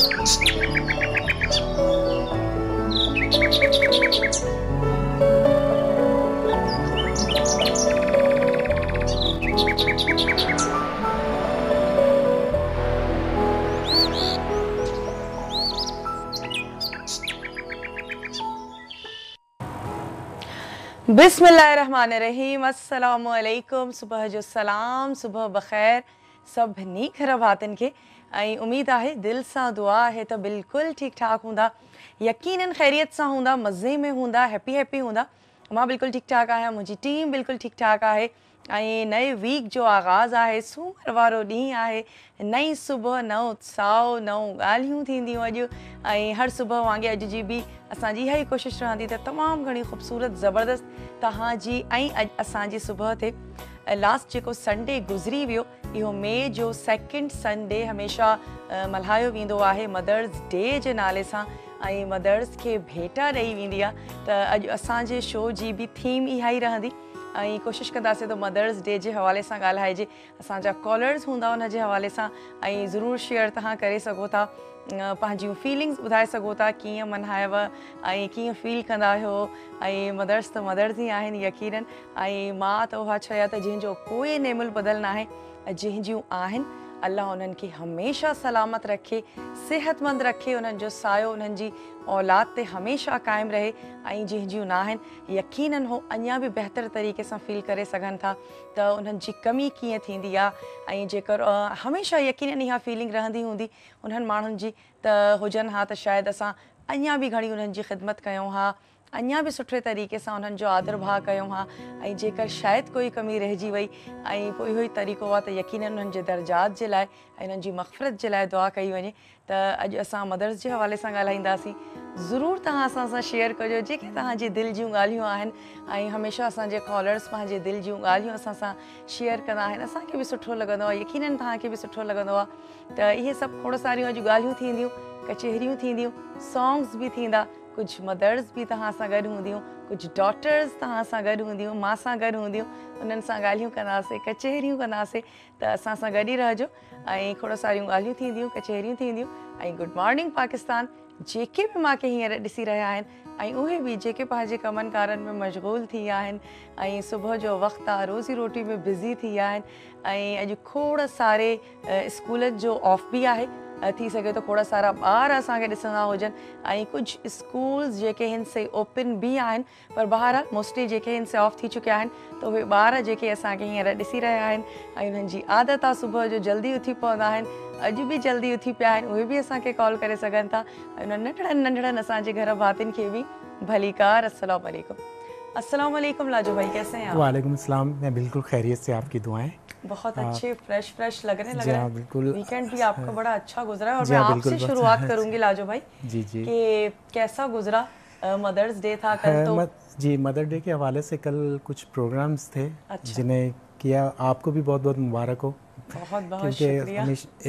बिस्मिल्लाहिर्रहमानिर्रहीम, अस्सलामु अलैकुम, सुबह जो सलाम, सुबह बख़ैर सभिनी घर भातियुनि खे। ऐं उम्मीद आहे दिल सां दुआ आहे त बिल्कुलु ठीक ठाक हूंदा, यकीनन ख़ैरियत सां हूंदा, मज़े में हूंदा, हैप्पी हूंदा। मां बिल्कुलु ठीक ठाक आहियां, मुंहिंजी टीम बिल्कुलु ठीक ठाक आहे। ऐं नए वीक जो आगाज़ आहे, सूमर वारो ॾींहुं आहे, नई सुबुह, नओं उत्साह, नओं ॻाल्हियूं थींदियूं अॼु। ऐं हर सुबुह वांगुरु अॼु जी बि असांजी इहा ई कोशिशि रहंदी त तमामु घणी ख़ूबसूरत ज़बरदस्त तव्हांजी ऐं अॼु असांजी सुबुह ते लास्ट जेको संडे गुज़री वियो, इहो मे जो सेकेंड संडे हमेशह मल्हायो वेंदो आहे मदर्स डे जे नाले सां। ऐं मदर्स खे भेट ॾेई वेंदी आहे। त अॼु असांजे शो जी बि थीम इहा ई रहंदी ऐं कोशिशि कंदासीं त मदर्स डे जे हवाले सां ॻाल्हाइजे। असांजा कॉलर्स हूंदा उन जे हवाले सां ऐं ज़रूरु शेयर तव्हां करे सघो था, पंहिंजियूं फीलिंग्स ॿुधाए सघो था, कीअं मल्हायव ऐं कीअं फील कंदा आहियो। ऐं मदर्स त मदर्स ई आहिनि यकीनन। ऐं मां त उहा चया त जंहिंजो कोई नेमुल बदल न आहे, जंहिंजियूं आहिनि अल्लाह उन्हनि खे हमेशह सलामत रखे, सेहतमंद रखे, उन्हनि जो सायो उन्हनि जी औलाद ते हमेशह क़ाइमु रहे। ऐं जंहिंजियूं न आहिनि यकीनन हो अञा बि बहितर तरीक़े सां फील करे सघनि था त उन्हनि जी कमी कीअं थींदी आहे। ऐं जेकर हमेशह यकीनन इहा फीलिंग रहंदी हूंदी उन्हनि माण्हुनि जी त हुजनि हा त शायदि असां अञा बि घणी उन्हनि जी ख़िदमत कयूं हा, अञा बि सुठे तरीक़े सां उन्हनि जो आदर भाव कयूं हा। ऐं जेकर शायदि कोई कमी रहिजी वई ऐं पोइ इहो ई तरीक़ो आहे त यकीनन उन्हनि जे दर्जात जे लाइ ऐं उन्हनि जी मग़फ़िरत जे लाइ दुआ कई वञे। त अॼु असां मदर्स जे हवाले सां ॻाल्हाईंदासीं। ज़रूरु तव्हां असां सां शेयर कजो जेके तव्हांजी दिलि जूं ॻाल्हियूं आहिनि। ऐं हमेशह असांजे कॉलर्स पंहिंजे दिलि जूं ॻाल्हियूं असां सां शेयर कंदा आहिनि, असांखे बि सुठो लॻंदो आहे, यकीनन तव्हांखे बि सुठो लॻंदो आहे। त इहे सभु खोड़ सारियूं अॼु ॻाल्हियूं थींदियूं, कचहरियूं थींदियूं, सॉन्ग्स बि थींदा, कुझु मदर्स बि तव्हां सां गॾु हूंदियूं, कुझु डॉटर्स तव्हां सां गॾु हूंदियूं, मां सां गॾु हूंदियूं, उन्हनि सां ॻाल्हियूं कंदासीं, कचहरियूं कंदासीं। त असां सां गॾु ई रहिजो ऐं खोड़ सारियूं ॻाल्हियूं थींदियूं, कचहरियूं थींदियूं। ऐं गुड मॉर्निंग पाकिस्तान जेके बि मूंखे हींअर ॾिसी रहिया आहिनि ऐं उहे बि जेके पंहिंजे कमनि कारनि में मशगूल थी विया आहिनि ऐं सुबुह जो वक़्तु आहे, रोज़ी रोटी में बिज़ी थी विया आहिनि। ऐं अॼु खोड़ सारे स्कूलनि जो ऑफ बि आहे, थी सघे तो खोड़ सारा ॿार असांखे ॾिसंदा हुजनि ऐं कुझु स्कूल्स जेके हिन से ओपन बि आहिनि, पर बहरहाल मोस्टली जेके हिन से ऑफ थी चुकिया आहिनि त उहे ॿार जेके असांखे हींअर ॾिसी रहिया आहिनि ऐं उन्हनि जी आदत आहे सुबुह जो जल्दी उथी पवंदा आहिनि, अॼु बि जल्दी उथी पिया आहिनि, उहे बि असांखे कॉल करे सघनि था। ऐं उन्हनि नंढड़नि असांजे घर भातियुनि खे बि भलीकार अस्सलाम वालेकुम। अस्सलाम वालेकुम लाजो भाई, कैसे हैं आप? वालेकुम अस्सलाम, मैं बिल्कुल खैरियत से, आपकी दुआएं। बहुत अच्छे, फ्रेश लग रहे हैं। बिल्कुल वीकेंड भी आपका बड़ा अच्छा गुजरा है और मैं आपसे शुरुआत करूंगी लाजो भाई जी कि कैसा गुजरा मदर्स डे था कल तो जी मदर डे के हवाले से कल कुछ प्रोग्राम्स थे जिन्हें किया, आपको भी बहुत बहुत मुबारक हो। बहुत बहुत शुक्रिया।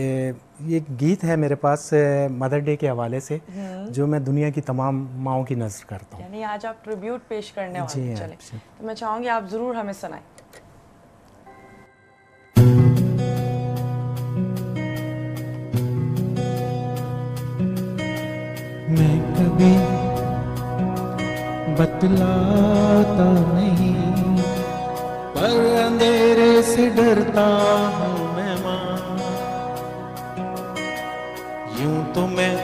ये गीत है मेरे पास मदर डे के हवाले से जो मैं दुनिया की तमाम माँओं की नज़र करता हूँ। यानी आज आप ट्रिब्यूट पेश करने वाले हैं। चले तो मैं चाहूँगी आप ज़रूर हमें सुनाएं। मैं कभी बतलाता नहीं पर अंधेरे से डरता हूँ मैं माँ, यूं तो मैं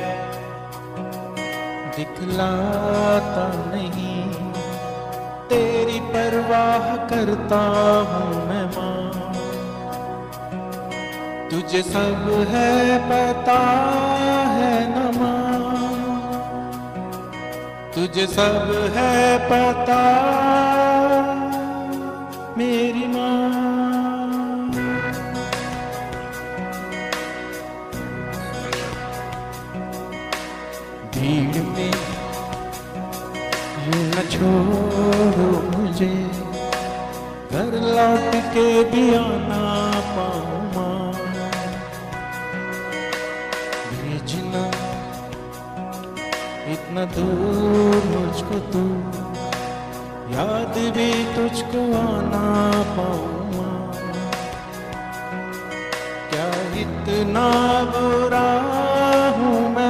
दिखलाता नहीं, तेरी परवाह करता हूँ मैं माँ। तुझे सब है पता है न माँ, तुझे सब है पता मेरी माँ। भीड़ में यूं न छोड़ो मुझे, घर लौट के भी आना पाऊँ माँ। भेजना इतना दूर मुझको तू, याद भी तुझको आना पाऊँ माँ। क्या इतना बुरा हूँ मैं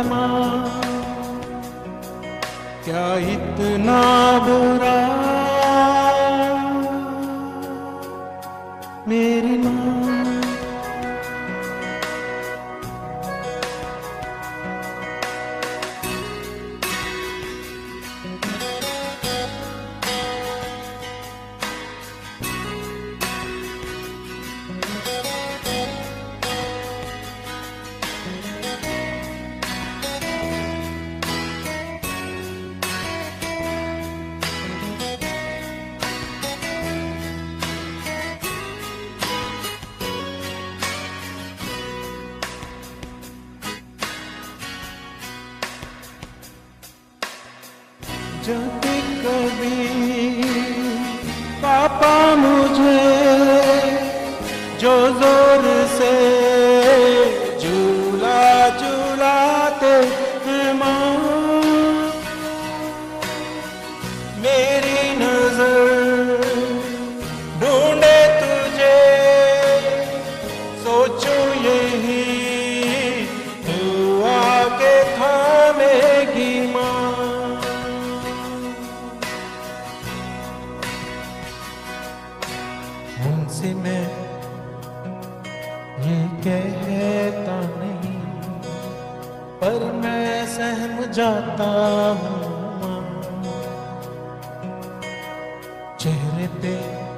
जब कभी पापा मुझे जो जोर से झूला झूलाते हैं माँ, मेरी नजर ढूंढे तुझे, सोचूं यही तू आके थामेगी माँ। उनसे मैं ये कहता नहीं, पर मैं सहम जाता हूँ माँ। चेहरे पे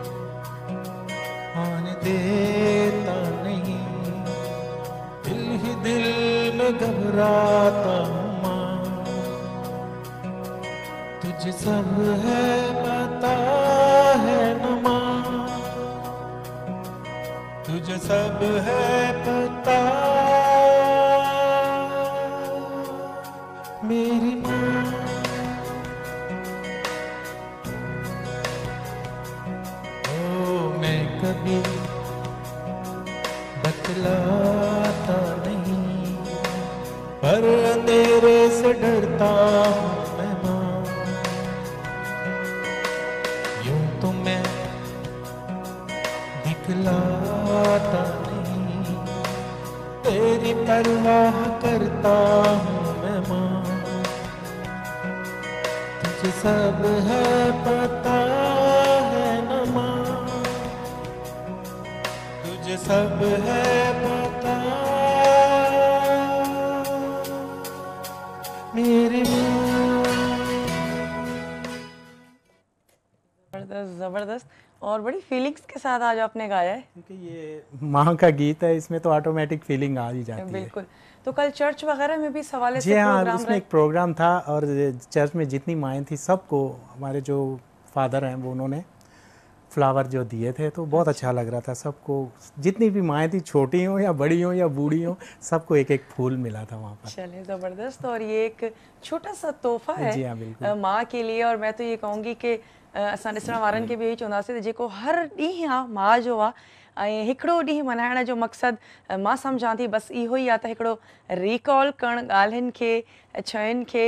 आने देता नहीं, दिल ही दिल में घबराता हूँ माँ। तुझे सब है पता है न माँ, तुझे सब है पता मेरी माँ। ओ मैं कभी बतलाता नहीं, पर अंधेरे से डरता हूँ मैं माँ। यूं तो मैं दिखलाता नहीं, तेरी परवाह करता हूँ मैं माँ। तुझे सब है पता है न माँ, तुझे सब है पता मेरी माँ। ज़बरदस्त ज़बरदस्त, और बड़ी फीलिंग्स के साथ आज आपने गाया है। क्योंकि ये माँ का गीत है, इसमें तो ऑटोमेटिक फीलिंग आ ही जाती है। बिल्कुल। तो कल चर्च वगैरह में भी इस हवाले जी से हाँ, प्रोग्राम उसमें रहे? एक प्रोग्राम था और चर्च में जितनी माएँ थी सबको हमारे जो फादर हैं वो उन्होंने फ्लावर जो दिए थे, तो बहुत अच्छा लग रहा था सबको। जितनी भी माएँ थी, छोटी हों या बड़ी हों या बूढ़ी हों, सबको एक एक फूल मिला था वहाँ पर। चलिए ज़बरदस्त, और ये एक छोटा सा तोहफा है जी हाँ, बिल्कुल। माँ के लिए। और मैं तो ये कहूँगी कि असां ॾिसण वारनि खे बि इहो चवंदासीं त जेको हर ॾींहुं आहे माँ जो आहे, ऐं हिकिड़ो ॾींहुं मल्हाइण जो मक़सदु मां सम्झां थी बसि इहो ई आहे त हिकिड़ो रिकॉल करणु ॻाल्हियुनि खे, शयुनि खे,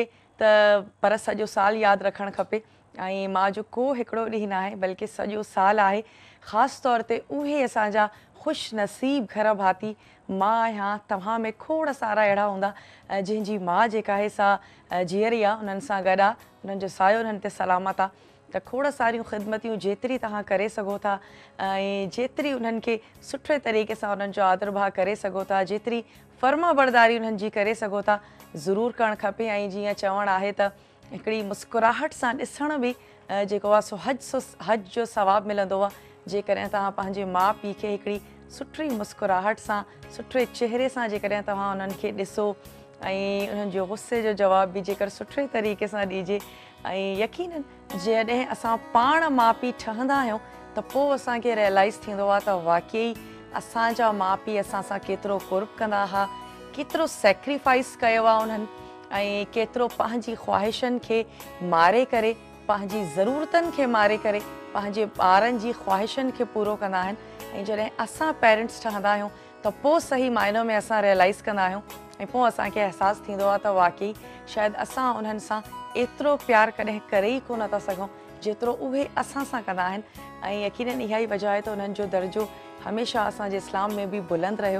त पर सॼो साल यादि रखणु खपे। ऐं माँ जो को हिकिड़ो ॾींहुं न आहे बल्कि सॼो साल आहे। ख़ासि तौर ते उहे असांजा ख़ुशि नसीब घर भाती माँ या तव्हां में खोड़ सारा अहिड़ा हूंदा जंहिंजी माँ जेका आहे सा जीअरी आहे, उन्हनि सां गॾु आहे, उन्हनि जो सायो उन्हनि ते सलामत आहे। त खोड़ सारियूं ख़िदमतियूं जेतिरी तव्हां करे सघो था ऐं जेतिरी उन्हनि खे सुठे तरीक़े सां उन्हनि जो आदर भाव करे सघो था, जेतिरी फ़र्मा बरदारी उन्हनि जी करे सघो था, ज़रूरु करणु खपे। ऐं जीअं चवणु आहे त हिकिड़ी मुस्कुराहट सां ॾिसण बि जेको आहे सो हज जो सवाबु मिलंदो आहे। जेकॾहिं तव्हां पंहिंजे माउ पीउ खे हिकिड़ी सुठी मुस्कुराहट सां, सुठे चेहरे सां जेकॾहिं तव्हां उन्हनि खे ॾिसो ऐं उन्हनि जो गुस्से जो जवाब भी जेकर सुठे तरीक़े सां ॾिजे, ऐं यकीनन जॾहिं असां पाण माउ पीउ ठहंदा आहियूं त पोइ असांखे रियलाइज़ थींदो आहे त वाक़ई असांजा माउ पीउ असां सां केतिरो कुर्ब कंदा हुआ, केतिरो सेक्रीफाइस कयो आहे उन्हनि, ऐं केतिरो पंहिंजी ख़्वाहिशनि खे मारे करे, पंहिंजी ज़रूरतनि खे मारे करे पंहिंजे ॿारनि जी ख़्वाहिशनि खे पूरो कंदा आहिनि। ऐं जॾहिं असां पेरेंट्स ठहंदा आहियूं त पोइ सही मायनो में असां रियलाइज़ कंदा आहियूं ऐं पोइ असांखे अहसासु थींदो आहे त वाक़ई शायदि असां उन्हनि सां एतिरो प्यारु कॾहिं करे ई कोन था सघूं जेतिरो उहे असां सां कंदा आहिनि। ऐं यकीनन इहा ई वजह आहे त उन्हनि जो दर्जो हमेशह असांजे इस्लाम में बि बुलंद रहियो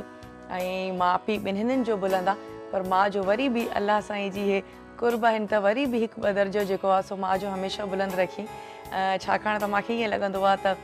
ऐं माउ पीउ ॿिन्हिनि जो बुलंद आहे, पर माउ जो वरी बि अलाह साईं जी इहे कुर्ब आहिनि त वरी बि हिकु ॿ दर्जो जेको आहे सो माउ जो हमेशह बुलंद रखी। छाकाणि त मूंखे ईअं लॻंदो आहे त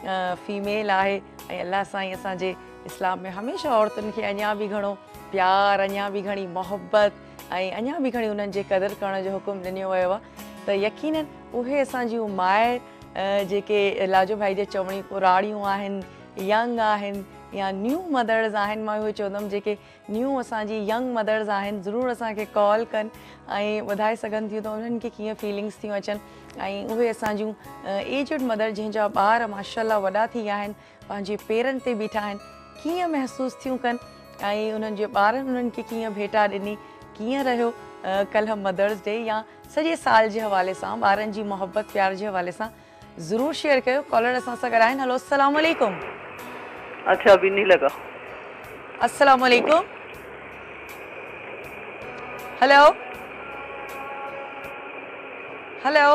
फीमेल आहे ऐं अलाह साईं असांजे इस्लाम में हमेशह औरतुनि खे अञा बि घणो प्यार, अञा बि घणी मोहबत ऐं अञा बि घणी उन्हनि जे क़दुरु करण जो हुकुम ॾिनो वियो आहे। त यकीनन उहे असांजियूं माए जेके लाजो भाई जे चवणी पुराणियूं आहिनि, यंग आहिनि, या न्यू मदर्स आहिनि, मां इहो चवंदमि जेके न्यू असांजी यंग मदर्स आहिनि, ज़रूरु असांखे कॉल कनि ऐं ॿुधाए सघनि थियूं त उन्हनि खे कीअं फीलिंग्स थियूं अचनि ऐं उहे असां जूं एजड मदर जंहिंजा ॿार माशाल्लाह वॾा थी विया आहिनि, पंहिंजे पेरनि ते बीठा आहिनि, कीअं महसूसु थियूं कनि ऐं उन्हनि जे ॿारनि उन्हनि खे कीअं भेटा ॾिनी, कीअं रहियो कल्ह मदर्स डे या सॼे साल जे हवाले सां ॿारनि जी मोहबत प्यार जे हवाले सां ज़रूरु शेयर कयो। कॉलर असां सां ॻाल्हाइनि। हलो अस्सलाम वालेकुम। अच्छा अभी नहीं लगा। अस्सलाम वालेकुम। Hello hello.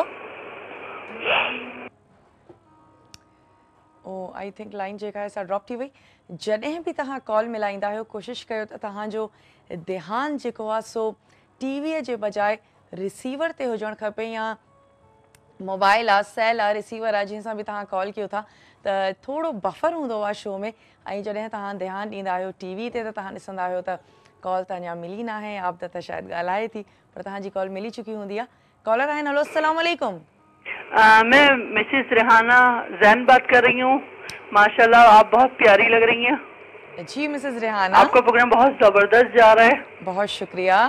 Oh I think line जेका आहे सा ड्रॉप थी वई। जॾहिं बि तव्हां कॉल मिलाईंदा आहियो कोशिशि कयो त तव्हांजो ध्यानु जेको आहे सो टीवीअ जे बजाए रिसीवर ते हुजणु खपे या मोबाइल आहे, सेल आहे, रिसीवर आहे, जंहिंसां बि तव्हां कॉल कयो था त थोरो बफर हूंदो आहे शो में ऐं जॾहिं तव्हां ध्यानु ॾींदा आहियो टीवी ते त तव्हां ॾिसंदा आहियो त कॉल त अञा मिली न आहे। आबदा त शायदि ॻाल्हाए थी पर तव्हांजी कॉल मिली चुकी हूंदी आहे। कॉलर आहिनि। हलो अस्सलाम वालेकुम। मैं मिसेस रेहाना जैन बात कर रही हूँ। माशाल्लाह आप बहुत प्यारी लग रही हैं। जी मिसेस रेहाना, आपका प्रोग्राम बहुत जबरदस्त जा रहा है। बहुत शुक्रिया।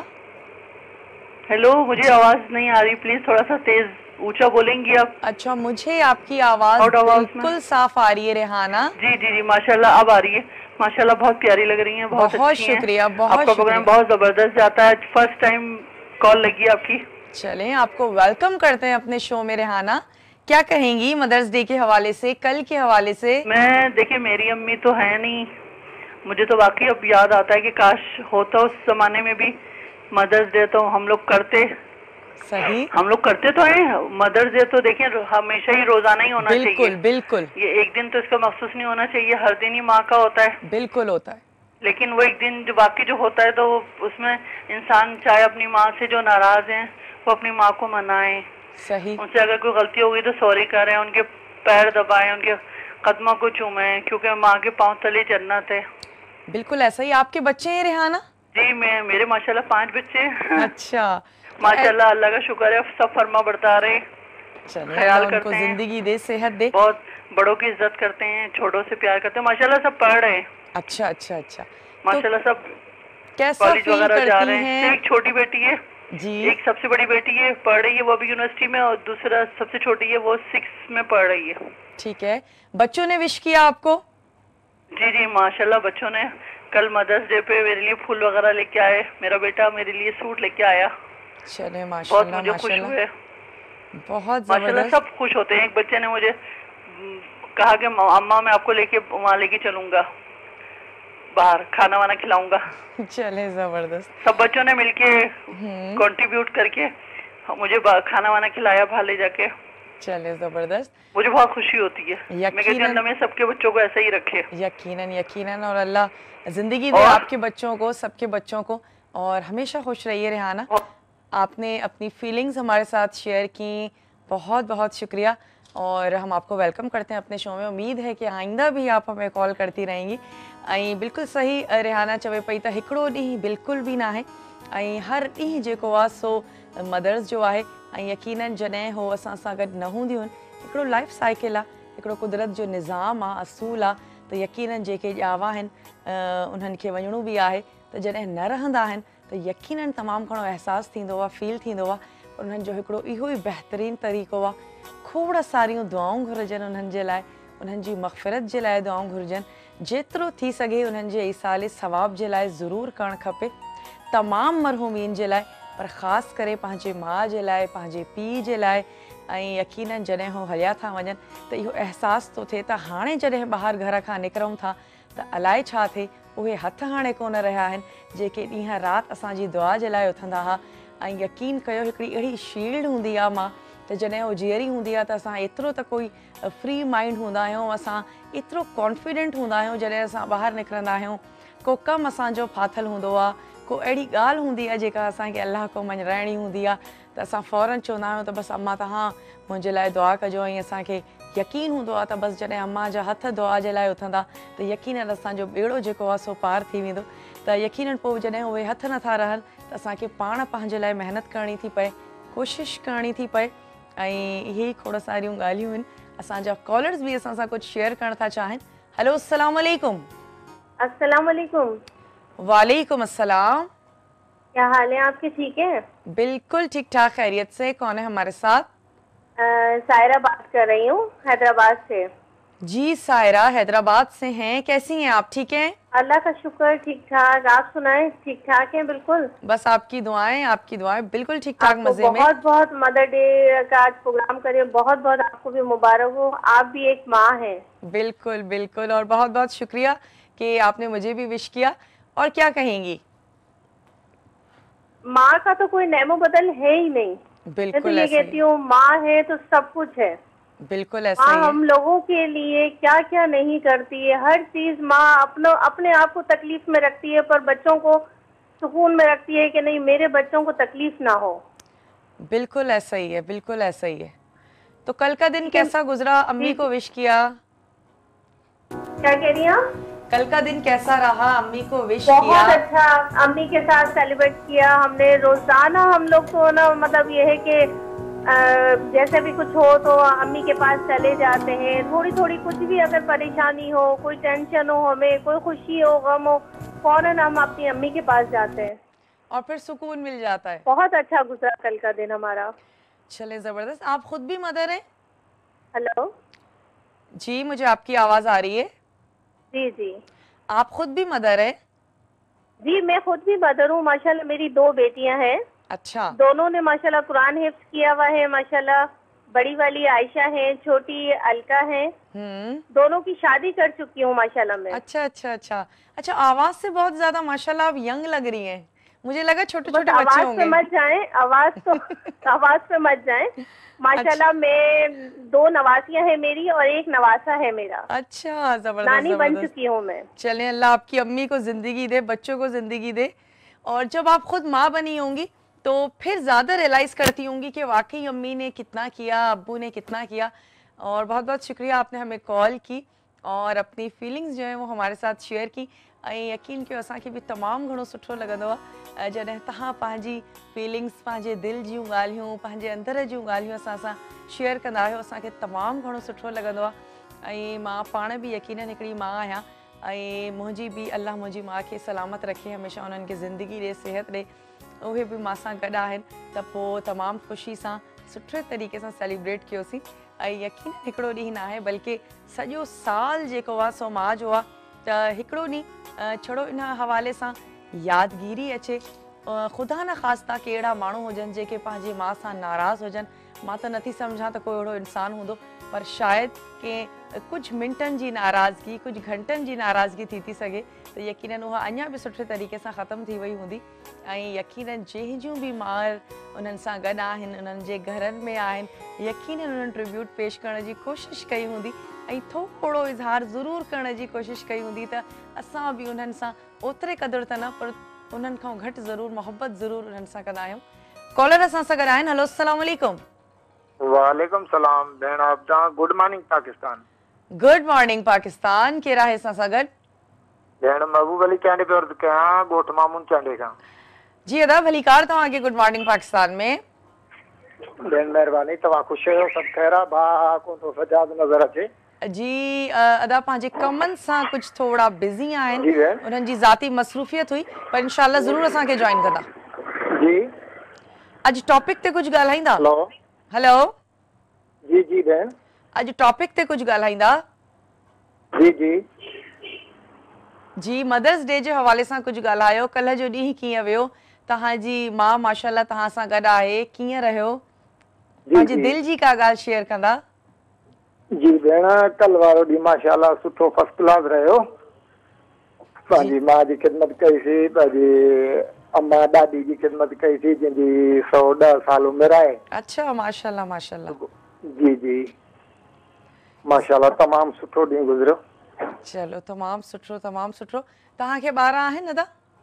हेलो, मुझे आवाज नहीं आ रही, प्लीज थोड़ा सा तेज ऊंचा बोलेंगी आप? अच्छा, मुझे आपकी आवाज बिल्कुल साफ आ रही है रेहाना। जी जी जी माशाल्लाह अब आ रही है। माशाल्लाह बहुत प्यारी लग रही हैं, बहुत अच्छी हैं। शुक्रिया, बहुत आपका प्रोग्राम बहुत जबरदस्त जाता है। फर्स्ट टाइम कॉल लगी आपकी। चलें आपको वेलकम करते हैं अपने शो में। रेहाना क्या कहेंगी मदर्स डे के हवाले से, कल के हवाले से? मैं देखिए मेरी अम्मी तो है नहीं, मुझे तो वाकई अब याद आता है कि काश होता उस जमाने में भी मदर्स डे तो हम लोग करते। सही, हम लोग करते तो हैं। मदर्स डे तो देखिए हमेशा ही रोजाना ही होना चाहिए। बिल्कुल बिल्कुल, ये एक दिन तो इसका मखसूस नहीं होना चाहिए, हर दिन ही माँ का होता है। बिल्कुल होता है, लेकिन वो एक दिन जो बाकी जो होता है तो उसमें इंसान चाहे अपनी माँ से जो नाराज हैं वो अपनी माँ को मनाए। सही, उनसे अगर कोई गलती हो गई तो सॉरी करें, उनके पैर दबाएं, उनके कदमों को चूमें, क्योंकि माँ के पाँव तले जन्नत है। बिल्कुल ऐसा ही। आपके बच्चे हैं रेहाना? जी मेरे माशाल्लाह 5 बच्चे हैं। अच्छा माशाल्लाह, अल्लाह का शुक्र है, सब फरमा बरता रहे, ख्याल करते हैं, जिंदगी दे, सेहत दे, बहुत बड़ों की इज्जत करते हैं, छोटों से प्यार करते हैं। माशाल्लाह सब पढ़ रहे हैं। अच्छा अच्छा अच्छा, माशाल्लाह सब कैसा कॉलेज फील वगैरह जा करती रहे हैं। हैं? एक छोटी बेटी है जी, एक सबसे बड़ी बेटी है, पढ़ रही है, वो अभी यूनिवर्सिटी में, और दूसरा सबसे छोटी है वो 6 में पढ़ रही है। ठीक है। बच्चों ने विश किया आपको? जी जी माशाल्लाह, बच्चों ने कल मदर्स डे पे मेरे लिए फूल वगैरह लेके आए, मेरा बेटा मेरे लिए सूट लेके आया। चले बहुत माशाल्लाह मुझे खुश माशाल्लाह, हुए, बहुत माशाल्लाह जबरदस्त। सब खुश होते हैं। एक बच्चे ने मुझे कहा कि अम्मा मैं आपको लेके वहाँ लेके चलूंगा, बाहर खाना वाना खिलाऊंगा। चले जबरदस्त, सब बच्चों ने मिलके कंट्रीब्यूट करके मुझे खाना वाना खिलाया बाहर ले जाके। चले जबरदस्त, मुझे बहुत खुशी होती है। मैं कहती हूँ अल्लाह में सबके बच्चों को ऐसा ही रखे। यकीनन यकीनन, और अल्लाह जिंदगी दे आपके बच्चों को, सबके बच्चों को, और हमेशा खुश रहिए। रेहाना, आपने अपनी फीलिंग्स हमारे साथ शेयर की, बहुत बहुत शुक्रिया, और हम आपको वेलकम करते हैं अपने शो में। उम्मीद है कि आइंदा भी आप हमें कॉल करती रहेंगी। ऐं बिल्कुल सही रेहाना चवे पई त हिकिड़ो ॾींहुं बिल्कुल भी ना है, ऐं हर ॾींहुं जेको आहे सो मदर्स जो आहे, ऐं यकीनन जॾहिं हो असां सां गॾु न हूंदियूं आहिनि, हिकिड़ो लाइफ साइकिल आहे, हिकिड़ो कुदरत जो निज़ाम आहे, असूल आहे, त यकीनन जेके ॼावा आहिनि उन्हनि खे वञिणो बि आहे, त जॾहिं न रहंदा आहिनि त यकीनन तमामु घणो अहसासु थींदो आहे, फील थींदो आहे। उन्हनि जो हिकिड़ो इहो ई बहितरीनु तरीक़ो आहे, खोड़ सारियूं दुआऊं घुरिजनि उन्हनि जे लाइ, उन्हनि जी मग़फ़िरत जे लाइ दुआऊं घुरिजनि, जेतिरो थी सघे उन्हनि जे ईसाले सवाब जे लाइ ज़रूरु करणु खपे, तमामु मरहूमीन जे लाइ, पर ख़ासि करे पंहिंजे माउ जे लाइ, पंहिंजे पीउ जे लाइ। ऐं यकीनन जॾहिं हू हलिया था वञनि त इहो अहसासु थो थिए त हाणे जॾहिं ॿाहिरि घर खां निकिरूं था त अलाए छा थिए, उहे हथ हाणे कोन रहिया आहिनि जेके ॾींहं राति असांजी दुआ जे लाइ उथंदा हुआ। ऐं यकीन कयो हिकिड़ी अहिड़ी शील्ड हूंदी आहे मां, त जॾहिं उहो जीअरी हूंदी आहे त असां एतिरो त कोई फ्री माइंड हूंदा आहियूं, असां एतिरो कॉन्फिडेंट हूंदा आहियूं जॾहिं असां ॿाहिरि निकिरंदा आहियूं, को कमु असांजो फाथल हूंदो आहे, को अहिड़ी ॻाल्हि हूंदी आहे जेका असांखे अलाह को मञाइणी हूंदी आहे, त असां फ़ौरन चवंदा आहियूं त बसि अम्मा तव्हां मुंहिंजे लाइ दुआ कजो। ऐं असांखे यकीन हूंदो आहे त बसि जॾहिं अम्मा जा हथ दुआ जे लाइ उथंदा त यकीनन असांजो ॿेड़ो जेको आहे सो पार थी वेंदो। त यकीनन पोइ जॾहिं उहे हथ नथा रहनि त असांखे पाण पंहिंजे लाइ महिनत करणी थी पए, कोशिशि करणी थी पए। ऐं इहे ई खोड़ सारियूं ॻाल्हियूं आहिनि। असांजा कॉलर्स बि असां सां कुझु शेयर करणु था चाहिनि। हेलो अस्सलाम वालेकुम। अस्सलाम वालेकुम। वालेकुम अस्सलाम। क्या हाल है आपके? ठीक है। बिल्कुल ठीक ठाक, खैरियत से। कौन है हमारे साथ? सायरा बात कर रही हूँ हैदराबाद से। जी सायरा हैदराबाद से हैं, कैसी हैं आप? ठीक हैं? अल्लाह का शुक्र, ठीक ठाक। आप सुनाएं? ठीक ठाक हैं बिल्कुल। बस आपकी दुआएं बिल्कुल ठीक ठाक, आपको मजे में। बहुत बहुत मदर डे का आज प्रोग्राम करिए, बहुत बहुत आपको भी मुबारक हो। आप भी एक माँ हैं। बिल्कुल बिल्कुल, और बहुत बहुत शुक्रिया कि आपने मुझे भी विश किया। और क्या कहेंगी? माँ का तो कोई नेमो बदल है ही नहीं। मैं तो बिल्कुल ये ऐसा कहती ही, हूँ, माँ है तो सब कुछ है। बिल्कुल ऐसा माँ ही है। हम लोगों के लिए क्या क्या नहीं करती है, हर चीज माँ अपने आप को तकलीफ में रखती है, पर बच्चों को सुकून में रखती है कि नहीं मेरे बच्चों को तकलीफ ना हो। बिल्कुल ऐसा ही है, बिल्कुल ऐसा ही है। तो कल का दिन लेकिन कैसा गुजरा? अम्मी को विश किया? क्या कह रही हैं आप? कल का दिन कैसा रहा? अम्मी को विश बहुत किया? अच्छा, अम्मी के साथ सेलिब्रेट किया हमने। रोजाना हम लोग को ना, मतलब ये है कि जैसे भी कुछ हो तो अम्मी के पास चले जाते हैं। थोड़ी थोड़ी कुछ भी अगर परेशानी हो, कोई टेंशन हो, हमें कोई खुशी हो, गम हो, फौरन हम अपनी अम्मी के पास जाते हैं और फिर सुकून मिल जाता है। बहुत अच्छा गुजरा कल का दिन हमारा। चले, जबरदस्त। आप खुद भी मदर हैं? हेलो जी, मुझे आपकी आवाज आ रही है। जी जी आप खुद भी मदर है? जी, मैं खुद भी मदर हूँ माशाल्लाह। मेरी 2 बेटियां हैं। अच्छा। दोनों ने माशाल्लाह कुरान हिफ्ज किया हुआ है माशाल्लाह। बड़ी वाली आयशा है, छोटी अलका है। दोनों की शादी कर चुकी हूँ माशाल्लाह मैं। अच्छा अच्छा अच्छा अच्छा, आवाज से बहुत ज्यादा माशाल्लाह आप यंग लग रही हैं। मुझे लगा छोटे बस छोटे बच्चे आवाज पे होंगे। मत जाएं, आवाज पे मत जाएं। माशाल्लाह मैं 2 नवासियां हैं मेरी और 1 नवासा है मेरा। अच्छा, जबरदस्त नानी बन जबरदस्त। चुकी हूँ मैं। चलें, अल्लाह आपकी अम्मी को जिंदगी दे, बच्चों को जिंदगी दे। और जब आप खुद माँ बनी होंगी तो फिर ज्यादा रियलाइज करती होंगी कि वाकई अम्मी ने कितना किया, अब्बू ने कितना किया। और बहुत बहुत शुक्रिया, आपने हमें कॉल की और अपनी फीलिंग्स जो है वो हमारे साथ शेयर की। यकीन कयो, असांखे भी तमामु घणो सुठो लॻंदो आहे जॾहिं तव्हां पंहिंजी फीलिंग्स, पंहिंजे दिलि जूं ॻाल्हियूं, पंहिंजे अंदर जूं ॻाल्हियूं असां सां शेयर कंदा आहियो। असांखे तमामु घणो सुठो लॻंदो आहे। मां पाण बि यकीनन हिकिड़ी माउ आहियां, मुंहिंजी बि अल्लाह मुंहिंजी माउ खे सलामत रखे, हमेशह उन्हनि खे ज़िंदगी ॾे, सिहत ॾे। उहे बि मां सां गॾु आहिनि, त पोइ तमामु ख़ुशी सां सुठे तरीक़े सां सेलिब्रेट कयोसीं। यकीन हिकिड़ो ॾींहुं न आहे, बल्कि सॼो साल जेको आहे सो माउ जो आहे। त हिकिड़ो ॾींहुं छड़ो इन हवाले सां यादगिरी अचे, ख़ुदा न ख़ास्ता के अहिड़ा माण्हू हुजनि जेके पंहिंजे माउ सां नाराज़ हुजनि। मां त नथी सम्झां त कोई अहिड़ो इंसानु हूंदो, पर शायदि के कुछ मिंटनि जी नाराज़गी, कुछ घंटनि जी नाराज़गी थी सघे, त यकीनन उहा अञा बि सुठे तरीक़े सां ख़तमु थी वई हूंदी। यकीनन जंहिंजूं बि माउ उन्हनि सां गॾु आहिनि, उन्हनि जे घरनि में आहिनि, यकीनन उन्हनि ट्रिब्यूट पेश करण जी कोशिशि कई हूंदी, थोड़ो इज़हार ज़रूरु करण जी कोशिशि कई हूंदी, त असां बि उन्हनि सां ओतिरे क़दुरु त न, पर उन्हनि खां घटि ज़रूरु मोहबत ज़रूरु उन्हनि सां कंदा आहियूं। कॉलर असां सां गॾु आहिनि। हेलो, अस्सलाम वालेकुम। वालेकुम सलाम भेण अब्दा। Good morning Pakistan. Good morning Pakistan. केरु आहे असां सां गॾु? भेण महबूब अली चांडे पे अर्ज़ कयां, ॻोठ मामून चांडे खां। जी अदा, भलीकार तव्हांखे गुड मॉर्निंग पाकिस्तान में। भेण महिरबानी, तव्हां ख़ुशि आहियो? सभु ख़ैर आहे? भाउ को तो सजाद नज़र अचे? जी अदा पंहिंजे कमनि सां कुझु थोरा बिज़ी आहिनि, जी भेण। उन्हनि जी ज़ाती मसरूफ़ियत हुई, पर इंशाल्लाह ज़रूरु असांखे जॉइन कंदा। जी। अॼु टॉपिक ते कुझु ॻाल्हाईंदा? हेलो। हेलो। जी जी भेण। अॼु टॉपिक ते कुझु ॻाल्हाईंदा? जी जी जी, मदर्स डे जे हवाले सां कुझु ॻाल्हायो। कल्ह जो ॾींहुं कीअं वियो? तव्हांजी माउ माशाल्लाह तव्हां सां गॾु आहे, कीअं रहियो? पंहिंजे दिलि जी का ॻाल्हि शेयर कंदा? जी भेण, कल वारो ॾींहुं माशाल्लाह सुठो फर्स्ट क्लास रहियो। पंहिंजी माउ जी ख़िदमत कईसीं, पंहिंजी अम्मा ॾाॾी जी ख़िदमत कईसीं, जंहिंजी 110 साल उमिरि आहे। अच्छा, माशाल्लाह माशाल्लाह। जी जी माशाल्लाह, तमामु सुठो ॾींहुं गुज़रियो। चलो, तमामु सुठो तमामु सुठो। तव्हांखे ॿार आहिनि दादा?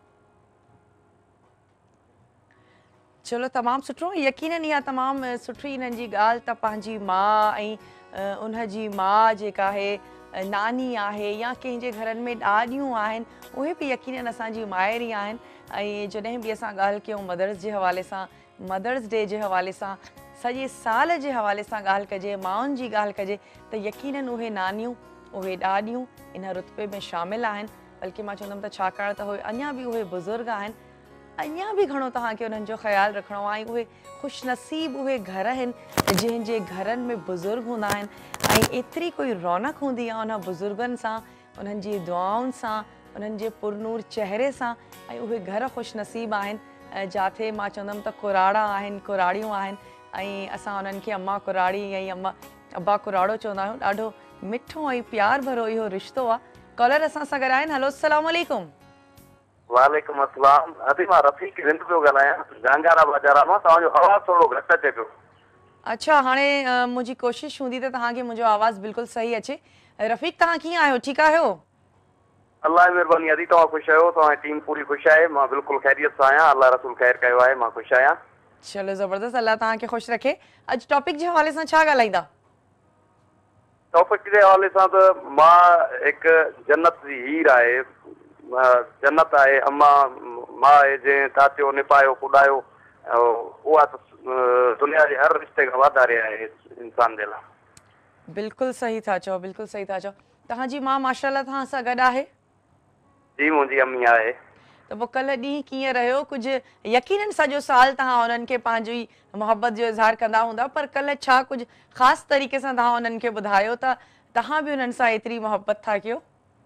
चलो, तमामु सुठो। यकीनन इहा तमामु सुठी इन्हनि जी ॻाल्हि त पंहिंजी माउ ऐं उनजी माउ जेका आहे नानी आहे, या कंहिंजे घरनि में ॾाॾियूं आहिनि, उहे बि यकीनन असांजी माइर ई आहिनि। ऐं जॾहिं बि असां ॻाल्हि कयूं मदर्स जे हवाले सां, मदर्स डे जे हवाले सां, सॼे साल जे हवाले सां ॻाल्हि कजे, माउनि जी ॻाल्हि कजे, त यकीनन उहे नानियूं, उहे ॾाॾियूं इन रुतबे में शामिल आहिनि। बल्कि मां चवंदमि त छाकाणि त उहे अञा बि उहे बुज़ुर्ग आहिनि, अञा बि घणो तव्हांखे उन्हनि जो ख़्यालु रखिणो आहे। उहे ख़ुशनसीब उहे घर आहिनि जंहिंजे घरनि में बुज़ुर्ग हूंदा आहिनि ऐं एतिरी कोई रौनक हूंदी आहे उन बुज़ुर्गनि सां, उन्हनि जी दुआउनि सां, उन्हनि जे पुरनूर चहिरे सां। ऐं उहे घर ख़ुशनसीब आहिनि जिथे मां चवंदमि त कुराड़ा आहिनि, कुराड़ियूं आहिनि ऐं असां उन्हनि खे अम्मा कुराड़ी ऐं अब्बा कुराड़ो चवंदा आहियूं। ॾाढो मिठो ऐं प्यार भरो इहो रिश्तो आहे। कॉलर असां सां गॾु आहिनि। हलो, अस्सलाम वालेकुम। वालेकुम अस्सलाम। अभी मां रफ़ीक रिंद पियो ॻाल्हायां, गांगारा बाज़ार मां। तव्हांजो आवाज़ु थोरो घटि अचे पियो। अच्छा, हाणे मुंहिंजी कोशिशि हूंदी त तव्हांखे मुंहिंजो आवाज़ु बिल्कुलु सही अचे। रफ़ीक, तव्हां कीअं आहियो? ठीकु आहियो? अल्लाह जी महिरबानी अदी, तव्हां ख़ुशि आहियो? तव्हांजी टीम पूरी ख़ुशि आहे? मां बिल्कुलु ख़ैरियत सां आहियां। अल्लाह रसूल ख़ैर कयो आहे, मां ख़ुशि आहियां। चलो, ज़बरदस्त। अल्लाह तव्हांखे ख़ुशि रखे। अॼु टॉपिक जे हवाले सां छा ॻाल्हाईंदा? टॉपिक जे हवाले सां त मां हिकु जन्नत जी हीर आहे, जन्नत आहे, अम्मा मां आहे जंहिं तातियो निपायो पुॾायो, उहा त दुनिया जे हर रिश्ते खां वाधारे आहे इंसान जे लाइ। बिल्कुलु सही था चओ, बिल्कुलु सही था चओ। तव्हांजी मां माशाल्लाह तव्हां सां गॾु आहे? जी, मुंहिंजी अम्मी आहे। त पोइ कल्ह ॾींहुं कीअं रहियो? कुझु यकीननि सॼो साल तव्हां उन्हनि खे पंहिंजी मोहबत जो इज़हार कंदा हूंदा, पर कल्ह छा कुझु ख़ासि तरीक़े सां तव्हां उन्हनि खे ॿुधायो त तव्हां बि उन्हनि सां एतिरी मोहबत था कयो?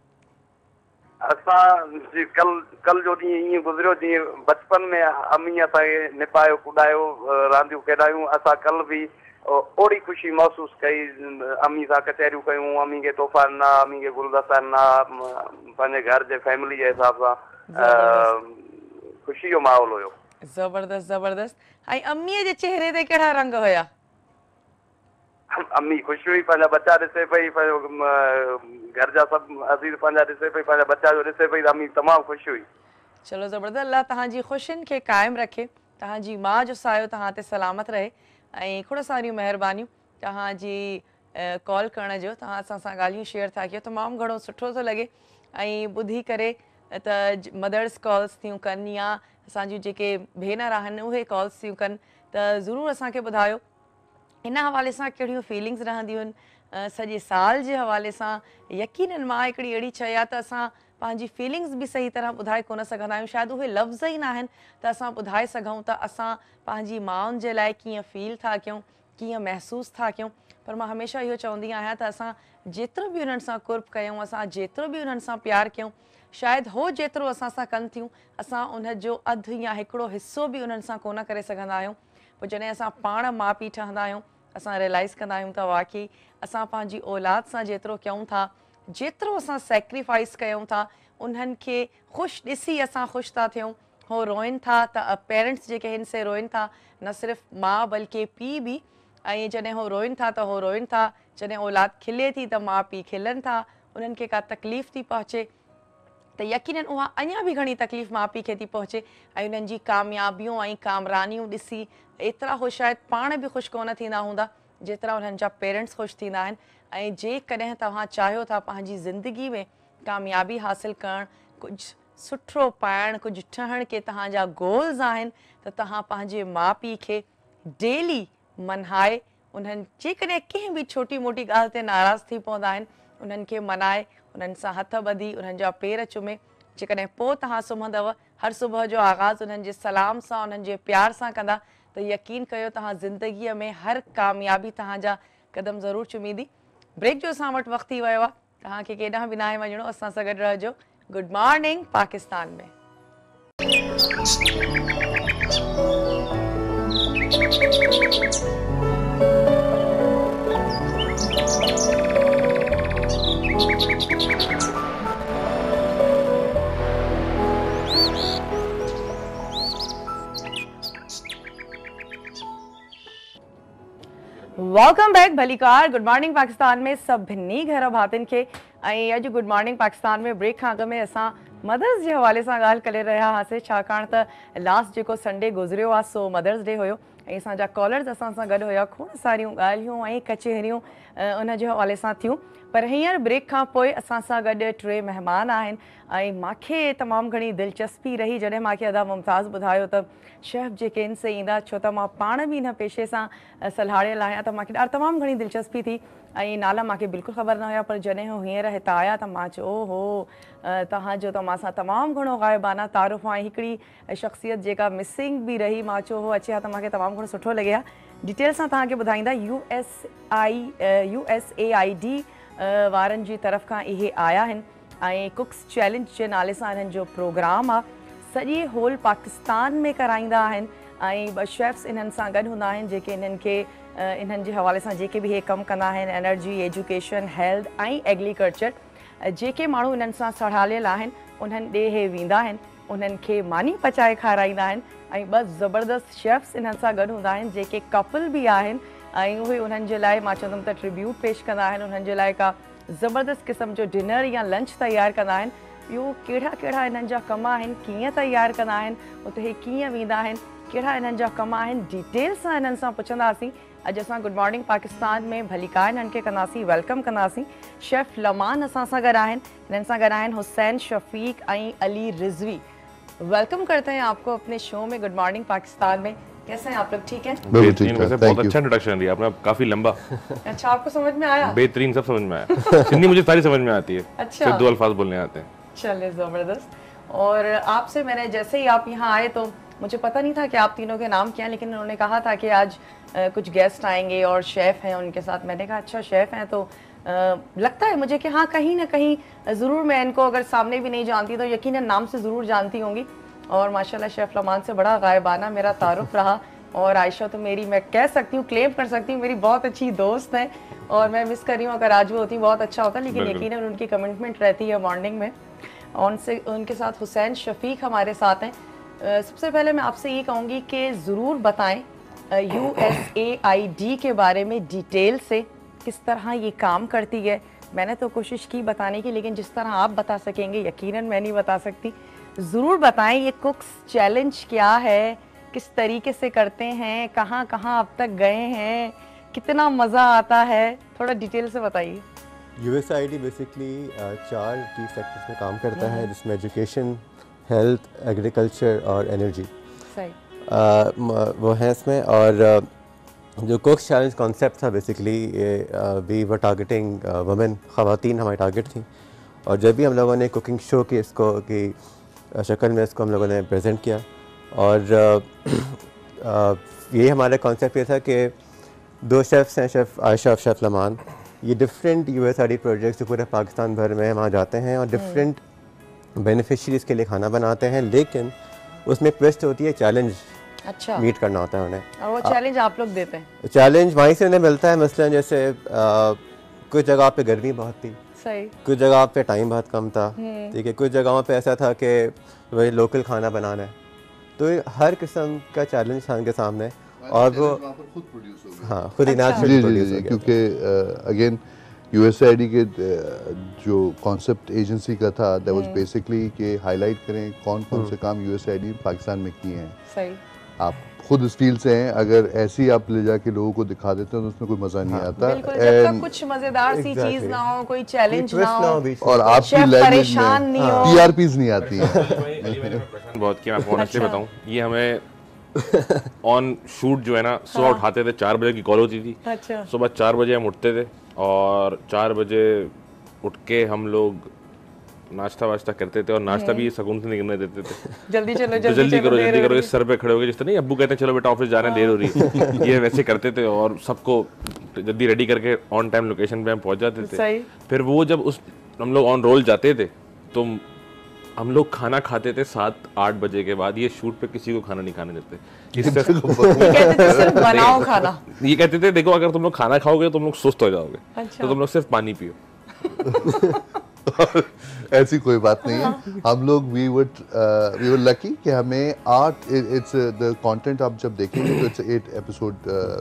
असां जी कल जो ॾींहुं ईअं गुज़रियो जीअं बचपन में अम्मी असांखे निपायो पुॾायो, रांदियूं खेॾायूं। असां कल्ह बि ओड़ी ख़ुशी महसूसु कई, अम्मी सां कचहरियूं कयूं, अम्मी खे तोहफ़ा ॾिना, अम्मी खे गुलदस्ता ॾिना, पंहिंजे घर जे फैमिली जे हिसाब सां ख़ुशी जो माहौल हुयो। ज़बरदस्त, ज़बरदस्त। ऐं अम्मीअ जे चहिरे ते कहिड़ा रंग हुया? अम्मी ख़ुशि हुई, पंहिंजा बच्चा ॾिसे पई, पंहिंजो घर जा सभु अज़ीज़ पंहिंजा ॾिसे पई, पंहिंजा बच्चा जो ॾिसे पई, त अम्मी तमामु ख़ुशि हुई। चलो, ज़बरदस्त। अल्लाह तव्हांजी ख़ुशियुनि खे क़ाइमु रखे, तव्हांजी माउ जो सायो तव्हां ते सलामत रहे ऐं खोड़ सारियूं महिरबानियूं तव्हांजी कॉल करण जो। तव्हां असां सां ॻाल्हियूं शेयर था कयो, तमामु घणो सुठो थो लॻे ऐं ॿुधी करे त मदर्स कॉल्स थियूं कनि या असांजूं जेके भेनर आहिनि उहे कॉल्स थियूं कनि, त ज़रूरु असांखे ॿुधायो इन हवाले सां कहिड़ियूं फीलिंग्स रहंदियूं आहिनि सॼे साल जे हवाले सां। यकीननि मां हिकिड़ी अहिड़ी शइ आहे त असां पंहिंजी फीलिंग्स बि सही तरह ॿुधाए कोन सघंदा आहियूं। शायदि उहे लफ़्ज़ ई न आहिनि त असां ॿुधाए सघूं त असां पंहिंजी माउनि जे लाइ कीअं फील था कयूं, कीअं महसूसु था कयूं। पर मां हमेशह इहो चवंदी आहियां त असां जेतिरो बि उन्हनि सां कुर्ब कयूं, असां जेतिरो बि उन्हनि सां प्यारु कयूं, शायदि हो जेतिरो असां सां कनि थियूं, असां उनजो अधु या हिकिड़ो हिसो बि उन्हनि सां कोन करे सघंदा आहियूं। पोइ जॾहिं असां पाण माउ पीउ ठहंदा आहियूं, असां रियलाइज़ कंदा आहियूं त वाक़ई असां पंहिंजी औलाद सां जेतिरो कयूं था, जेतिरो असां सेक्रीफाइस कयूं था, उन्हनि खे ख़ुशि ॾिसी असां ख़ुशि था थियूं। हो रोइनि था त पेरेंट्स जेके हिन से रोइनि था, न सिर्फ़ु माउ बल्कि पीउ बि। ऐं जॾहिं हो रोइनि था त हो रोइनि था, जॾहिं औलाद खिले थी त माउ पीउ खिलनि था, उन्हनि खे का तकलीफ़ थी पहुचे त यकीननि उहा अञा बि घणी तकलीफ़ माउ पीउ खे थी पहुचे ऐं उन्हनि जी कामयाबियूं ऐं कामरानियूं ॾिसी एतिरा हो शायदि पाण बि ख़ुशि कोन थींदा हूंदा जेतिरा उन्हनि जा पेरेंट्स ख़ुशि थींदा आहिनि। ऐं जेकॾहिं तव्हां चाहियो था पंहिंजी ज़िंदगी में कामयाबी हासिलु करणु, कुझु सुठो पाइणु, कुझु ठहण के तव्हांजा गोल्स आहिनि त तव्हां पंहिंजे माउ पीउ खे डेली मनाए, उन्हनि जेकॾहिं कंहिं बि छोटी मोटी ॻाल्हि ते नाराज़ थी पवंदा आहिनि, उन्हनि खे मनाए, उन्हनि सां हथ ॿधी, उन्हनि जा पेर चुमे। जेकॾहिं पोइ तव्हां सुम्हंदव, हर सुबुह जो आगाज़ उन्हनि जे सलाम सां, उन्हनि जे प्यार सां कंदा त यकीन कयो तव्हां ज़िंदगीअ में हर कामयाबी तव्हांजा क़दम ज़रूरु चुमींदी। ब्रेक जो असां वटि वक़्तु थी वियो आहे, तव्हांखे केॾांहुं बि न आहे वञिणो, असां सां गॾु रहिजो। गुड मॉर्निंग पाकिस्तान में। वेलकम बैक भलीकार। गुड मॉर्निंग पाकिस्तान में सभिनी घर भातियुनि खे। ऐं अॼु गुड मॉर्निंग पाकिस्तान में ब्रेक खां अॻु में असां मदर्स जे हवाले सां ॻाल्हि करे रहिया हुआसीं, छाकाणि त लास्ट जेको संडे गुज़रियो आहे सो मदर्स डे हुयो ऐं असांजा कॉलर्स असां सां गॾु हुया। खोड़ सारियूं ॻाल्हियूं ऐं कचहरियूं उन जे हवाले सां थियूं। पर हींअर ब्रेक खां पोइ असां सां गॾु टे महिमान आहिनि ऐं मूंखे तमामु घणी दिलचस्पी रही जॾहिं मूंखे अदा मुमताज़ ॿुधायो त शेफ़ जेके इन से ईंदा, छो त मां पाण बि हिन पेशे सां सलाहियल आहियां, त मूंखे तमामु घणी दिलचस्पी थी ऐं नाला मूंखे बिल्कुलु ख़बर न हुया, पर जॾहिं हू हींअर हिते आया त मां चयो ओहो तव्हांजो त मां सां तमामु घणो ग़ाइबाना तारुफ़ आहे। हिकिड़ी शख़्सियत जेका मिसिंग बि रही, मां चयो हो अचे हा त मूंखे तमामु घणो सुठो लॻे हा। डिटेल सां तव्हांखे ॿुधाईंदा USAID वारनि जी तरफ़ खां इहे आया आहिनि ऐं कुक्स चैलेंज जे नाले सां हिननि जो प्रोग्राम आहे। सॼे होल पाकिस्तान में कराईंदा आहिनि ऐं 2 शेफ्स इन्हनि सां गॾु हूंदा आहिनि जेके इन्हनि खे इन्हनि जे हवाले सां जेके बि इहे कमु कंदा आहिनि, एनर्जी, एजुकेशन, हेल्थ ऐं एग्रीकल्चर, जेके माण्हू इन्हनि सां सड़ालियल आहिनि उन्हनि ॾे इहे वेंदा आहिनि, उन्हनि खे मानी पचाए खाराईंदा आहिनि ऐं 2 ज़बरदस्त शेफ्स इन्हनि सां गॾु हूंदा आहिनि जेके कपल बि आहिनि ऐं उहे उन्हनि जे लाइ मां चवंदमि त ट्रिब्यूट पेश कंदा आहिनि, उन्हनि जे लाइ का ज़बरदस्त क़िस्म जो डिनर या लंच तयारु कंदा आहिनि। ॿियो कहिड़ा कहिड़ा इन्हनि जा कम आहिनि, कीअं तयारु कंदा आहिनि, उते हे कीअं वेंदा आहिनि, कहिड़ा इन्हनि जा कम आहिनि, डिटेल सां इन्हनि सां पुछंदासीं। अॼु असां गुड मॉर्निंग पाकिस्तान में भलीका इन्हनि खे कंदासीं, वेलकम कंदासीं। शेफ़ लमान असां सां गॾु आहिनि, हिननि सां गॾु आहिनि हुसैन शफ़ीक ऐं अली रिजवी। वेलकम करते हैं आपको अपने शो में गुड मॉर्निंग पाकिस्तान में। कैसे हैं आप लोग? ठीक है? बेहतरीन, वैसे बहुत अच्छा इंट्रोडक्शन दिया आपने, काफी लंबा। अच्छा, आपको समझ में आया? बेहतरीन, सब समझ में आया। हिंदी मुझे सारी समझ में आती है। अच्छा, सिर्फ 2 अल्फाज बोलने आते हैं। चलिए ज़बरदस्त। और आपसे मैंने जैसे ही आप यहाँ आए तो मुझे पता नहीं था कि आप तीनों के नाम क्या हैं, लेकिन उन्होंने कहा था कि आज कुछ गेस्ट आएंगे और शेफ़ हैं उनके साथ। मैंने कहा अच्छा शेफ़ हैं तो लगता है मुझे कि हाँ कहीं ना कहीं ज़रूर मैं इनको अगर सामने भी नहीं जानती तो यकीनन नाम से ज़रूर जानती होंगी। और माशाल्लाह शेफ़ लमान से बड़ा गायबाना मेरा तारुफ रहा। और आयशा तो मेरी, मैं कह सकती हूँ, क्लेम कर सकती हूँ, मेरी बहुत अच्छी दोस्त है और मैं मिस कर रही हूँ। अगर आज वो होती बहुत अच्छा होता, लेकिन यकीनन उनकी कमिटमेंट रहती है मॉर्निंग में। उनके साथ हुसैन शफ़ीक हमारे साथ हैं। सबसे पहले मैं आपसे ये कहूँगी कि ज़रूर बताएं USAID के बारे में डिटेल से, किस तरह ये काम करती है। मैंने तो कोशिश की बताने की, लेकिन जिस तरह आप बता सकेंगे यकीनन मैं नहीं बता सकती। ज़रूर बताएं ये कुक्स चैलेंज क्या है, किस तरीके से करते हैं, कहाँ कहाँ अब तक गए हैं, कितना मज़ा आता है, थोड़ा डिटेल से बताइए। USAID बेसिकली 4 की सेक्टर्स में काम करता है, जिसमें एजुकेशन, हेल्थ, एग्रीकल्चर और एनर्जी सही वो हैं इसमें। और जो कुक्स चैलेंज कॉन्सेप्ट था basically we were targeting women, ख़वातीन हमारी टारगेट थी। और जब भी हम लोगों ने कुकिंग शो की इसको की शक्ल में इसको हम लोगों ने प्रेजेंट किया, और ये हमारा कॉन्सेप्ट ये था कि 2 शेफ़्स हैं, शेफ़ आयशा और शेफ़ लमान, ये डिफरेंट USAID प्रोजेक्ट्स जो पूरे पाकिस्तान भर में वहाँ जाते हैं और डिफरेंट बेनिफिशरीज़ के लिए खाना बनाते हैं, लेकिन उसमें ट्विस्ट होती है, चैलेंज अच्छा मीट करना होता है उन्हें। और वो चैलेंज आप लोग देते हैं? चैलेंज वहीं से उन्हें मिलता है। मसलन जैसे कुछ जगह पे गर्मी बहुत थी, सही, कुछ जगह पे टाइम बहुत कम था, ठीक है, कुछ जगहों पे ऐसा था कि वही लोकल खाना बनाना है। तो हर किस्म का चैलेंज था उनके सामने और वो खुद प्रोड्यूस हो गया। हाँ, खुद ही नेचुरली प्रोड्यूस हो गया। क्योंकि अगेन USAID के जो कॉन्सेप्ट एजेंसी का था, दैट वाज बेसिकली कि हाईलाइट करें कौन कौन से काम USAID पाकिस्तान में किए हैं। सही, आप खुद इस फील्ड से हैं, अगर ऐसी आप ले जाके लोगों को दिखा देते हैं तो उसमें कोई मजा नहीं आता। बिल्कुल, जब तक कुछ मजेदार सी चीज ना हो, कोई चैलेंज ना हो और आपकी लैंग्वेज परेशान नहीं हो, TRPs नहीं आती हैं। बहुत किया, मैं ऑनेस्टली बताऊं, ये हमें ऑन शूट जो है ना, सुबह उठाते थे, 4 बजे की कॉल होती थी। अच्छा, सुबह 4 बजे हम उठते थे और 4 बजे उठ के हम लोग नाश्ता वाश्ता करते थे और नाश्ता भी सुकून से नहीं करने देते थे। जल्दी चलो तो जल्दी करो, सर पे खड़े हो गए, जिस तरह नहीं अब्बू कहते हैं चलो बेटा ऑफिस जाने देर हो रही है, ये वैसे करते थे और सबको जल्दी रेडी करके ऑन टाइम लोकेशन पे हम पहुंच जाते थे। फिर वो जब हम लोग ऑन रोल जाते थे तो हम लोग खाना खाते थे 7-8 बजे के बाद। ये शूट पे किसी को खाना नहीं खाने देते, इससे सिर्फ बनाओ खाना। ये कहते थे देखो अगर तुम लोग खाना खाओगे तो तुम लोग सुस्त हो जाओगे, तो तुम लोग सिर्फ पानी पियो। ऐसी कोई बात नहीं है। हम लोग वी वर लकी कि हमें 8 इट्स द कंटेंट आप जब देखेंगे तो it's 8 episode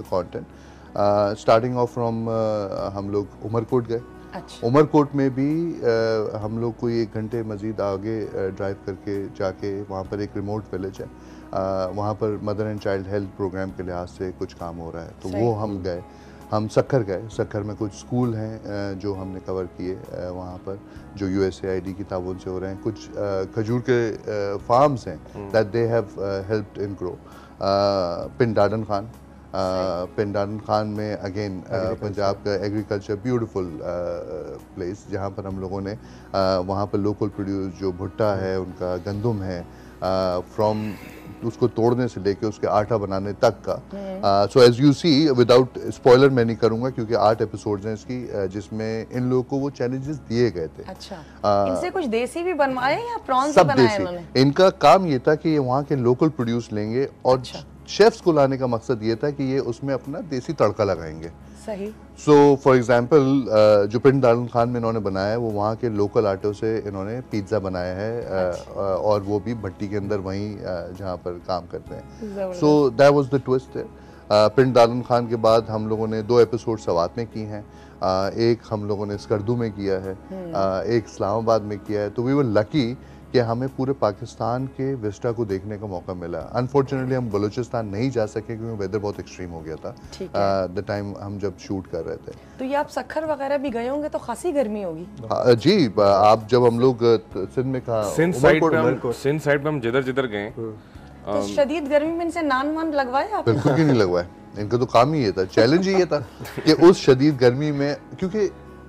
content starting of from हम लोग उमरकोट गए। अच्छा। उमरकोट में भी हम लोग को 1 घंटे मज़ीद आगे ड्राइव करके जाके वहाँ पर एक रिमोट विलेज है, वहाँ पर mother and child health programme के लिहाज से कुछ काम हो रहा है, तो वो हम गए। हम सक्खर गए, सक्खर में कुछ स्कूल हैं जो हमने कवर किए वहाँ पर, जो USAID की ताउन से हो रहे हैं। कुछ खजूर के फार्म्स हैं that they have helped in grow. Pind Dadan Khan पिंडारन खान में अगेन पंजाब का एग्रीकल्चर ब्यूटीफुल प्लेस, जहाँ पर हम लोगों ने वहाँ पर लोकल प्रोड्यूस जो भुट्टा है, उनका गंदम है, फ्रॉम उसको तोड़ने से लेके उसके आटा बनाने तक का। So as you see, without spoiler मैं नहीं करूंगा क्योंकि 8 एपिसोड्स हैं इसकी, जिसमें इन लोगों को वो चैलेंजेस दिए गए थे। अच्छा, इनसे कुछ देसी भी बनवाए या प्रॉन्स सब बनाए देसी। इन्होंने? इनका काम ये था कि ये वहाँ के लोकल प्रोड्यूस लेंगे और शेफ्स को लाने का मकसद ये था कि ये उसमें अपना देसी तड़का लगाएंगे। सही। सो फॉर एग्जांपल जो पिंड दारुल खान में इन्होंने बनाया है वो वहाँ के लोकल आटों से इन्होंने पिज्ज़ा बनाया है, और वो भी भट्टी के अंदर वहीं जहाँ पर काम करते हैं। So that was the twist. Pind Darul Khan के बाद हम लोगों ने 2 एपिसोड सवात में की हैं, एक हम लोगों ने स्कर्दू में किया है, एक इस्लामाबाद में किया है। तो वी वर लकी कि हमें पूरे पाकिस्तान के विस्टा को देखने का मौका मिला। अनफॉर्चुनेटली हम बलूचिस्तान नहीं जा सके क्योंकि वेदर बहुत एक्सट्रीम हो गया था द टाइम हम जब शूट कर रहे थे। तो ये आप सखर वगैरह भी गए होंगे तो खासी गर्मी होगी। जी, आप जब हम लोग सिंध में कहा, सिंध साइड पे हम जिधर गए तो शदीद गर्मी में इनसे नान वान लगवाए आप? बिल्कुल भी नहीं लगवाए। इनका तो काम ही ये था, चैलेंज ही ये था कि उस शदीद गर्मी में, क्योंकि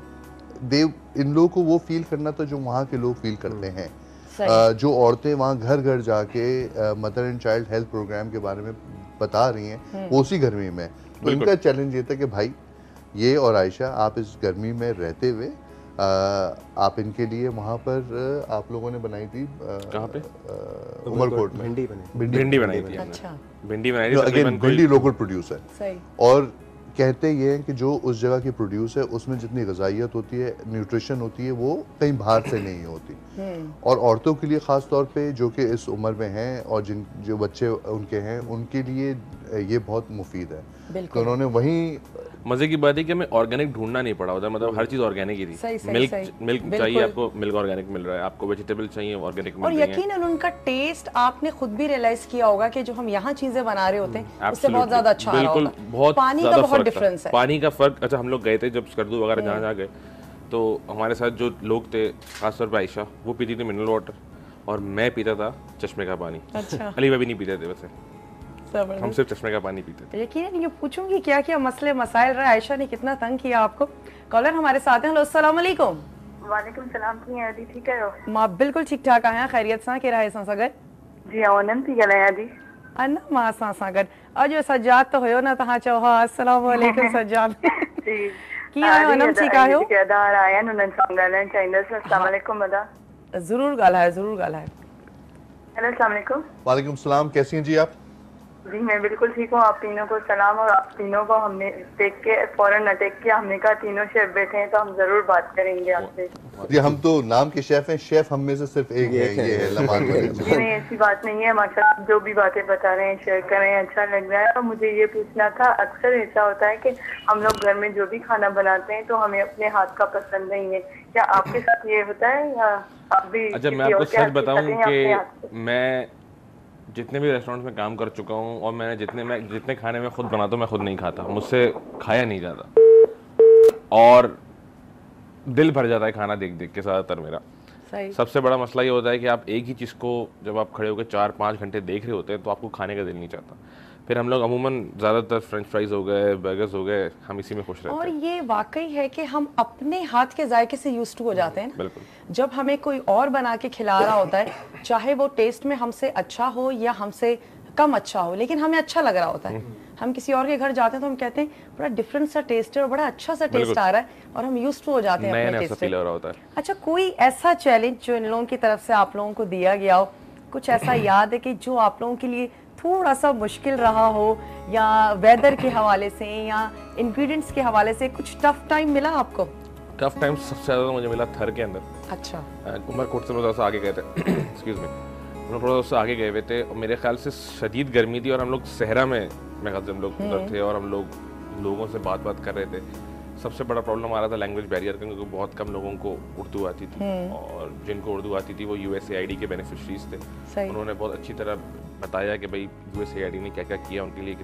इन लोगों को वो फील करना था जो वहाँ के लोग फील करते हैं। जो औरतें वहाँ घर घर जाके mother and child health programme के बारे में बता रही हैं उसी गर्मी में, तो इनका चैलेंज ये था कि भाई ये और आयशा, आप इस गर्मी में रहते हुए आप इनके लिए वहाँ पर आप लोगों ने बनाई थी कहाँ पे? उमरकोट में भिंडी बनाई थी। अच्छा, भिंडी बनाई थी। अगेन भिंडी लोकल प्रोड्यूस है। सही। और कहते ये हैं कि जो उस जगह की प्रोड्यूस है उसमें जितनी ग़िज़ाइयत होती है, न्यूट्रिशन होती है, वो कहीं बाहर से नहीं होती। और औरतों के लिए ख़ास तौर पे जो कि इस उम्र में हैं और जो बच्चे उनके हैं, उनके लिए ये बहुत मुफीद है। तो उन्होंने वहीं मजे की बात है कि हमें ऑर्गेनिक ढूंढना नहीं पड़ा उधर, मतलब हर चीज ऑर्गेनिक ही थी। मिल्क चाहिए आपको, मिल्क ऑर्गेनिक मिल रहा है, आपको वेजिटेबल चाहिए ऑर्गेनिक मिल रही है। और यकीनन उनका टेस्ट आपने खुद भी रियलाइज किया होगा कि जो हम यहाँ चीजें बना रहे होते हैं उससे बहुत ज्यादा अच्छा आ रहा होता है। बहुत पानी का बहुत डिफरेंस है। पानी का फर्क। अच्छा, हम लोग गए थे जब स्कर्दू वगैरह जहाँ गए तो हमारे साथ जो लोग थे, खासतौर पर आयशा, वो पीती थी मिनरल वाटर और मैं पीता था चश्मे का पानी। अच्छा। अली भाभी नहीं पीते थे वैसे, हम सिर्फ चश्मे का पानी पीते थे। यकीनन ये पूछूंगी क्या क्या मसले मसाइल रहे, आयशा ने कितना तंग किया आपको। कॉलर हमारे साथ हैं। हेलो, अस्सलाम वालेकुम। वालेकुम सलाम। की आदी ठीक है हो? मां बिल्कुल ठीक ठाक आया, खैरियत सा के रहे सगद? जी ओनन थी गले आदी अन्ना मां सा सगद। अजो सज्जाद तो होयो ना तहा चो। हां, अस्सलाम वालेकुम सज्जाद। जी की आयो ओनम ठीक आयो? के अदार आया नन संगलन चाइंदस। अस्सलाम वालेकुम अदा। जरूर गाला है। हेलो, अस्सलाम वालेकुम। वालेकुम सलाम, कैसी हैं जी आप? जी मैं बिल्कुल ठीक हूँ। आप तीनों को सलाम। और आप तीनों को हमने देख के फौरन अटैक किया। हमने कहा तीनों शेफ बैठे हैं तो हम जरूर बात करेंगे आपसे। जी हम तो नाम के शेफ हैं, शेफ हम में से सिर्फ एक है, ये है लमान। नहीं ऐसी बात नहीं है, माशाल्लाह जो भी बातें बता रहे हैं शेयर कर रहे हैं, अच्छा लग रहा है। और मुझे ये पूछना था, अक्सर ऐसा होता है कि हम लोग घर में जो भी खाना बनाते हैं तो हमें अपने हाथ का पसंद नहीं है, क्या आपके साथ ये होता है या आप भी? अच्छा, मैं आपको सच बताऊं कि मैं जितने भी रेस्टोरेंट में काम कर चुका हूँ और मैंने जितने खाने में खुद बनाता हूँ मैं खुद नहीं खाता, मुझसे खाया नहीं जाता और दिल भर जाता है खाना देख देख के ज़्यादातर मेरा। सबसे बड़ा मसला ये होता है कि आप एक ही चीज़ को जब आप खड़े होकर 4-5 घंटे देख रहे होते हैं तो आपको खाने का दिल नहीं चाहता। फिर हम लोग अमूमन ज़्यादातर फ्रेंच फ्राइज हो गए, बर्गर्स हो गए, हम इसी में खुश रहते हैं। और ये वाकई है कि हम अपने हाथ के जायके से यूज्ड टू हो जाते हैं। बिल्कुल। जब हमें कोई और बना के खिला रहा होता है, चाहे वो टेस्ट में हमसे अच्छा हो या हमसे कम अच्छा हो, लेकिन हमें अच्छा लग रहा होता है। हम किसी और के घर जाते हैं तो हम कहते हैं बड़ा डिफरेंट सा टेस्ट है और बड़ा अच्छा सा टेस्ट आ रहा है और हम यूज्ड टू हो जाते हैं अपने टेस्ट से। अच्छा, कोई ऐसा चैलेंज जो इन लोगों की तरफ से आप लोगों को दिया गया हो, कुछ ऐसा याद है कि जो आप लोगों के लिए थोड़ा सा मुश्किल रहा हो, या वेदर के हवाले से या इंग्रेडिएंट्स के हवाले से कुछ टफ टाइम मिला आपको? टफ टाइम सबसे ज़्यादा मुझे मिला थर के अंदर। अच्छा। उमरकोट से थोड़ा सा आगे गए थे एक्सक्यूज मी, हम लोग थोड़ा सा आगे गए हुए थे और मेरे ख्याल से शदीद गर्मी थी और हम लोग सहरा में मैं हम लोग उधर थे और हम लोगों से बात कर रहे थे। सबसे बड़ा प्रॉब्लम आ रहा था लैंग्वेज बैरियर का, क्योंकि बहुत कम लोगों को उर्दू आती थी और जिनको उर्दू आती थी वो USAID के बेनिफिशरीज थे। उन्होंने बहुत अच्छी तरह बताया कि भाई USAID ने क्या क्या किया उनके लिए,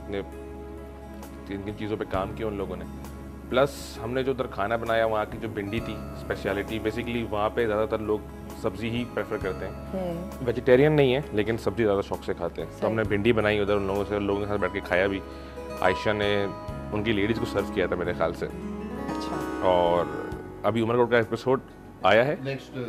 किन किन चीज़ों पे काम किया उन लोगों ने। प्लस हमने जो उधर खाना बनाया, वहाँ की जो भिंडी थी स्पेशलिटी, बेसिकली वहाँ पे ज़्यादातर लोग सब्ज़ी ही प्रेफर करते हैं, वेजिटेरियन नहीं है लेकिन सब्ज़ी ज़्यादा शौक से खाते हैं। तो हमने भिंडी बनाई उधर उन लोगों के साथ बैठ के खाया भी। आयशा ने उनकी लेडीज को सर्व किया था मेरे ख्याल से। अच्छा। और अभी उमरकोट का एपिसोड आया है,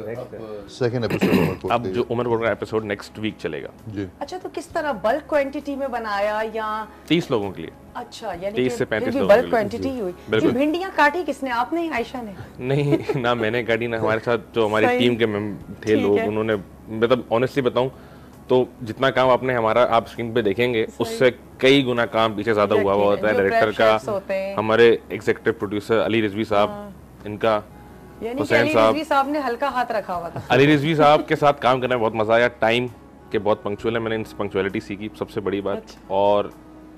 सेकंड एपिसोड अब जो उमरकोट का एपिसोड नेक्स्ट वीक चलेगा जी। अच्छा, तो किस तरह बल्क क्वांटिटी में बनाया या 30 लोगों के लिए? अच्छा, यानी 30 से 35 कि लोगों बल्क के लिए। क्वांटिटी हुई। बिल्कुल। ये भिंडियां काटी किसने, आपने या आयशा ने? नहीं, ना मैंने काटी, ना हमारे साथ जो हमारी सही। टीम के थे लोग, उन्होंने, मतलब ऑनेस्टली बताऊं तो जितना काम आपने हमारा आप स्क्रीन पे देखेंगे उससे कई गुना काम पीछे ज्यादा हुआ होता है। डायरेक्टर का, हमारे एग्जीक्यूटिव प्रोड्यूसर अली रिजवी साहब, इनका यानी हुसैन अली रिजवी साहब ने हल्का हाथ रखा हुआ था। अली रिजवी साहब के साथ काम करने में बहुत मजा आया। टाइम के बहुत पंक्चुअल है, मैंने इनसे पंक्चुअलिटी सीखी, सबसे बड़ी बात, और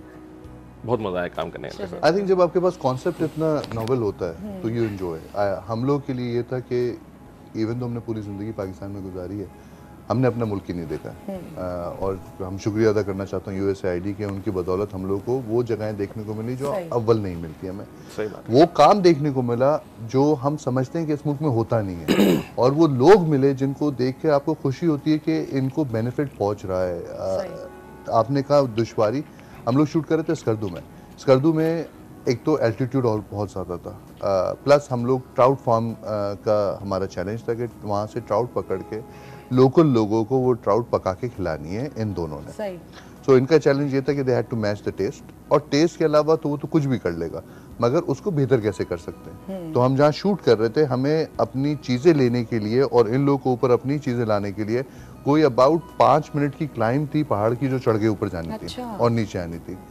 बहुत मजा आया काम करने में। आई थिंक जब आपके पास कॉन्सेप्ट इतना नॉवेल होता है तो यू एंजॉय। हम लोग के लिए ये था कि इवन तो हमने पूरी जिंदगी पाकिस्तान में गुजारी है, हमने अपना मुल्क ही नहीं देखा। और हम शुक्रिया अदा करना चाहता हूँ USAID के, उनकी बदौलत हम लोग को वो जगहें देखने को मिली जो अव्वल नहीं मिलती हमें। सही बात। वो काम देखने को मिला जो हम समझते हैं कि इस मुल्क में होता नहीं है, और वो लोग मिले जिनको देख के आपको खुशी होती है कि इनको बेनिफिट पहुंच रहा है। आपने कहा दुश्वारी, हम लोग शूट कर रहे थे स्कर्दू में एक तो एल्टीट्यूड और बहुत ज़्यादा था, प्लस हम लोग ट्राउट फार्म का हमारा चैलेंज था कि वहाँ से ट्राउट पकड़ के लोकल लोगों को वो ट्राउट पका के खिलानी है इन दोनों ने। सो इनका चैलेंज ये था कि they had to match the test, और टेस्ट के अलावा तो वो तो कुछ भी कर लेगा, मगर उसको बेहतर कैसे कर सकते हैं। तो हम जहाँ शूट कर रहे थे, हमें अपनी चीज़ें लेने के लिए और इन लोगों को ऊपर अपनी चीज़ें लाने के लिए कोई अबाउट 5 मिनट की क्लाइंब थी पहाड़ की, जो चढ़ के ऊपर जानी थी और नीचे आनी थी।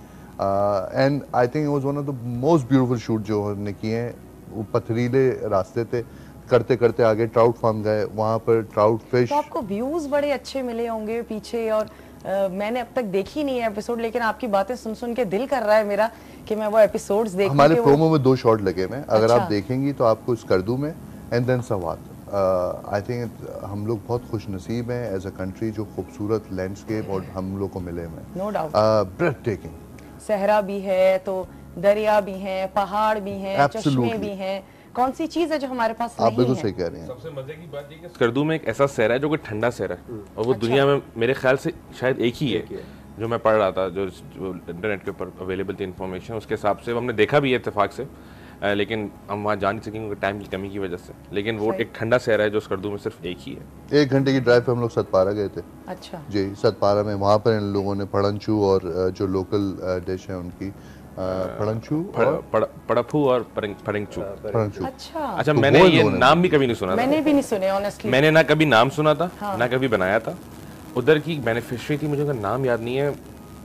And I think it was one of the most beautiful shoot जो हमने किए हैं। वो पथरीले रास्ते थे, करते करते आगे ट्राउट फार्म गए, वहाँ पर ट्राउट फिश। तो आपको व्यूज बड़े अच्छे मिले होंगे पीछे, और मैंने अब तक देखी नहीं है एपिसोड, लेकिन आपकी बातें सुन सुन के दिल कर रहा है मेरा कि मैं वो एपिसोड्स देखूं। हमारे प्रोमो में 2 शॉट लगे हुए हैं, अगर आप देखेंगी तो आपको स्कर्दू में and then Swat. I think हम लोग बहुत खुश नसीब हैं एज अ कंट्री, जो खूबसूरत लैंडस्केप और हम लोग को मिले हुए हैं। No doubt. ब्रेथ टेकिंग, सहरा भी है, तो दरिया भी है, पहाड़ भी हैं, चश्मे भी हैं। कौन सी चीज है जो हमारे पास नहीं है? आप बिल्कुल सही कह रहे हैं। सबसे मजे की बात ये कि स्कर्दू में एक ऐसा सहरा है जो कि ठंडा सहरा है, और वो दुनिया में मेरे ख्याल से शायद एक ही है जो मैं पढ़ रहा था, जो इंटरनेट के ऊपर अवेलेबल थी इन्फॉर्मेशन, उसके हिसाब से हमने देखा भी है इत्तेफाक से, लेकिन हम वहाँ जा नहीं सकेंगे टाइम की कमी की वजह से। लेकिन वो एक ठंडा सहरा है जो स्कर्दू में सिर्फ एक ही है। 1 घंटे की ड्राइव पे हम लोग सतपारा गए थे। अच्छा जी, सतपारा में वहाँ पर इन लोगों ने पड़ंचू और जो लोकल डिश है उनकी पड़ंचू पड़फू और फरिंगचू। अच्छा, तो मैंने ये नाम भी कभी नहीं सुना था। मैंने भी नहीं सुने ऑनेस्टली। मैंने ना कभी नाम सुना था, ना कभी बनाया था। उधर की बेनिफिशियरी थी, मुझे उनका नाम याद नहीं है,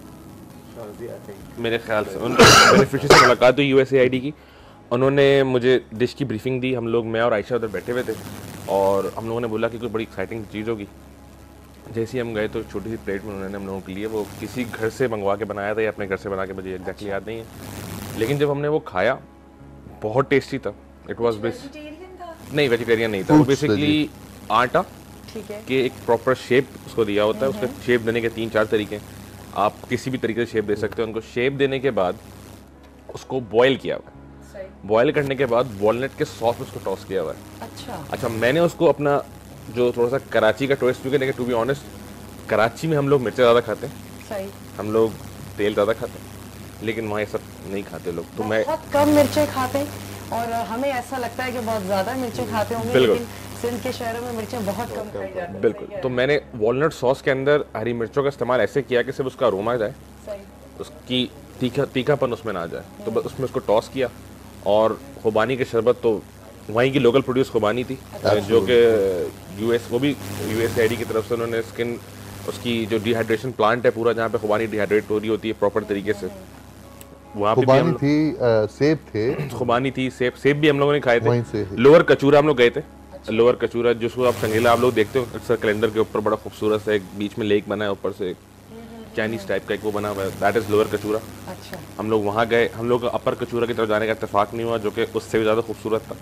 मेरे ख्याल से उन बेनिफिशियरी से मुलाकात हुई USAID की। उन्होंने मुझे डिश की ब्रीफिंग दी। हम लोग, मैं और आयशा उधर बैठे हुए थे, और हम लोगों ने बोला कि कोई बड़ी एक्साइटिंग चीज़ होगी। जैसे ही हम गए तो छोटी सी प्लेट में उन्होंने हम लोगों के लिए, वो किसी घर से मंगवा के बनाया था या अपने घर से बना के, मुझे एग्जैक्टली याद नहीं है, लेकिन जब हमने वो खाया बहुत टेस्टी था। इट वाज नहीं, वेजिटेरियन नहीं था, वो बेसिकली आटा के एक प्रॉपर शेप उसको दिया होता है। उसका शेप देने के 3-4 तरीके, आप किसी भी तरीके से शेप दे सकते हो। उनको शेप देने के बाद उसको बॉयल किया हुआ है, बॉयल करने के बाद वॉलनट के सॉस में उसको टॉस किया हुआ है। अच्छा, मैंने उसको अपना जो थोड़ा सा कराची का टोस्ट भी, टू बी ऑनेस्ट, कराची में हम लोग मिर्चें ज़्यादा खाते हैं, सही, हम लोग तेल ज़्यादा खाते हैं, लेकिन वहाँ ये सब नहीं खाते लोग। तो मैं बहुत कम मिर्चें खाते हैं, और हमें ऐसा लगता है कि बहुत ज़्यादा मिर्चें खाते होंगे, लेकिन सिंध के शहरों में मिर्चें बहुत कम खाई जाती हैं। बिल्कुल। तो मैंने वॉलनट सॉस के अंदर हरी मिर्चों का इस्तेमाल ऐसे किया कि सिर्फ उसका अरोमा जाए, उसकी तीखापन उसमें ना जाए। तो बस उसमें उसको टॉस किया, और खुबानी के शरबत तो वहीं की लोकल प्रोड्यूस खुबानी थी, जो कि वो भी USAID की तरफ से उन्होंने स्किन, उसकी जो डिहाइड्रेशन प्लांट है पूरा, जहाँ पे खुबानी डिहाइड्रेट हो रही होती है प्रॉपर तरीके से, वहाँ पे भी थी। सेब थे, खुबानी थी, सेब भी हम लोगों ने खाए थे। लोअर कचूरा हम लोग गए थे, लोअर कचूरा जिसको आप संगीला आप लोग देखते हो अक्सर कैलेंडर के ऊपर, बड़ा खूबसूरत सा एक बीच में लेक बना है, ऊपर से चाइनीज टाइप का एक वो बना हुआ है, दैट इज लोअर कचूरा। अच्छा, हम लोग वहाँ गए। हम लोग अपर कचूरा की तरफ जाने का इत्तेफाक नहीं हुआ, जो कि उससे भी ज़्यादा खूबसूरत था।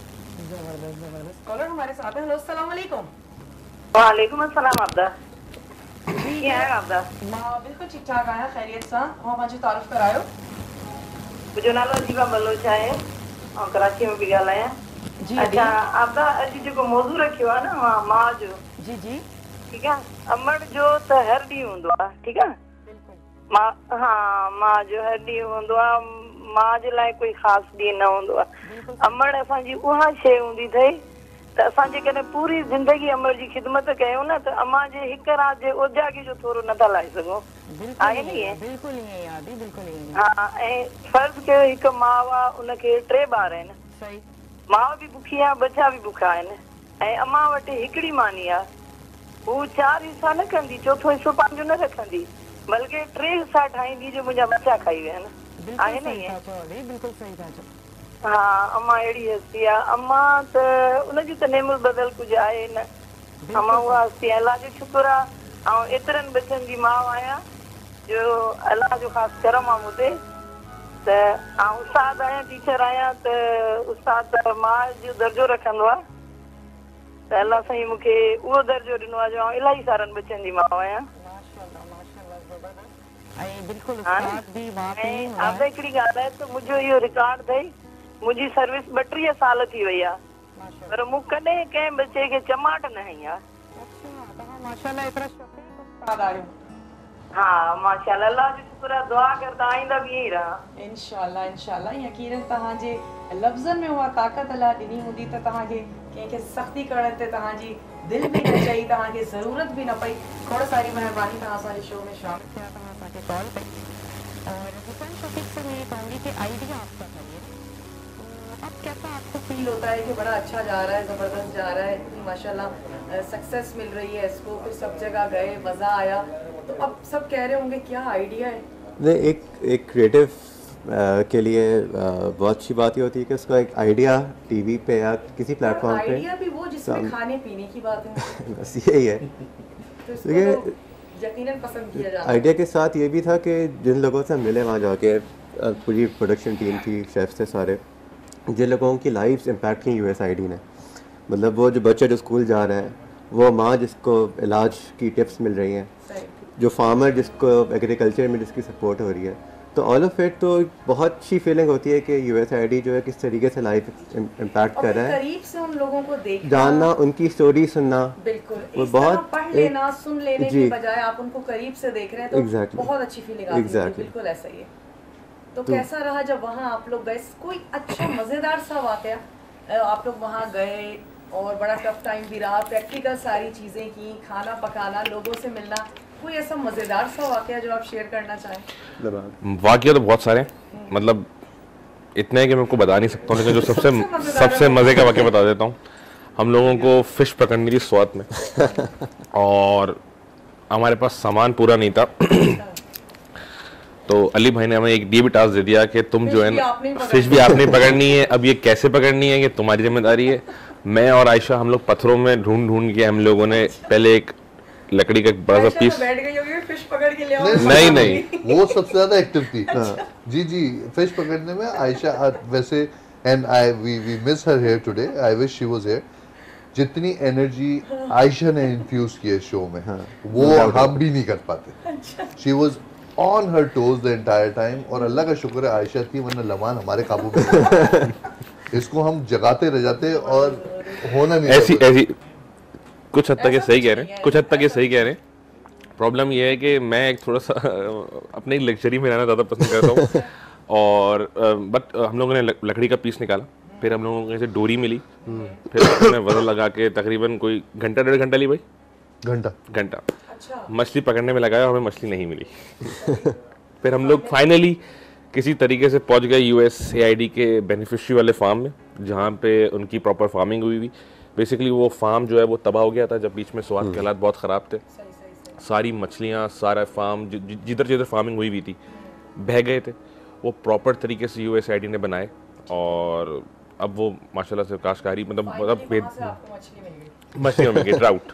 कॉलर हमारे साथ हैं। हेलो, अस्सलाम वालेकुम। वालेकुम अस्सलाम। आबदा क्या है? आबदा मां बिल्कुल ठीक ठाक आया, खैरियत सा। हां, मुझे तारुफ करायो। मुझो नालो अजीबा बलोच आहे और कराची में भी ॻाल्हायां। जी, अच्छा, आबदा अॼु जेको मौज़ू रखियो आहे न मां जो, जी जी, ठीकु आहे, अमड़ जो त हर ॾींहुं हूंदो आहे, ठीकु आहे, हाँ माँ जो है ॾींहुं हूंदो आहे माँ जे लाइ कोई ख़ासि ॾींहुं न हूंदो आहे। अमड़ असांजी उहा शइ हूंदी अथई त असां जेकॾहिं पूरी ज़िंदगी अमड़ जी ख़िदमत कयूं न त अम्मा जे हिकु राति जे उजागी जो थोरो नथा लाहे सघूं। आहे न ईअं? बिल्कुलु ईअं यादी बिल्कुलु ईअं। हा ऐं फर्ज़ कयो हिकु माउ आहे उनखे 3 ॿार आहिनि। सही। माउ बि बुखी आहे बच्चा बि बुखा आहिनि ऐं अम्मा वटि हिकिड़ी मानी आहे हू 4 हिसा न कंदी चोथों हिसो पंहिंजो न रखंदी बल्कि 3 हिसा ठाहींदी जो मुंहिंजा बच्चा खाई विया आहिनि। आहे न ईअं? बिल्कुलु सही था चओ। हा अम्मा अहिड़ी हस्ती आहे अम्मा त उनजी त नेम बदल कुझु आहे न। अम्मा उहा हस्ती आहे अलाह जो शुक्र आहे ऐं एतिरनि बचनि जी माउ आहियां जो अलाह जो ख़ासि करम आहे मूं ते त ऐं उस्ताद आहियां टीचर आहियां त उस्ताद त माउ जो दर्जो रखंदो आहे त अलाह साईं मूंखे उहो दर्जो ॾिनो आहे जो इलाही सारनि बचनि जी माउ आहियां। अब हिकिड़ी ॻाल्हि आहे त मुंहिंजो इहो रिकॉर्ड अथई मुंहिंजी सर्विस 32 साल थी वई आहे पर मूं कॾहिं कंहिं बच्चे खे चमाट न हई आहे। हाँ माशाल्लाह अल्लाह जो शुक्र आहे दुआ कर त आईंदा बि ईअं ई रहा। इंशाल्लाह इंशाल्लाह यकीनन तव्हांजे लफ़्ज़नि में उहा ताक़त अल्लाह ॾिनी हूंदी त तव्हांखे कंहिंखे सख़्ती करण ते तव्हांजी दिलि बि न चई तव्हांखे ज़रूरत बि न पई। खोड़ सारी महिरबानी तव्हां असांजे शो में शामिल थिया तव्हां असांखे कॉल कई और हुसैन शफीक से मैं कहूँगी कि आइडिया आपका था ये तो अब कैसा आपको फील होता है कि बड़ा अच्छा जा रहा है ज़बरदस्त जा रहा है इतनी माशाल्लाह सक्सेस मिल रही है इसको फिर सब जगह गए मज़ा आया तो अब सब कह रहे होंगे क्या आइडिया है? नहीं एक क्रिएटिव के लिए बहुत अच्छी बात ये होती है कि उसका एक आइडिया टीवी पे या किसी प्लेटफॉर्म पे आइडिया भी वो जिसमें खाने पीने की बात है बस यही है। तो यकीनन पसंद किया जाता है। आइडिया के साथ ये भी था कि जिन लोगों से मिले वहाँ जाके पूरी प्रोडक्शन टीम थी शेफ थे सारे जिन लोगों की लाइफ्स इम्पैक्ट की USAID ने मतलब वो जो बच्चे जो स्कूल जा रहे हैं वो माँ जिसको इलाज की टिप्स मिल रही हैं जो फार्मर जिसको एग्रीकल्चर में जिसकी सपोर्ट हो रही है तो ऑल ऑफ इट तो बहुत अच्छी फीलिंग होती है कि USAID जो है किस तरीके से लाइफ इम्पैक्ट कर रहा है करीब से उन लोगों को देखना जानना उनकी स्टोरी सुनना बिल्कुल वो बहुत पढ़ लेना सुन लेने की बजाय आप उनको करीब से देख रहे हैं तो बहुत अच्छी फीलिंग आती है। बिल्कुल ऐसा ही है। तो कैसा रहा जब वहाँ आप लोग गए कोई अच्छा मज़ेदार सा वाकया आप लोग वहाँ गए और बड़ा टफ टाइम भी रहा प्रैक्टिकल सारी चीज़ें की खाना पकाना लोगों से मिलना कोई ऐसा मज़ेदार सा वाकया जो आप शेयर करना चाहें? वाकया तो बहुत सारे मतलब इतने हैं कि मैं आपको बता नहीं सकता हूँ लेकिन जो सबसे मज़े का वाकया बता देता हूँ। हम लोगों को फ़िश पकड़नी थी स्वात में और हमारे पास सामान पूरा नहीं था तो अली भाई ने हमें एक ये भी टास्क दे दिया कि तुम जो है ना फिश भी आपने पकड़नी है। अब ये कैसे पकड़नी है ये तुम्हारी जिम्मेदारी है। मैं और आयशा हम लोग पत्थरों में ढूंढ के हम लोगों ने पहले एक लकड़ी का एक बड़ा सा पीस बैठ गई होगी फिश पकड़ के ले आओ। नहीं वो सबसे ज्यादा एक्टिव थी। जी फिश पकड़ने में आयशा वैसे and I we miss her here today I wish she was here. जितनी एनर्जी आयशा ने इन्फ्यूज की है शो में वो हम भी नहीं कर पाते। She was on her toes the entire time और अल्लाह का शुक्र है आयशा थी वरना लमान हमारे काबू में इसको हम जगाते रह जाते और होना नहीं ऐसी कुछ हद तक ये सही कह रहे हैं प्रॉब्लम ये है कि मैं एक थोड़ा सा अपने लग्जरी में रहना ज़्यादा पसंद करता हूँ और बट हम लोगों ने लकड़ी का पीस निकाला फिर हम लोगों को ऐसे डोरी मिली फिर हमने वजन लगा के तकरीबन कोई घंटा 1.5 घंटा ली भाई घंटा मछली पकड़ने में लगाया हमें मछली नहीं मिली फिर हम लोग फाइनली किसी तरीके से पहुंच गए USAID के बेनिफिशियरी वाले फार्म में जहाँ पे उनकी प्रॉपर फार्मिंग हुई हुई। बेसिकली वो फार्म जो है वो तबाह हो गया था जब बीच में स्वाद के हालात बहुत ख़राब थे। सारी मछलियाँ सारा फार्म जिधर फार्मिंग हुई हुई थी बह गए थे। वो प्रॉपर तरीके से USAID ने बनाए और अब वो माशाल्लाह से काश्तकारी मतलब मछलियों में ट्राउट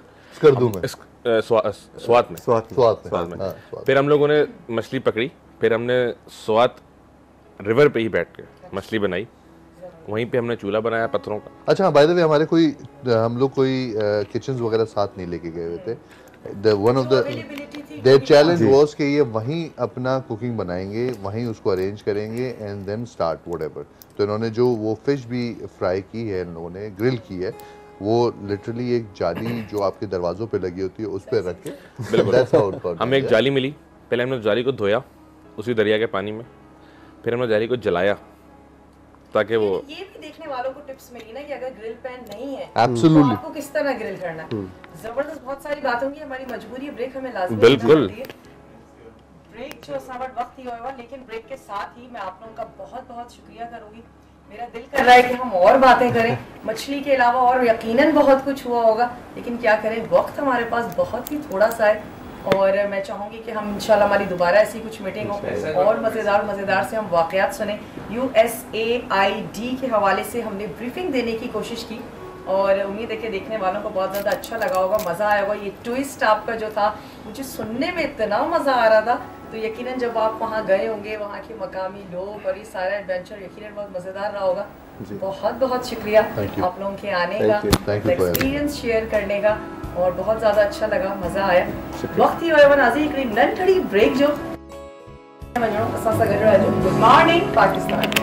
स्वाद में फिर हम लोगों ने मछली पकड़ी फिर हमने स्वाद रिवर पे ही बैठ के मछली बनाई वहीं पे हमने चूल्हा बनाया पत्थरों का। अच्छा बाय द वे हमारे हम लोग कोई किचन्स वगैरह साथ नहीं लेके गए हुए थे। One of their challenge was कि ये वहीं अपना कुकिंग बनाएंगे वहीं उसको अरेंज करेंगे एंड देन स्टार्ट व्हाटएवर। तो इन्होंने जो वो फिश भी फ्राई की है इन लोगों ने ग्रिल की है वो लिटरली एक जाली जो आपके दरवाजों पे लगी होती है उस पे रख के बिल्कुल हमें एक जाली मिली पहले हमने जाली को धोया उसी दरिया के पानी में, फिर हमने जाली को जलाया ताकि वो ये भी देखने वालों को टिप्स मिली ना कि अगर ग्रिल पैन नहीं है Absolutely. तो आपको किस तरह ग्रिल करना है। जबरदस्त बहुत सारी बातों की हमारी मजबूरी, ब्रेक हमें लाजमी बिल्कुल। ब्रेक जो सावट वक्त ही होगा, लेकिन ब्रेक के साथ ही मैं आप लोगों का बहुत बहुत शुक्रिया करूंगी। मेरा दिल कर रहा है कि हम और बातें करें मछली के अलावा, और यकीनन बहुत कुछ हुआ होगा, लेकिन क्या करें, वक्त हमारे पास बहुत ही थोड़ा सा है। और मैं चाहूँगी कि हम इंशाल्लाह हमारी दोबारा ऐसी कुछ मीटिंग हो और मज़ेदार से हम वाक़यात सुने। USAID के हवाले से हमने ब्रीफिंग देने की कोशिश की और उम्मीद है कि देखने वालों को बहुत ज़्यादा अच्छा लगा होगा, मज़ा आया होगा। ये ट्विस्ट आपका जो था मुझे सुनने में इतना मज़ा आ रहा था, तो यकीनन जब आप वहाँ गए होंगे, वहाँ के मकामी लोग और ये सारा एडवेंचर यकीनन बहुत मज़ेदार रहा होगा। बहुत बहुत शुक्रिया आप लोगों के आने का, एक्सपीरियंस शेयर करने का, और बहुत ज़्यादा अच्छा लगा, मज़ा आया। वक्त ही हुआ नाज़रीन हिकिड़ी नंढड़ी ब्रेक जो वञणो असां सां गॾु रहजो। Good morning Pakistan.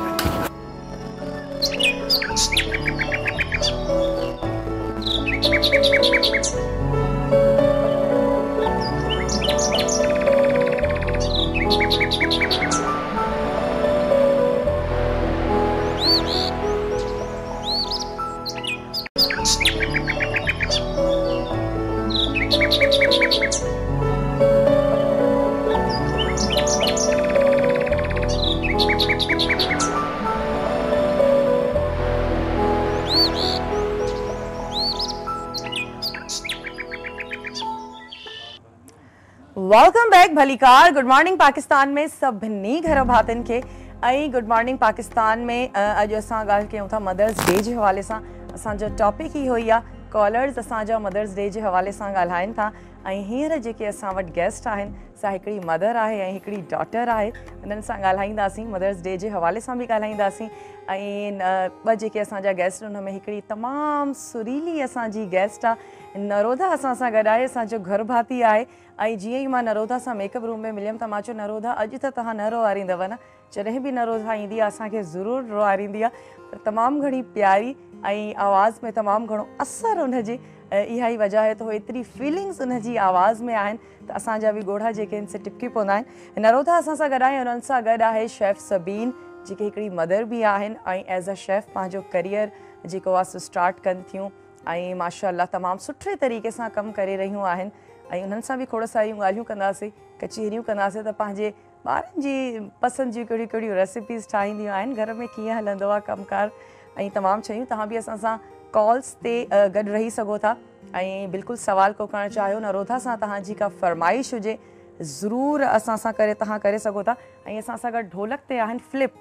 Welcome back भलीकार। गुड मॉर्निंग पाकिस्तान में सभिनी घर भातिन के आई गुड मॉर्निंग पाकिस्तान में अॼु असां ॻाल्हि कयूं था मदर्स डे जे हवाले सां। असांजो टॉपिक ई हुई आहे, कॉलर्स असांजा मदर्स डे जे हवाले सां ॻाल्हाइनि था। ऐं हींअर जेके असां वटि गेस्ट आहिनि सा हिकिड़ी मदर आहे ऐं हिकिड़ी डॉटर आहे, उन्हनि सां ॻाल्हाईंदासीं, मदर्स डे जे हवाले सां बि ॻाल्हाईंदासीं। ऐं ॿ जेके असांजा गेस्ट उन में हिकिड़ी तमामु सुरीली असांजी गेस्ट आहे, नरोधा असां सां गॾु आहे, असांजो घर भाती आहे। ऐं जीअं ई मां नरोधा सां मेकअप रूम में मिलियमि त मां चयो नरोधा अॼु त तव्हां न रोआरींदव न, जॾहिं बि नरोधा ईंदी आहे असांखे ज़रूरु रोआरींदी आहे, पर तमामु घणी प्यारी ऐं आवाज़ में तमामु घणो असरु उनजी, इहा ई वजह आहे त उहे एतिरी फीलिंग्स उनजी आवाज़ में आहिनि त असांजा बि ॻोढ़ा जेके आहिनि से टिपकी पवंदा आहिनि। नरोधा असां सां गॾु आहे, उन्हनि सां गॾु आहे शेफ़ सबीन जेके हिकिड़ी मदर बि आहिनि ऐं एज़ अ शेफ़ पंहिंजो करियर जेको आहे सो स्टार्ट कनि थियूं ऐं माशाअल्लाह तमामु सुठे तरीक़े सां कमु करे रहियूं आहिनि। ऐं उन्हनि सां बि खोड़ सारियूं ॻाल्हियूं कंदासीं, कचहरियूं कंदासीं त पंहिंजे ॿारनि जी पसंदि जी कहिड़ियूं कहिड़ियूं रेसिपीज़ ठाहींदियूं आहिनि, घर में कीअं हलंदो आहे कमकार ऐं तमामु शयूं। तव्हां बि असां सां कॉल्स ते गॾु रही सघो था ऐं बिल्कुलु सवाल को करणु चाहियो, नरोधा सां तव्हांजी का फरमाइश हुजे ज़रूरु असां सां तव्हां करे सघो था। ऐं असां सां गॾु ढोलक ते आहिनि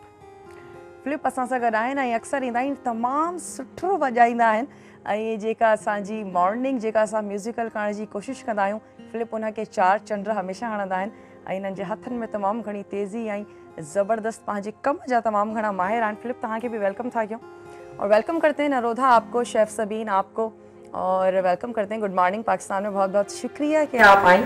फ़्लिप असां सां गॾु आहिनि ऐं अक्सर ईंदा आहिनि, तमामु सुठो वॼाईंदा आहिनि। ऐं जेका असांजी मॉर्निंग जेका असां म्यूज़िकल करण जी कोशिशि कंदा आहियूं, फ़्लिप उनखे 4 चंड हमेशह हणंदा आहिनि ऐं इन्हनि जे हथनि में तमामु घणी तेज़ी ऐं ज़बरदस्त पंहिंजे कम जा तमामु घणा माहिर आहिनि। फ़्लिप तव्हांखे भी वेलकम था कयूं और वेलकम करते हैं नरोधा आपको, शेफ़ सबीन आपको, और वेलकम करते हैं गुड मॉर्निंग पाकिस्तान में। बहुत बहुत शुक्रिया कि आप आई।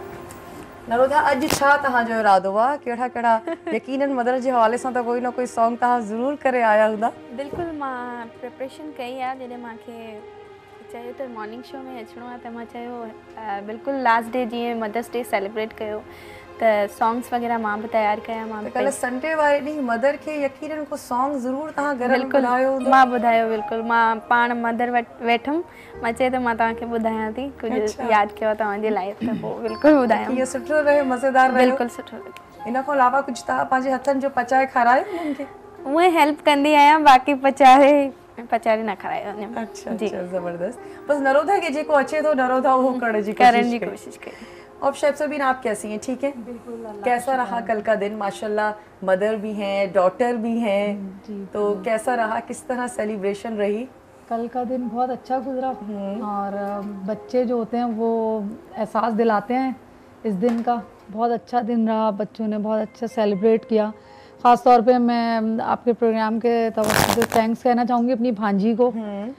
नरोधा अॼु छा तव्हांजो इरादो आहे, कहिड़ा कहिड़ा यकीनन मदर जे हवाले सां त कोई न कोई सॉन्ग तव्हां ज़रूरु करे आया हूंदा? बिल्कुलु मां प्रिपरेशन कई आहे, जॾहिं मूंखे चयो त मॉर्निंग शो में अचिणो आहे त मां चयो बिल्कुलु लास्ट डे जीअं मदर्स डे सेलिब्रेट कयो त सॉन्ग्स वग़ैरह मां बि तयारु कया। मां कल्ह संडे वारे ॾींहुं मदर खे यकीनन को सॉन्ग ज़रूरु तव्हां घर में ॿुधायो हूंदो? मां ॿुधायो, बिल्कुलु मां पाण मदर वटि वेठमि, मां चयो त मां तव्हांखे ॿुधायां थी, कुझु यादि कयो तव्हांजे लाइ त पोइ बिल्कुलु ॿुधायो। इहो सुठो रहे, मज़ेदार रहे? बिल्कुलु सुठो रहे। इन खां अलावा कुझु तव्हां पंहिंजे हथनि जो पचाए खारायो उन्हनि खे? उहे हेल्प कंदी आहियां, बाक़ी पचारे न खारायो वञे। अच्छा ज़बरदस्त। बस नरोधा के जेको अचे तो नरोधा वो करने की कोशिश करें। और शेफ़ सबीन आप कैसी हैं? ठीक है, बिल्कुल। कैसा रहा कल का दिन? माशाल्लाह मदर भी हैं, डॉटर भी हैं, तो कैसा रहा, किस तरह सेलिब्रेशन रही? कल का दिन बहुत अच्छा गुजरा और बच्चे जो होते हैं वो एहसास दिलाते हैं इस दिन का। बहुत अच्छा दिन रहा, बच्चों ने बहुत अच्छा सेलिब्रेट किया। ख़ास तौर पे मैं आपके प्रोग्राम के तवज्जो से थैंक्स कहना चाहूँगी अपनी भांजी को,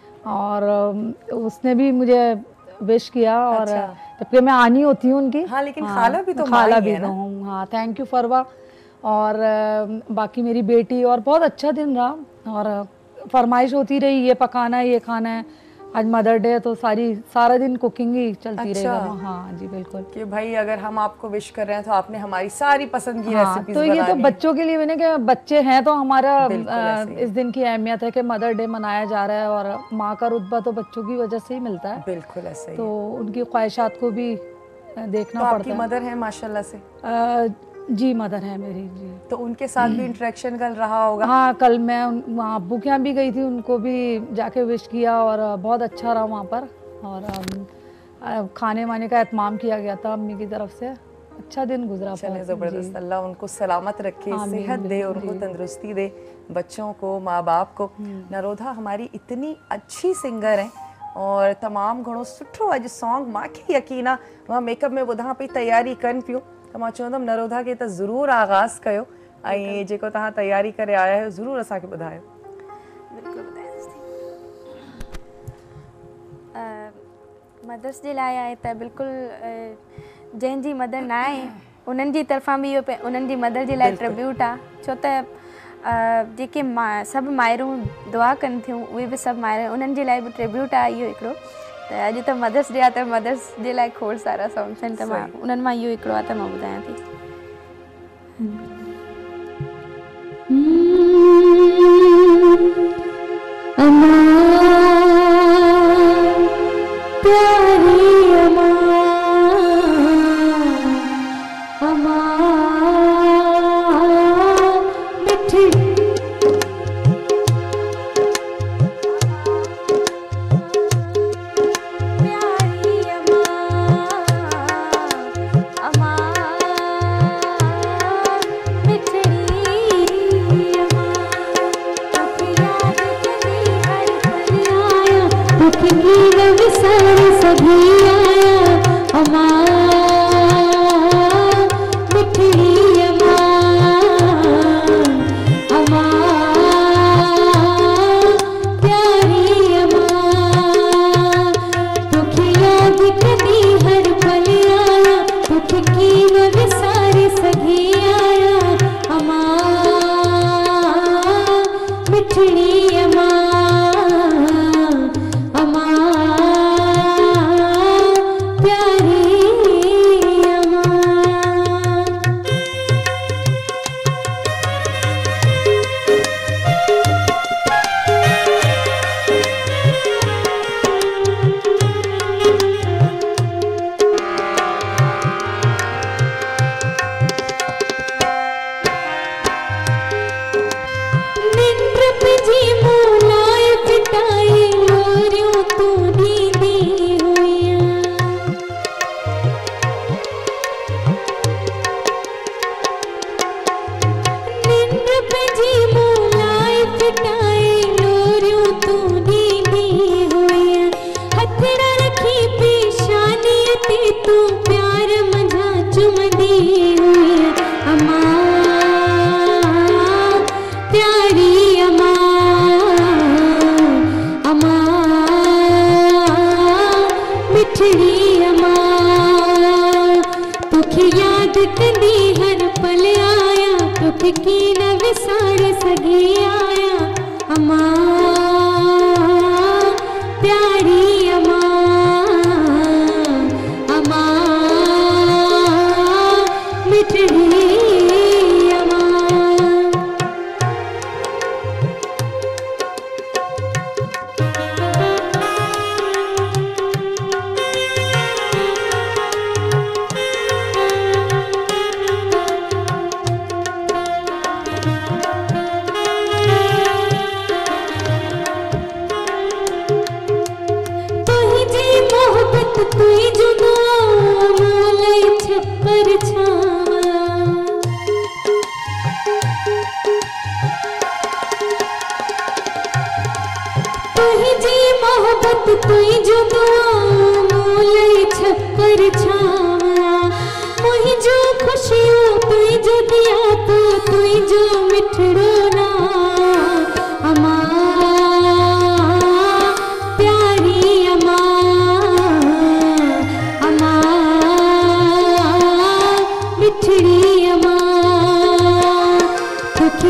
और उसने भी मुझे विश किया। और जबकि मैं आनी होती हूँ उनकी, हाँ, लेकिन खाला भी तो हूँ। हाँ, थैंक यू फरवा। और बाकी मेरी बेटी, और बहुत अच्छा दिन रहा और फरमाइश होती रही ये पकाना है ये खाना है, आज मदर डे है तो सारा दिन कुकिंग ही चलती अच्छा। रहेगा। हाँ जी बिल्कुल, कि भाई अगर हम आपको विश कर रहे हैं तो आपने हमारी सारी पसंद की रेसिपीज तो ये तो बच्चों के लिए भी ना कि बच्चे हैं तो हमारा इस दिन की अहमियत है कि मदर डे मनाया जा रहा है और माँ का रुतबा तो बच्चों की वजह से ही मिलता है। बिल्कुल ऐसे ही तो उनकी ख्वाहिशात को भी देखना तो पड़ता है। मदर है माशाल्लाह से? जी मदर है मेरी जी। तो उनके साथ भी इंटरेक्शन कल रहा होगा? हाँ कल मैं वहाँ अब्बू के यहाँ भी गई थी, उनको भी जाके विश किया और बहुत अच्छा रहा वहाँ पर। और खाने वाने का एहतमाम किया गया था अम्मी की तरफ से। अच्छा दिन गुजरा। चले ज़बरदस्त, अल्लाह उनको सलामत रखे, सेहत दे, उनको तंदुरुस्ती दे, बच्चों को, माँ बाप को। नरोधा हमारी इतनी अच्छी सिंगर हैं और तमाम घणो सुठो अॼु सॉन्ग मूंखे यकीन आहे मां मेकअप में ॿुधां पई तयारी कनि पियूं त मां चवंदमि नरोधा खे त ज़रूरु आगाज़ कयो ऐं जेको तव्हां तयारी करे आया आहियो ज़रूरु असांखे ॿुधायो। मदर्स डे लाइ आहे त बिल्कुलु जंहिंजी मदर न आहे उन्हनि जी तरफ़ां बि इहो उन्हनि जी मदर जे लाइ ट्रिब्यूट आहे, छो त जेके सभु माइरूं दुआ कनि थियूं उहे बि सभु माइरूं उन्हनि जे लाइ बि ट्रिब्यूट आहे इहो हिकिड़ो। त अॼु त मदर्स डे आहे त मदर्स जे लाइ खोड़ सारा सॉन्ग्स आहिनि, त मां उन्हनि मां इहो हिकिड़ो आहे त मां ॿुधायां थी।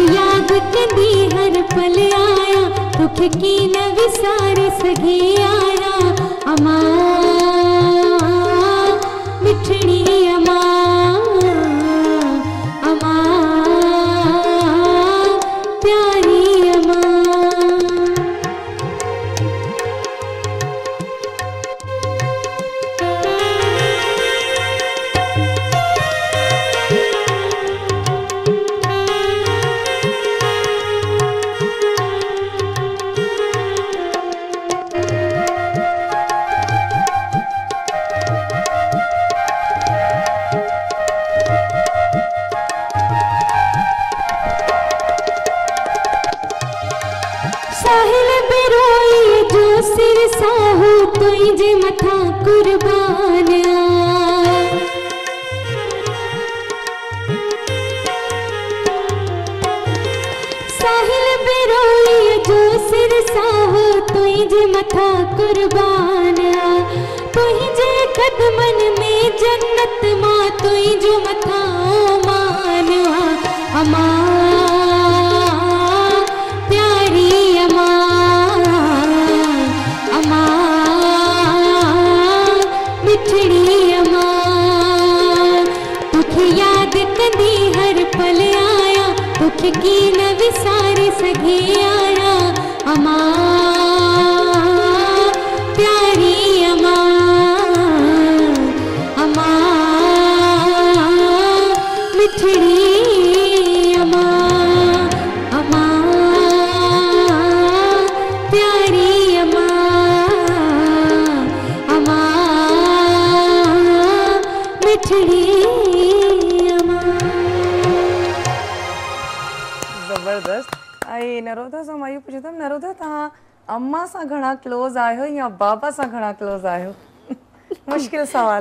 याद कंदी हर पल आया, दुख की न विसार सघे आया। अमा मिठड़ी अमा अमा प्यारी अमा। साहिल बिरोई जो सिर साहू तोई जे मथा कुर्बान साहिल बिरोई जो सिर साहू तोई जे मथा कुर्बान तोई जे कदमन में जन्नत मां तोई जो मथा मान अमा प्यारी अमा अमा मिठड़ी अमा तुख याद कंदी हर पल आया तुख की न विसारे सघे आया अमा प्यारी अमा अमा मिठड़ी अमा अमा प्यारी अमा अमा मिठड़ी अमा। जबरदस्त। आई नरोदा सां मां इहो पुछंदमि, नरोदा तव्हां अम्मा सां घणा क्लोज आहियो या बाबा सां घणा क्लोज आहियो? मुश्किल सवाल।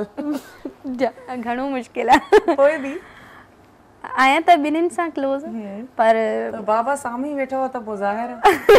घणो मुश्किल आहे। कोई बि आया त ॿिन्हिनि सां क्लोज पर बाबा साम्हूं वेठा हो त पोइ ज़ाहिर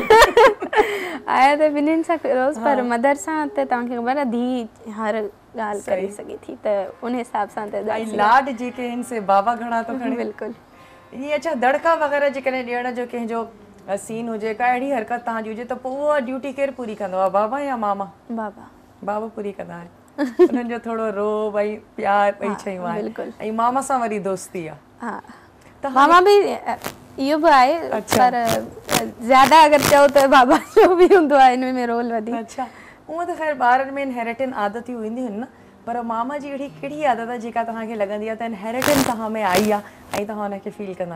आया त ॿिन्हिनि सां क्लोज पर मदर सां त तव्हांखे ख़बर आहे धी हर ॻाल्हि करे सघे थी त उन हिसाब सां त लाड जेके आहिनि से बाबा घणा थो खणे। बिल्कुलु ईअं अच्छा दड़का वग़ैरह जेकॾहिं ॾियण जो कंहिंजो सीन हुजे का अहिड़ी हरकत तव्हांजी हुजे त पोइ उहा ड्यूटी केरु पूरी कंदो आहे, बाबा या मामा? बाबा बाबा पूरी कंदा आहिनि। उन्हनि जो थोरो रो भई प्यार ॿई शयूं आहिनि ऐं मामा सां वरी दोस्ती आहे। हा त मामा बि इहो बि आहे पर ज़्यादा अगरि चओ त बाबा जो बि हूंदो आहे हिन में रोल वधीक। अच्छा हूअं त ख़ैर ॿारनि में इनहेरिटेंट आदतियूं ईंदियूं आहिनि न, पर मामा जी अहिड़ी कहिड़ी आदत आहे जेका तव्हांखे लॻंदी आहे त इनहेरिटेंट तव्हां में आई आहे ऐं तव्हां हुनखे फील कंदा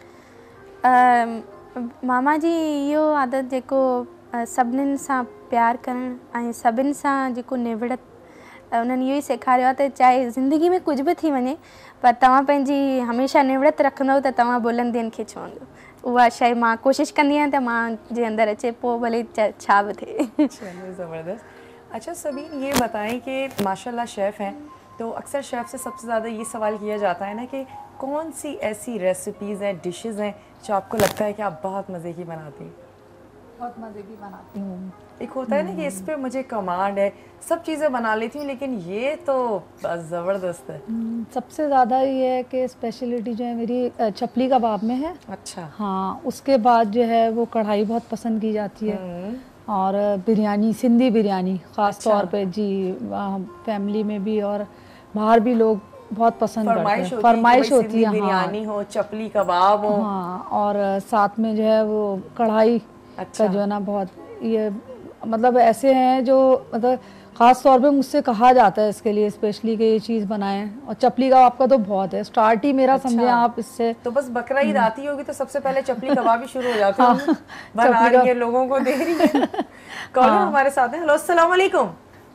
आहियो? मामा जी इहो आदत जेको सभिनीनि सां प्यार करणु ऐं सभिनि सां जेको निवड़त उन्हनि इहो ई सेखारियो आहे त चाहे ज़िंदगी में कुझु बि थी वञे पर तव्हां पंहिंजी हमेशह निवड़त रखंदव त तव्हां बुलंदियुनि खे छुहंदो। उहा शइ मां कोशिशि कंदी आहियां त मां जे अंदरि अचे पोइ भले छा बि थिए। चलिए ज़बरदस्त। अच्छा सबीन ये बताएं कि माशाल्लाह शेफ़ हैं तो अक्सर शेफ़ से सबसे ज़्यादा ये सवाल किया जाता है ना कि कौन सी ऐसी रेसिपीज़ हैं, डिशेज़ हैं जो आपको लगता है कि आप बहुत मज़े की बनाती हैं? बहुत मज़े की बनाती हूँ। एक होता है ना कि इस पे मुझे कमांड है, सब चीज़ें बना लेती हूँ लेकिन ये तो ज़बरदस्त है। सबसे ज़्यादा ये है कि स्पेशलिटी जो है मेरी चपली कबाब में है। अच्छा हाँ, उसके बाद जो है वो कढ़ाई बहुत पसंद की जाती है और बिरयानी, सिंधी बिरयानी ख़ास तौर पे जी फैमिली में भी और बाहर भी लोग बहुत पसंद करते हैं। फरमाइश होती है बिरयानी हो, चपली कबाब हो। हाँ, और साथ में जो है वो कढ़ाई का जो है ना बहुत ये मतलब ऐसे हैं जो मतलब ख़ास तौर पे मुझसे कहा जाता है इसके लिए स्पेशली कि ये चीज़ बनाएं। और चपली कबाब का तो बहुत है, स्टार्ट ही मेरा समझे आप इससे। तो बस बकरा ईद आती होगी तो सबसे पहले चपली कबाब ही शुरू हो जाते हैं। बना रही है, लोगों को दे रही है। कॉलर हमारे साथ हैं। हेलो अस्सलाम वालेकुम।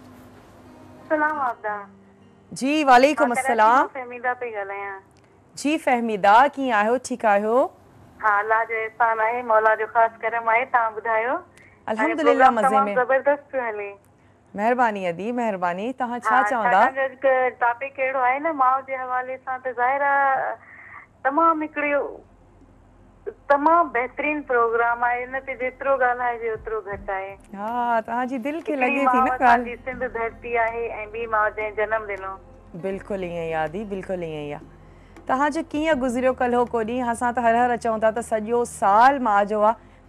सलाम आबदा जी वालेकुम अस्सलाम। फहमीदा पे ॻाल्हायां। जी फहमीदा कीअं आहियो? ठीकु आहियो? हाँ अल्लाह जो एहसान आहे, मौला जो ख़ासि करम आहे। तव्हां ॿुधायो? अल्हम्दुलिल्लाह मज़े में। ज़बरदस्त पियो हले। महिरबानी अदी महिरबानी। तव्हां छा चवंदा? टॉपिक अहिड़ो आहे न माउ जे हवाले सां त ज़ाहिर आहे तमामु हिकिड़ो तमामु बहितरीन प्रोग्राम आहे। इन ते जेतिरो ॻाल्हाइजे ओतिरो घटि आहे। हा तव्हांजी दिलि खे लॻे थी न ॻाल्हि। सिंध धरती आहे ऐं ॿी माउ जंहिं जनम ॾिनो। बिल्कुलु ईअं ई आदी, बिल्कुलु ईअं ई आहे। तव्हांजो कीअं गुज़रियो कल्ह को ॾींहुं? असां त हर हर चऊं था त सॼो साल माउ जो आहे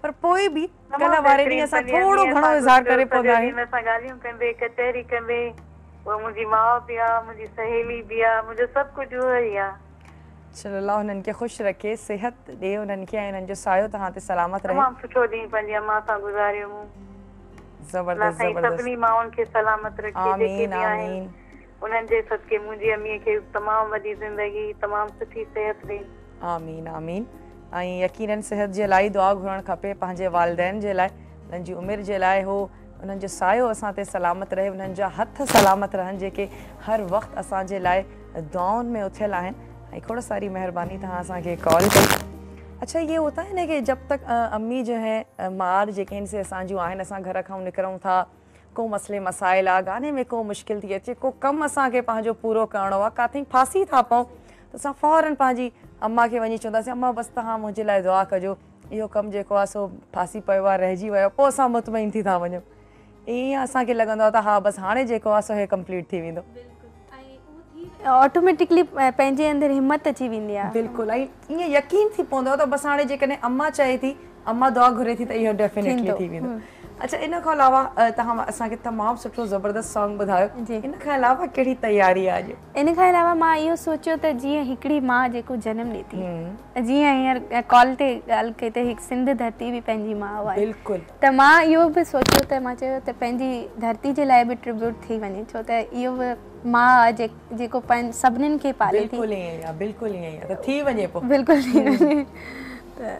पर पोइ बि कल्ह वारे ॾींहुं असां थोरो घणो इज़हार करे पवंदा आहियूं। असां ॻाल्हियूं कंदे कचहरी कंदे वो मुंहिंजी माउ बि आहे, मुंहिंजी सहेली बि आहे, मुंहिंजो सभु कुझु उहो ई आहे। चलो अल्लाह हुननि खे ख़ुशि रखे, सिहत ॾे उन्हनि खे, ऐं हुननि जो सायो तव्हां ते सलामत रहे। तमामु सुठो ॾींहुं पंहिंजी अम्मा सां गुज़ारियो मूं। ज़बरदस्त सभिनी माउनि खे सलामत रखे जेके आमीन बि आहिनि, आमीन उन्हनि जे सदके मुंहिंजी अम्मीअ खे तमामु वॾी ज़िंदगी, तमामु सुठी सिहत ॾे। आमीन आमीन। ऐं यकीनन सिहत जे लाइ दुआ घुरणु खपे, पंहिंजे वालिदैन जे लाइ, उन्हनि जी उमिरि जे लाइ, हो उन्हनि जो सायो असां ते सलामत रहे, उन्हनि जा हथ सलामत रहनि जेके हर वक़्तु असांजे लाइ दुआउनि में उथियल आहिनि। ऐं खोड़ सारी मेहरबानी तव्हां असांखे कॉल कई। अच्छा, ये होता है ना कि जब तक अम्मी जो है मार जेके इनसे असांजूं आहिनि, असां घर खां निकिरूं था, को मसले मसाइल आहे, गाने में को मुश्किल थी अचे, को कमु असांखे पंहिंजो पूरो करिणो आहे, काथे फासी था पऊं, त असां फ़ौरन पंहिंजी अम्मा खे वञी चवंदासीं अम्मा बसि तव्हां मुंहिंजे लाइ दुआ कजो, इहो कमु जेको आहे सो फासी पियो आहे, रहिजी वियो, पोइ असां मुतमइन थी था वञूं। ईअं असांखे लॻंदो आहे त हा बसि हाणे जेको आहे सो हे कंप्लीट थी वेंदो, ऑटोमेटिकली पंहिंजे अंदरि हिम्मत अची वेंदी आहे। बिल्कुलु। ऐं ईअं यकीन थी पवंदो आहे त बसि हाणे जेकॾहिं अम्मा चए थी, अम्मा दुआ घुरे थी, त इहो डेफिनेटली थी वेंदो। अच्छा, इन खां अलावा तव्हां असांखे तमामु सुठो ज़बरदस्त सॉन्ग ॿुधायो, इन खां अलावा कहिड़ी तयारी आहे अॼु? इन खां अलावा मां इहो सोचियो त जीअं हिकिड़ी माउ जेको जनमु ॾिए थी, जीअं हींअर कॉल ते ॻाल्हि कई त हिकु सिंध धरती बि पंहिंजी माउ आहे, बिल्कुलु, त मां इहो बि सोचियो त मां चयो त पंहिंजी धरती जे लाइ बि ट्रिब्यूट थी वञे, छो त इहो बि माउ आहे जेको सभिनीनि खे पाले थी। बिल्कुलु ईअं ई आहे, बिल्कुलु ईअं ई आहे, त थी वञे पोइ, बिल्कुलु थी वञे। त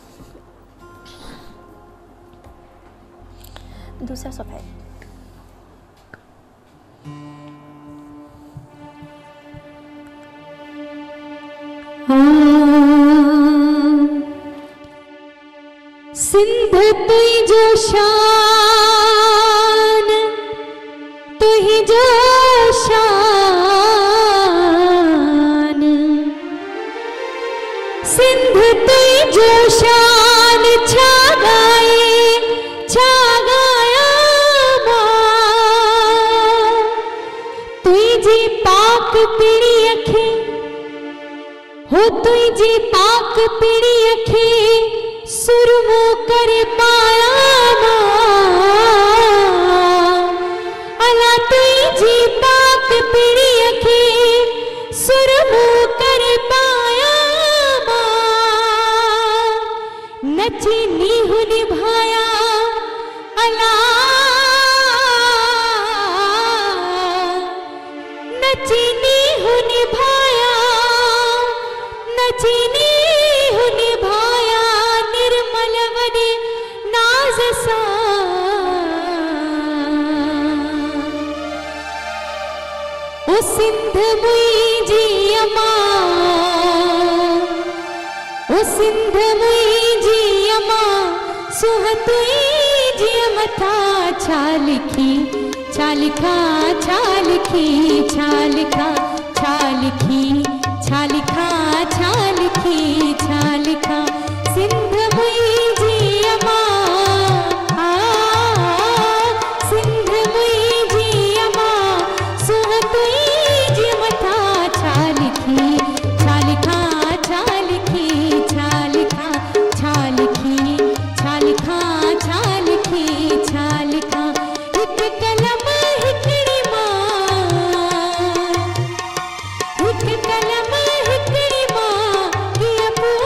दूसरा सफ़ेद सिंध तुझो शान, तुझो शान, सिंध तुझो शान, छा गाए छा गाया मां, तुझी पाक पीड़ी अखे हो, तुझी पाक पीड़ी अखे सुरमो करे पाया मां, अला तुझी पाक पीड़ी अखे सुरमो करे पाया मां, नची नीहु निभाया अला, नची नीहु निभाया, नची नीहु निभाया, निर्मल वॾे नाज़ सां, ओ सिंध मुंहिंजी अम्मा, ओ सिंध मुंहिंजी अम्मा, सुह तुंहिंजे मथां छा लिखी, छा लिखां, छा लिखी, छा लिखां, छा लिखी, छा लिखां, छा लिखी, छा लिखां, सिंध मुंहिंजी अम्मा, सिंध मुंहिंजी अम्मा, सुह तुंहिंजे मथां छा लिखी, छा लिखां, छा लिखी, छा लिखां, छा लिखी, छा लिखां, छा लिखी, छा लिखां, हिकु कलम हिकिड़ी मां, हिकु कलम हिकिड़ी मां, हीअ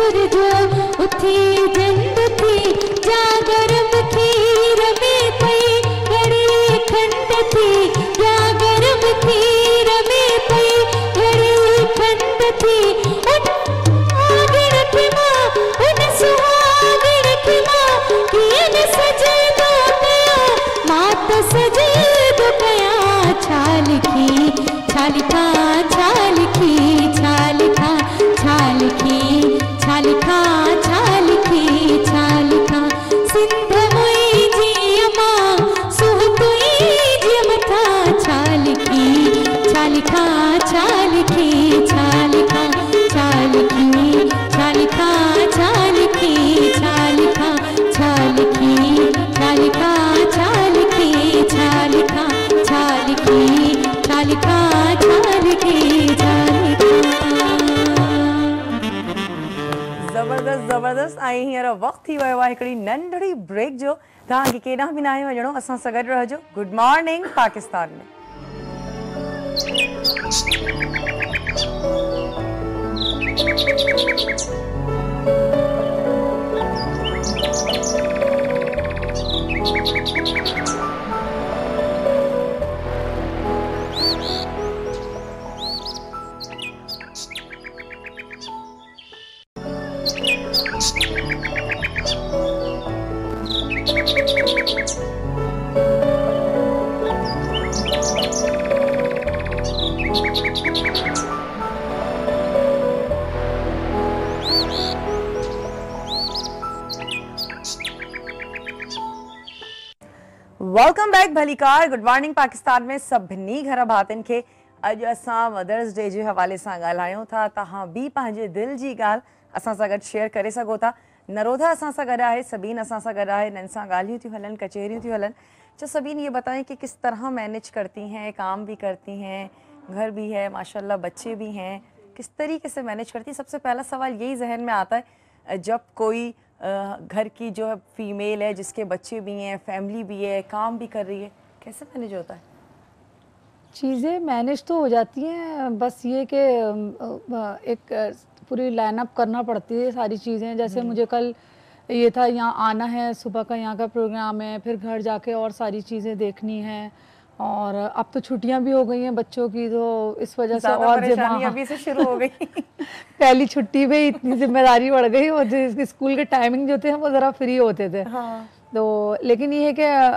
सूरज उथी जंद थी जा गरम खीर में पई घड़ी खंड थी या गरम खीर में पई घड़ी खंड थी आगण की माँ उन सुहागण की माँ कियन सजदो कया मात सजदो कया छालिखी छालिखा छालिखी छालिखा छालिखी छालिखा छालिखी छालिखा सिंध मोई जियमा सुह तुई जियमथा छालिखी छालिखा छालिखी छालिखा छालिखी छालिखा छालिखी छालिखा छालिखी छालिखा छालिखी छालिखा छालिखी छालिखा छालिखी ज़बरदस्त ज़बरदस्त आई हींअर वक़्तु थी वियो आहे हिकिड़ी नंढड़ी ब्रेक जो तव्हांखे केॾांहुं बि न आहे वञिणो असां सां गॾु रहिजो गुड मॉर्निंग पाकिस्तान में वेलकम बैक भलीकार गुड मॉर्निंग पाकिस्तान में सभिनी घर भातियुनि खे अॼु असां मदर्स डे जे हवाले सां ॻाल्हायूं था तव्हां बि पंहिंजे दिलि जी ॻाल्हि असां सां गॾु शेयर करे सघो था नरोधा असां सां गॾु आहे सबीन असां सां गॾु आहे हिननि सां ॻाल्हियूं थियूं हलनि कचहरियूं थियूं हलनि तो सबीन ये बताएं कि किस तरह मैनेज करती हैं काम भी करती हैं घर भी है माशाल्लाह बच्चे भी हैं किस तरीके से मैनेज करती हैं सबसे पहला सवाल यही जहन में आता है जब कोई घर की जो फीमेल है जिसके बच्चे भी हैं फैमिली भी है काम भी कर रही है कैसे मैनेज होता है चीज़ें मैनेज तो हो जाती हैं बस ये कि एक पूरी लाइनअप करना पड़ती है सारी चीज़ें जैसे मुझे कल ये था यहाँ आना है सुबह का यहाँ का प्रोग्राम है फिर घर जाके और सारी चीज़ें देखनी है और अब तो छुट्टियां भी हो गई हैं बच्चों की तो इस वजह से और परेशानी अभी से शुरू हो गई पहली छुट्टी में इतनी जिम्मेदारी बढ़ गई और जो स्कूल के टाइमिंग जो थे वो ज़रा फ्री होते थे हाँ। तो लेकिन ये है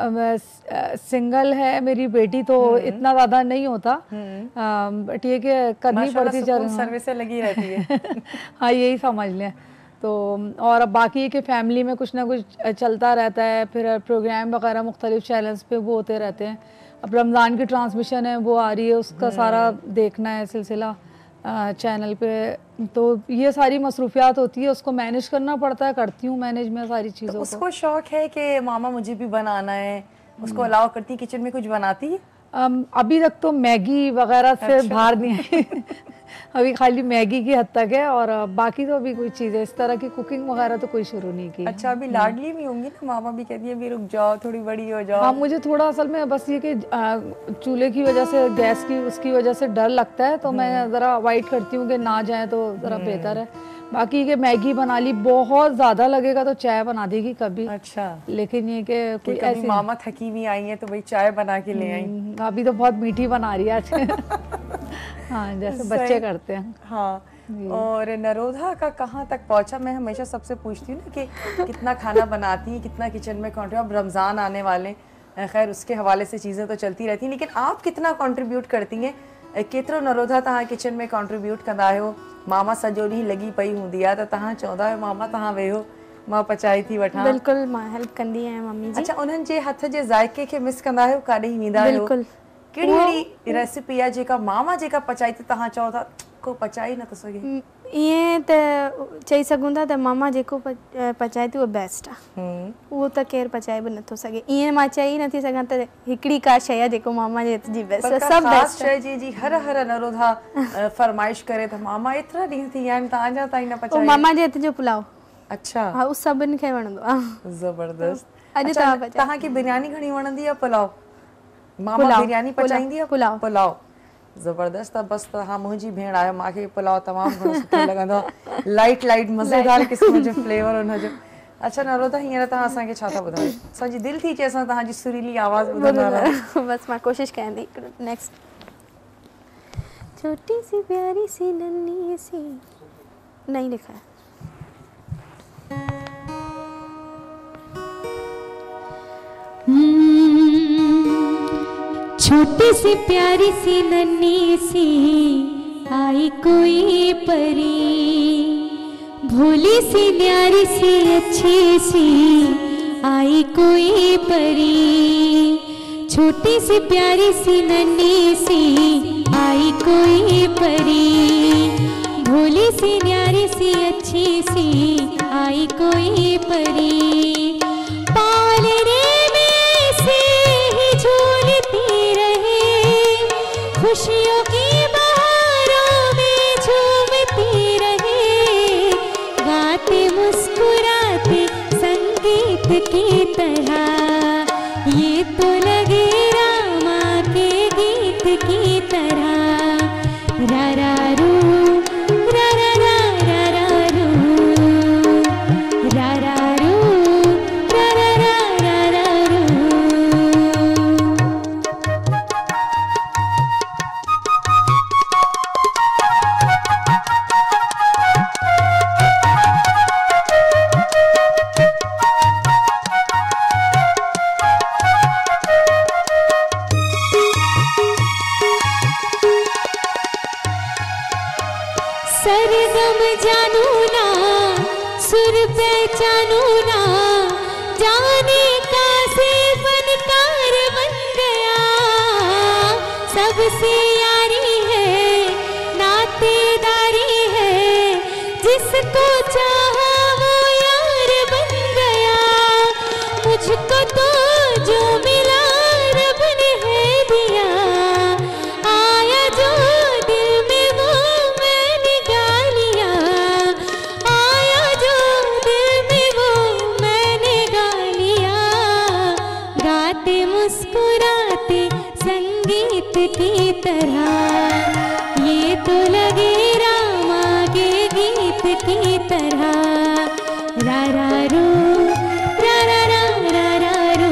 कि सिंगल है मेरी बेटी तो इतना ज़्यादा नहीं होता बट ये कि करनी पड़ती सर्विस से लगी रहती है हाँ यही समझ लें तो और अब बाकी के फैमिली में कुछ ना कुछ चलता रहता है फिर प्रोग्राम वगैरह मुख्तलिफ चैनल्स पे वो होते रहते हैं अब रमज़ान की ट्रांसमिशन है वो आ रही है उसका सारा देखना है सिलसिला चैनल पे तो ये सारी मसरूफियात होती है उसको मैनेज करना पड़ता है करती हूँ मैनेज में सारी चीज़ों तो उसको शौक है कि मामा मुझे भी बनाना है उसको अलाउ करती किचन में कुछ बनाती है अभी तक तो मैगी वगैरह से बाहर नहीं आई अभी खाली मैगी की हद तक है और बाकी तो अभी कोई चीज़ है इस तरह की कुकिंग वगैरह तो कोई शुरू नहीं की अच्छा अभी लाडली भी होंगी ना मामा भी कहती है भी रुक जाओ थोड़ी बड़ी हो जाओ हाँ मुझे थोड़ा असल में बस ये कि चूल्हे की वजह से गैस की उसकी वजह से डर लगता है तो मैं ज़रा अवॉइड करती हूँ कि ना जाए तो ज़रा बेहतर है बाकी के मैगी बना ली बहुत ज़्यादा लगेगा तो चाय बना देगी कभी अच्छा लेकिन ये कि कोई ऐसी मामा थकी भी आई है तो भाई चाय बना के ले आई अभी तो बहुत मीठी बना रही है आज हाँ जैसे बच्चे करते हैं हाँ और नरोधा का कहाँ तक पहुँचा मैं हमेशा सबसे पूछती हूँ ना कि कितना खाना बनाती है कितना किचन में कंट्रीब्यूट अब रमज़ान आने वाले खैर उसके हवाले से चीज़ें तो चलती रहती हैं लेकिन आप कितना कंट्रीब्यूट करती हैं केतिरो नरोधा तव्हां किचन में कंट्रीब्यूट कंदा आहियो मामा सॼो ॾींहुं लॻी पई हूंदी आहे त तव्हां चवंदा आहियो मामा तव्हां वेहो मां पचाई थी वठां बिल्कुलु मां हेल्प कंदी आहियां मम्मी जी अच्छा उन्हनि जे हथ जे ज़ाइके खे मिस कंदा आहियो काॾे वेंदा आहियो बिल्कुलु कहिड़ी अहिड़ी रेसिपी आहे जेका मामा जेका पचाई त तव्हां चओ था को पचाई नथो सघे ईअं त चई सघूं था त मामा जेको पचाए थी उहो बेस्ट आहे उहो त केरु पचाए बि नथो सघे ईअं मां चई नथी सघां त हिकिड़ी का शइ आहे जेको मामा जे हथ जी बेस्ट आहे सभु बेस्ट शइ जी हर हर नरोधा फरमाइश करे त मामा एतिरा ॾींहं थी विया आहिनि तव्हांजा ताईं न पचाई मामा जे हथ जो पुलाव अच्छा हा उहो सभिनि खे वणंदो आहे ज़बरदस्त अॼु तव्हांखे बिरयानी घणी वणंदी आहे पुलाव मामा बिरयानी पचाईंदी आहे पुलाव पुलाव ज़बरदस्त आहे। बस तव्हां मुंहिंजी भेण आहियो, मूंखे पुलाव तमामु घणो सुठो लॻंदो आहे, लाइट लाइट मज़ेदार क़िस्म जो फ्लेवर हुनजो। अच्छा नरोदा, हींअर तव्हां असांखे छा था ॿुधायो? असांजी दिलि थी चए असां तव्हांजी सुरीली आवाज़ ॿुधंदा रहूं। बस मां कोशिशि कयां थी। नेक्स्ट। छोटी सी प्यारी सी नन्ही सी, नहीं लिखा है। छोटी सी प्यारी सी नन्ही सी आई कोई परी, भोली सी न्यारी सी अच्छी सी आई कोई परी। छोटी सी प्यारी सी नन्ही सी आई कोई परी, भोली सी न्यारी सी अच्छी सी आई कोई परी। पालने में से ही झूलती रहे, खुशियों की बहारों में झूमती रहे, गाते मुस्कुराते संगीत की तरह, ये तो लगे रामा के गीत की तरह। रा रा रू रा रा रा रा रा रू, रा रा रू रा रा रा रा रा रू। सरगम जानू ना, सुर पहचानू ना, जाने का से फनकार बन गया। सबसे यारी है, नातेदारी है, जिसको चाहा वो यार बन गया। मुझको तो जो मिला रब ने है दिया, आया जो दिल में वो मैंने गा लिया, आया जो दिल में वो मैंने गा लिया। गाते मुस्कुराते संगीत की तरह, ये तो लगे रामा के गीत की तरह। रा रा रू रा रा रा रा रा रू,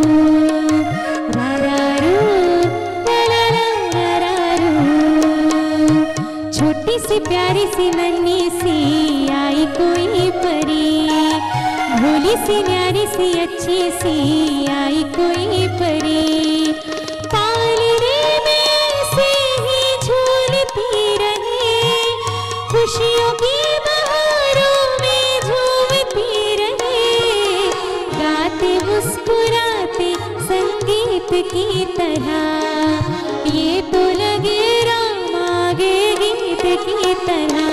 रा रा रू रा रा रा रा रा रू। छोटी सी प्यारी सी नन्ही सी आई कोई परी, भोली सी न्यारी सी अच्छी सी आई कोई परी। पालने में से ही झूलती रहे, खुशियों की बहारों में झूमती रहे, गाते मुस्कुराते संगीत की तरह, ये तो लगे रामा के गीत की तरह।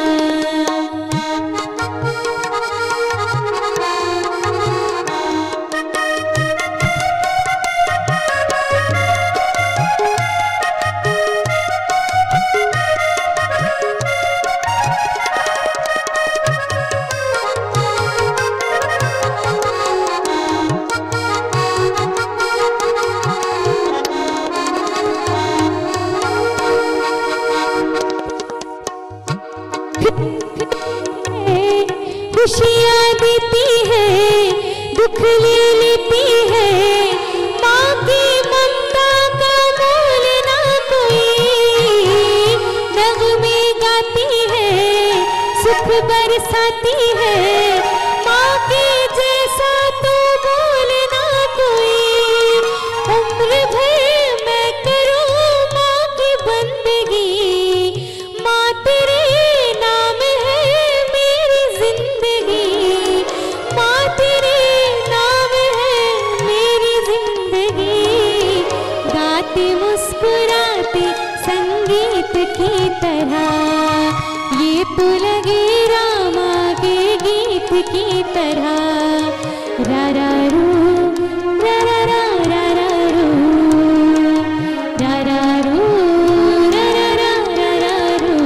खुशियाँ देती है, दुख ले लेती है, माँ की ममता का मोल ना कोई। नगमे गाती है, सुख बरसाती है, माँ के जैसा तो बोल ना कोई। उम्र भर मैं करूँ माँ की बंदगी, माँ तेरे नाम है मेरी जिंदगी, माँ तेरे नाम है मेरी जिंदगी। गाते मुस्कुराते संगीत की तरह, ये तो लगे रामा के गीत की तरह। रा रा रू रा रा रा रा रा रू, रा रा रू रा रा रा रा रा रू।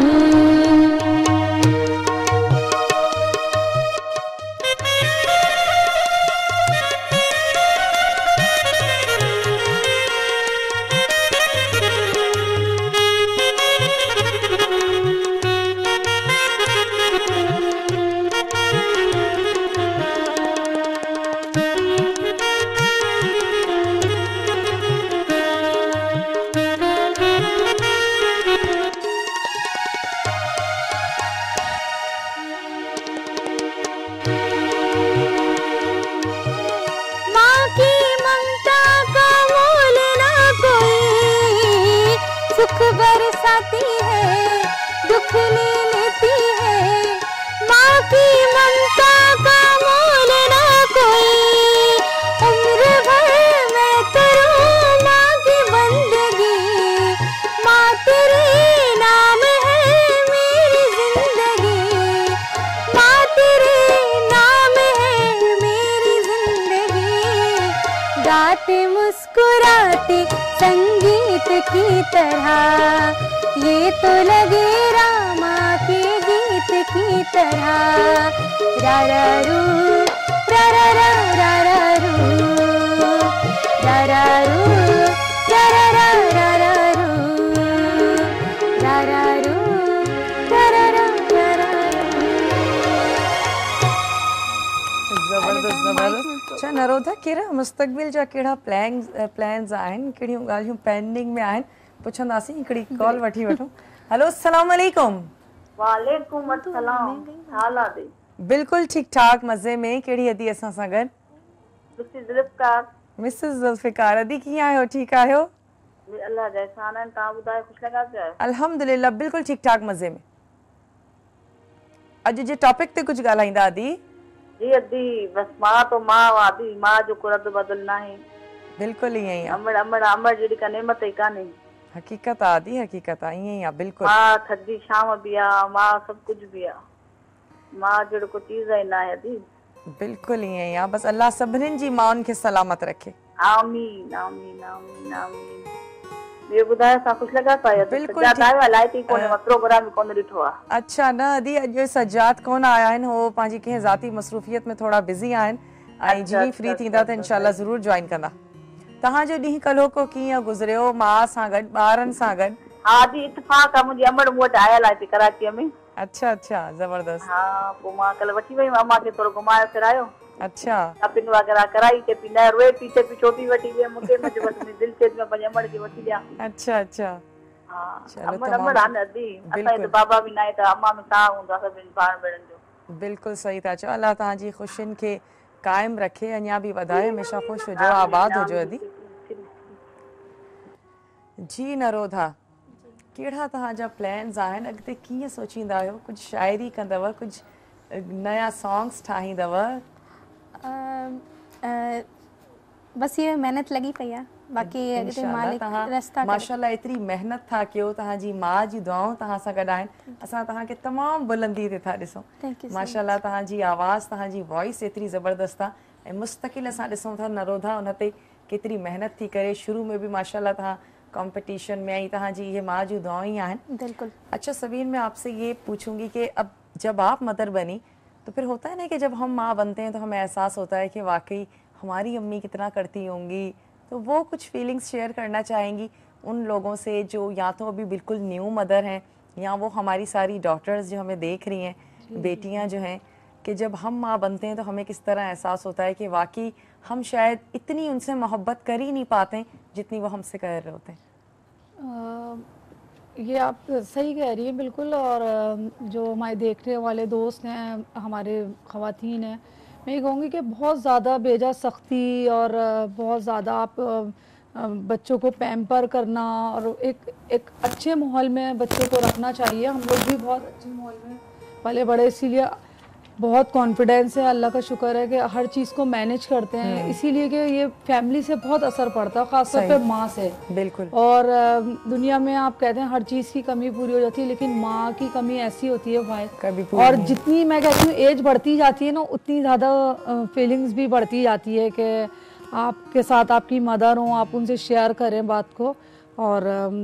सुख बरसाती है, दुख ले लेती है। माँ की ममता का मोल ना कोई, उम्र भर मैं करूँ माँ की बंदगी। माँ तेरे नाम है मेरी जिंदगी, माँ तेरे नाम है मेरी जिंदगी। गाते मुस्कुराते संगीत की तरह, ये तो लगे रामा के गीत की तरह। रा रा रू रा रा रा रा रा रू, रा रा रू रा रा रा रा रा रू, रा रा रू रा रा रा रा रा। ज़बरदस्त ज़बरदस्त। अच्छा नरोधा, कहिड़ा मुस्तक़बिल जा कहिड़ा प्लान्स आहिनि, कहिड़ियूं ॻाल्हियूं पेंडिंग में आहिनि, पुछंदासीं। हिकिड़ी कॉल वठी वठूं। हेलो, अस्सलाम वालेकुम। वालेकुम अस्सलाम। हाल आहे? बिल्कुलु ठीकु ठाक, मज़े में। कहिड़ी अदी असां सां गॾु? मिसिस ज़ुल्फ़िकार। मिसिस ज़ुल्फ़िकार, अदी कीअं आहियो? ठीकु आहियो? अल्लाह जा एहसान आहिनि, तव्हां ॿुधायो ख़ुशि लॻा पिया आहियो? अल्हम्दुलिल्लाह बिल्कुलु ठीकु ठाक, मज़े में। अॼु जे टॉपिक ते कुझु ॻाल्हाईंदा अदी? जी अदी, बसि मां तो मां आदी, मां जो को रद बदल न आहे। बिल्कुलु ईअं ई आहे। अमड़ अमड़ अमड़ जहिड़ी का नेमत ई कान्हे। हक़ीक़त आहे आदी, हक़ीक़त आहे, ईअं ई आहे बिल्कुलु। मां थधी शाम बि आहे, मां सभु कुझु बि आहे, मां जहिड़ो को चीज़ ई न आहे अदी। बिल्कुलु ईअं ई आहे, बसि अल्लाह सभिनीनि जी माउनि खे सलामत रखे। आमीन आमीन आमीन आमीन। ॿियो ॿुधायो, तव्हां ख़ुशि लॻा पिया आहियो? बिल्कुलु सजाद आयो आहे, लाइट ई कोन्हे, प्रोग्राम ई कोन ॾिठो आहे। अच्छा, न अदी अॼु सजाद कोन आया आहिनि, हो पंहिंजी कंहिं ज़ाती मसरूफ़ियत में थोड़ा बिज़ी आहिनि, ऐं जीअं फ्री थींदा त इंशाल्लाह ज़रूर ज्वाइन कंदा। तव्हांजो ॾींहुं कल्ह को कीअं गुज़रियो, माउ सां गॾु, ॿारनि सां गॾु? हा दी, इत्तेफ़ाक़ आहे, मुंहिंजी अमड़ मूं वटि आयल आहे हिते कराचीअ में। अच्छा अच्छा, ज़बरदस्त। हा, पोइ मां कल्ह वठी वई हुअमि, अम्मा खे थोरो घुमायो फिरायो। अच्छा। शॉपिंग वग़ैरह कराई, चए पई न रोए थी, चए पई छोटी वठी ॾिए मूंखे, मुंहिंजे बसि मुंहिंजी दिलि चए थी मां पंहिंजे अमड़ खे वठी ॾियां। अच्छा अच्छा। हा, चलो अमड़ तमामु अमड़ आहे न अदी, असांजे त बाबा बि न आहे त अम्मा में साह हूंदो आहे सभिनी भाउर भेणनि जो। बिल्कुलु सही था चओ। अल्लाह तव्हांजी ख़ुशियुनि खे क़ाइमु रखे, अञा बि वधाए, हमेशा ख़ुशि हुजो, आबाद हुजो अदी। जी नरोधा, कहिड़ा तव्हांजा प्लान्स आहिनि, अॻिते कीअं सोचींदा आहियो? कुझु शाइरी कंदव, कुझु नया सॉन्ग्स ठाहींदव? बस ये मेहनत लगी पई आहे, बाक़ी अॻिते मालिक रस्ता माशाल्लाह एतिरी मेहनत था कयो, तव्हांजी माउ जी दुआऊं तव्हां सां गॾु आहिनि, असां तव्हांखे तमामु बुलंदी ते था ॾिसूं। माशाल्लाह तव्हांजी आवाज़, तव्हांजी वॉइस एतिरी ज़बरदस्त आहे, ऐं मुस्तक़िल असां ॾिसूं था नरोधा उन ते केतिरी मेहनत थी करे। शुरू में भी माशाल्लाह तव्हां कंपटीशन में आई, तव्हांजी ये माँ जी दुआएं ही आहिनि। बिल्कुल। अच्छा सबीन, मैं आपसे ये पूछूंगी कि अब जब आप मदर बनी तो फिर होता है ना कि जब हम माँ बनते हैं तो हमें एहसास होता है कि वाकई हमारी अम्मी कितना करती होंगी, तो वो कुछ फीलिंग्स शेयर करना चाहेंगी उन लोगों से जो या तो अभी बिल्कुल न्यू मदर हैं, या वो हमारी सारी डॉटर्स जो हमें देख रही हैं, बेटियाँ जो हैं, कि जब हम माँ बनते हैं तो हमें किस तरह एहसास होता है कि वाकई हम शायद इतनी उनसे मोहब्बत कर ही नहीं पाते जितनी वो हमसे कर रहे होते हैं। ये आप सही कह रही हैं बिल्कुल। और जो हमारे देखने वाले दोस्त हैं, हमारे ख़वातीन हैं, मैं ये कहूँगी कि बहुत ज़्यादा बेजा सख्ती और बहुत ज़्यादा आप बच्चों को पैम्पर करना और एक अच्छे माहौल में बच्चे को रखना चाहिए। हम लोग भी बहुत अच्छे माहौल में पले बड़े, इसीलिए बहुत कॉन्फिडेंस है, अल्लाह का शुक्र है कि हर चीज़ को मैनेज करते हैं, इसीलिए कि ये फैमिली से बहुत असर पड़ता है, ख़ासतौर पे माँ से। बिल्कुल। और दुनिया में आप कहते हैं हर चीज़ की कमी पूरी हो जाती है, लेकिन माँ की कमी ऐसी होती है भाई, कभी और जितनी मैं कहती हूँ एज बढ़ती जाती है ना, उतनी ज़्यादा फीलिंग्स भी बढ़ती जाती है कि आपके साथ आपकी मदर हो, आप उनसे शेयर करें बात को। और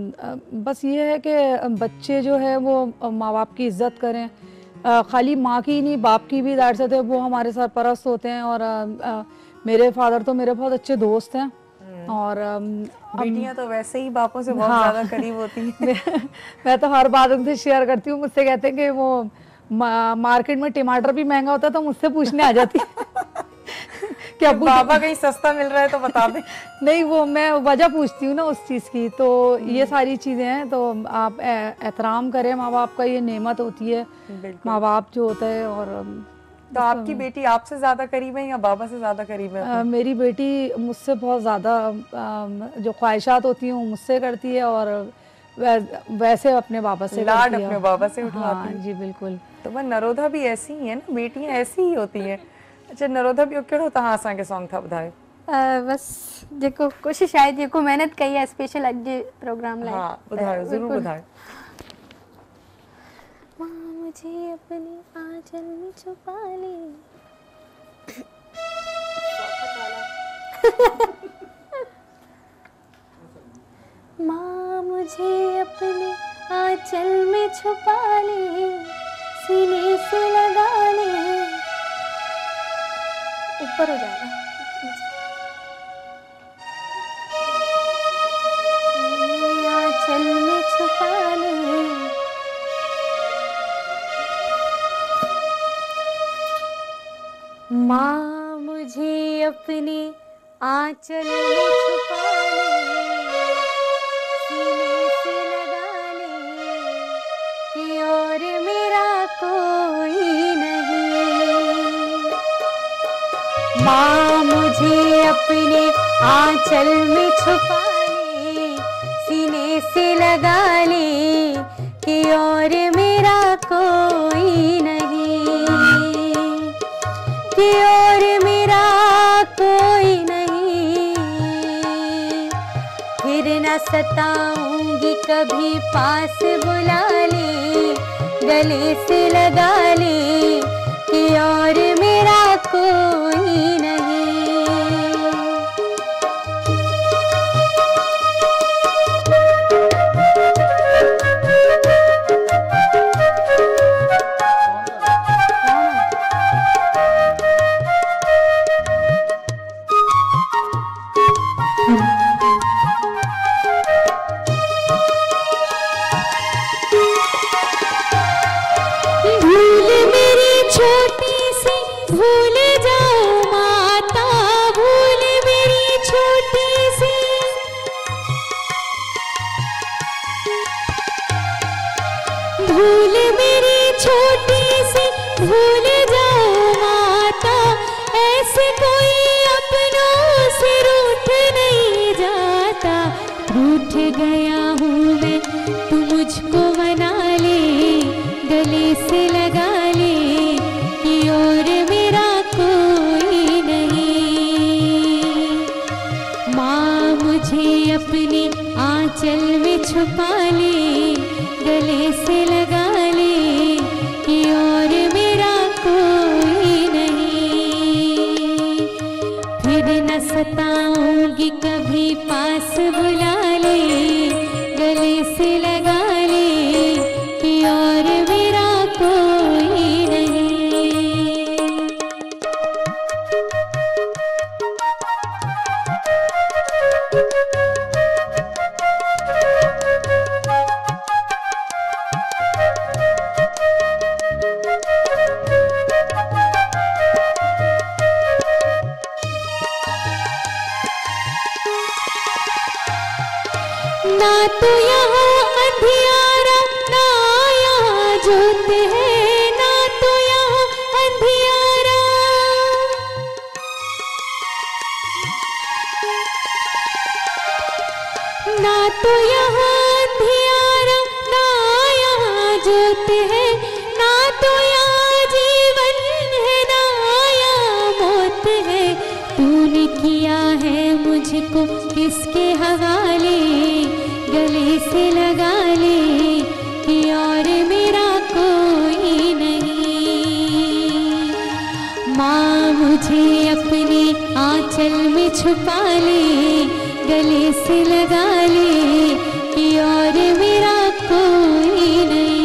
बस ये है कि बच्चे जो है वो माँ बाप की इज़्ज़त करें, खाली माँ की नहीं बाप की भी, दैट से वो हमारे सरपरस्त होते हैं। और मेरे फादर तो मेरे बहुत अच्छे दोस्त हैं, और बेटियां तो वैसे ही बापों से बहुत ज़्यादा करीब होती हैं। मैं तो हर बात उनसे शेयर करती हूँ। मुझसे कहते हैं कि वो मार्केट में टमाटर भी महंगा होता है तो मुझसे पूछने आ जाती क्या बाबा कहीं सस्ता मिल रहा है तो बता दें। नहीं, वो मैं वजह पूछती हूँ ना उस चीज़ की। तो ये सारी चीज़ें हैं, तो आप एहतराम करें माँ बाप का, ये नेमत होती है माँ बाप जो होता है। और तो आपकी बेटी आपसे ज़्यादा करीब है या बाबा से ज़्यादा करीब है? मेरी बेटी मुझसे बहुत ज़्यादा जो ख्वाहिशात होती हैं वो मुझसे करती है, और वैसे अपने बाबा से लाड करती है। अपने बाबा से उठवाती हाँ जी बिल्कुल। तो मैं नरोधा भी ऐसी ही है ना, बेटियां ऐसी ही होती हैं। अच्छा नरोधा भी कहिड़ो तव्हां असांखे सॉन्ग था ॿुधायो? बस जेको कोशिश आहे, जेको मेहनत कई आहे स्पेशल अॼु जे प्रोग्राम लाइ। हाँ ॿुधायो, ज़रूर ॿुधायो। मां मुझे अपने आंचल में छुपा ले। माँ मुझे अपने आंचल में छुपा ले, सीने से लगा ले। ऊपर हो जाएगा। आंचल में छुपा ले। माँ मुझे अपने आंचल में छुपा ले, सीने से लगा ले कि और मेरा कोई नहीं। माँ मुझे अपने आंचल में छुपा ले, सीने से लगा ले कि और मेरा कोई नहीं, कि और मेरा कोई नहीं। फिर न सताऊंगी कभी, पास बुला ले, गले से लगा ले कि और मेरा कोई नहीं। भूल मेरी छोटी सी भूल जाओ माता, भूल मेरी छोटी सी। भूल मेरी छोटी सी भूल जाओ माता, ऐसे कोई अपनों से रूठ नहीं जाता। रूठ गया हूँ मैं, तू मुझको मना ले, गले से लगा ले कि और मेरा कोई नहीं। माँ मुझे अपने आंचल में छुपा ले, गले से लगा ले कि और मेरा कोई नहीं। फिर न सताऊंगी कभी, पास बुला ले, गले से लगा ले कि और मेरा कोई नहीं। ना तो यहाँ अंधियारा, ना यहाँ जोत है, ना तो यहाँ अंधियारा। ना तो यहाँ अंधियारा, ना यहाँ जोत है, ना तो यहाँ जीवन है, ना यहाँ मौत है। तूने किया है मुझको किसके हवाले, गले से लगा ले कि और मेरा कोई नहीं। माँ मुझे अपने आंचल में छुपा ले, गले से लगा ले कि और मेरा कोई नहीं।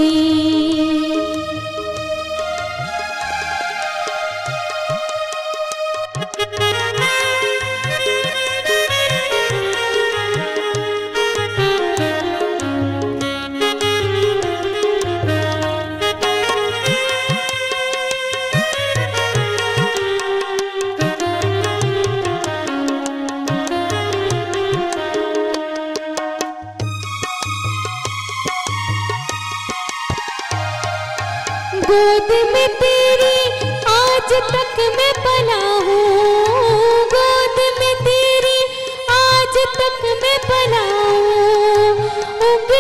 गोद में तेरी आज तक मैं पला हूँ, गोद में तेरी आज तक मैं पला हूँ।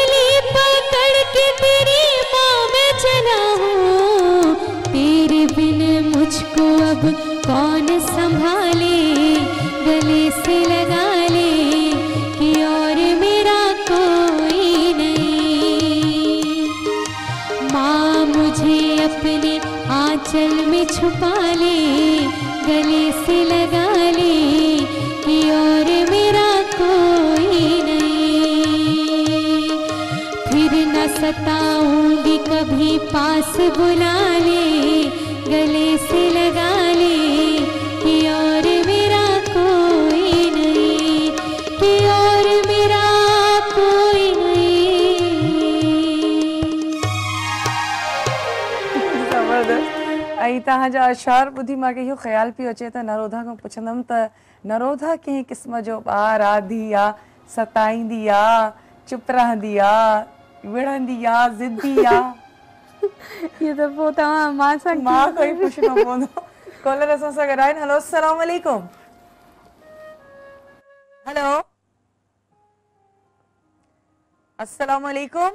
मुझको अब कौन संभाले, गले से लगा ले कि और मेरा कोई नहीं। माँ मुझे अपने आंचल में छुपा ले, गले से लगा ले कि और मेरा कोई नहीं। फिर न सताऊंगी कभी, पास बुला ले, गले से लगा ले कि और मेरा कोई नहीं, कि और मेरा कोई नहीं। ज़बरदस्त। ऐं तव्हांजा अशार ॿुधी मूंखे इहो ख़्याल पियो अचे त नरोधा खां पुछंदमि त नरोधा कंहिं क़िस्म जो ॿार आहे, धीउ आहे, सताईंदी आहे, चुप रहंदी आहे, विढ़ंदी आहे, ज़िद्दी आहे? ये तो पोइ तव्हां मां सां मां कोई पुछणो पवंदो। कॉलर असां सां गॾु आहिनि। हेलो, अस्सलाम वालेकुम। हेलो, अस्सलाम वालेकुम।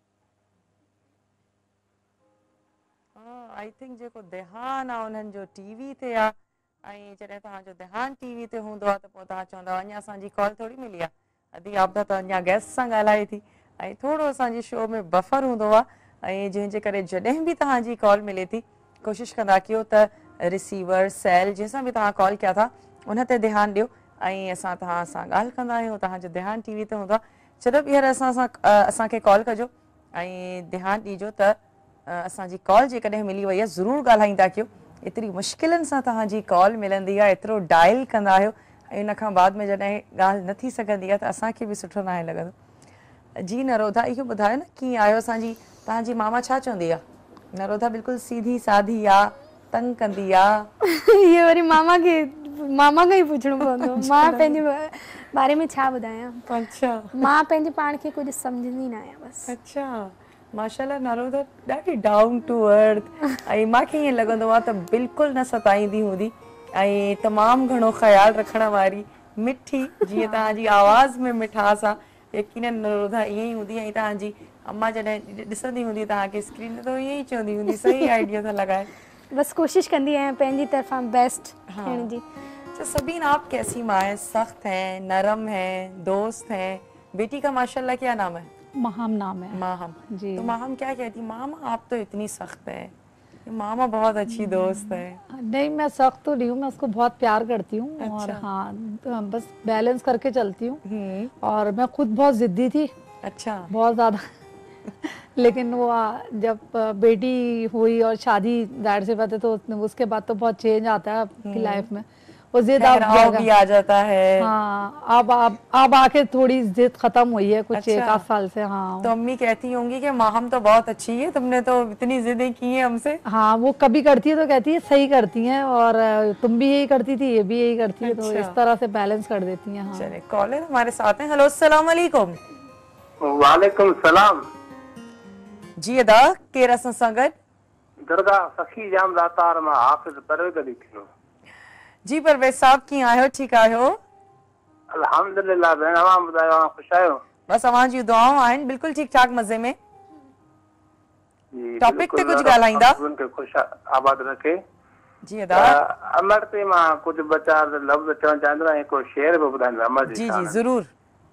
आई थिंक जेको ध्यानु आहे उन्हनि जो टीवी ते आहे, ऐं जॾहिं तव्हांजो ध्यानु टीवी ते हूंदो आहे त पोइ तव्हां चवंदा अञा असांजी कॉल थोरी मिली आहे, अदी आबदा त अञा गेस्ट सां ॻाल्हाए थी, ऐं थोरो असांजे शो में बफर हूंदो आहे, ऐं जंहिंजे करे जॾहिं बि तव्हांजी कॉल मिले थी कोशिशि कंदा कयो त रिसीवर सेल जंहिंसां बि तव्हां कॉल कया था उन ते ध्यानु ॾियो, ऐं असां तव्हां सां ॻाल्हि कंदा आहियूं, तव्हांजो ध्यानु टीवी ते हूंदो आहे। चलो ॿीहर असांखे कॉल कजो ऐं ध्यानु ॾिजो त असांजी कॉल जेकॾहिं मिली वई आहे ज़रूरु ॻाल्हाईंदा कयो। एतिरी मुश्किलनि सां तव्हांजी कॉल मिलंदी आहे, एतिरो डायल कंदा आहियो, ऐं इन खां बाद में जॾहिं ॻाल्हि न थी सघंदी आहे त असांखे बि सुठो न आहे लॻंदो। जी नरोधा, इहो ॿुधायो न कीअं आहियो? तव्हांजी मामा छा चवंदी आहे? नरोधा बिल्कुलु सीधी सादी आहे, तंग कंदी आहे? ये वरी मामा खां ई पुछणो पवंदो। मां पंहिंजे बारे में छा ॿुधायां? अच्छा, मां पंहिंजे पाण खे कुझु सम्झंदी न आहियां बसि। अच्छा, माशाल्लाह नरोधा ॾाढी डाउन टू अर्थ, ऐं मूंखे ईअं लॻंदो आहे त बिल्कुलु न सताईंदी हूंदी, ऐं तमामु घणो ख़्यालु रखण वारी, मिठी, जीअं तव्हांजी आवाज़ में मिठास आहे, यकीनन नरोधा ईअं ई हूंदी। ऐं तव्हांजी अम्मा जॾहिं ॾिसंदी हूंदी तव्हांखे स्क्रीन ते ईअं ई चवंदी हूंदी, सही आइडिया था लॻाए। बस कोशिश कंदी आहियां पंहिंजी तरफ़ां बेस्ट थियण जी। अच्छा सबीन, आप कैसी माँ हैं? सख्त हैं, नरम हैं, दोस्त हैं? बेटी का माशाल्लाह क्या नाम है? माहम नाम है। माहम जी। तो माहम क्या कहती, मामा आप तो इतनी सख्त है, मामा बहुत अच्छी दोस्त है? नहीं, मैं सख्त तो नहीं हूँ, मैं उसको बहुत प्यार करती हूँ। अच्छा। और हाँ, तो बस बैलेंस करके चलती हूँ। और मैं खुद बहुत जिद्दी थी। अच्छा। बहुत ज्यादा। लेकिन वो जब बेटी हुई और शादी जाहिर सी बात है, तो उसके बाद तो बहुत चेंज आता है आपकी लाइफ में। वो जिद भी आ जाता है। हाँ, अब आके थोड़ी जिद खत्म हुई है कुछ 1 साल से। हाँ, तो अम्मी कहती होंगी कि माहम तो बहुत अच्छी है, तुमने तो इतनी जिदें की हैं हमसे। हाँ, वो कभी करती है तो कहती है सही करती हैं, और तुम भी यही करती थी, ये भी यही करती है, तो इस तरह से बैलेंस कर देती हैं। हाँ। चले, कॉलर हमारे साथ हैं। हेलो, अस्सलाम वालेकुम। वालेकुम सलाम। जी अदा, केरा संगत? दरगाह सखी जाम दातार मां हाफिज परवेज़ अली थियो। जी परवेज़ साहब, कीअं आहियो? ठीकु आहियो? अल्हम्दुलिल्लाह भेण, अवां ॿुधायो, अवां ख़ुशि आहियो? बस अवां जी दुआऊं आहिनि, बिल्कुलु ठीक ठाक मज़े में। टॉपिक ते कुछ ॻाल्हाईंदा? उनके ख़ुशि आबाद रखे। जी अदा। अमर ते मां कुछ बचार लफ़्ज़ चवण चाहींदो आहियां, को शेर भी ॿुधाईंदो अमर जी। जी ज़रूर।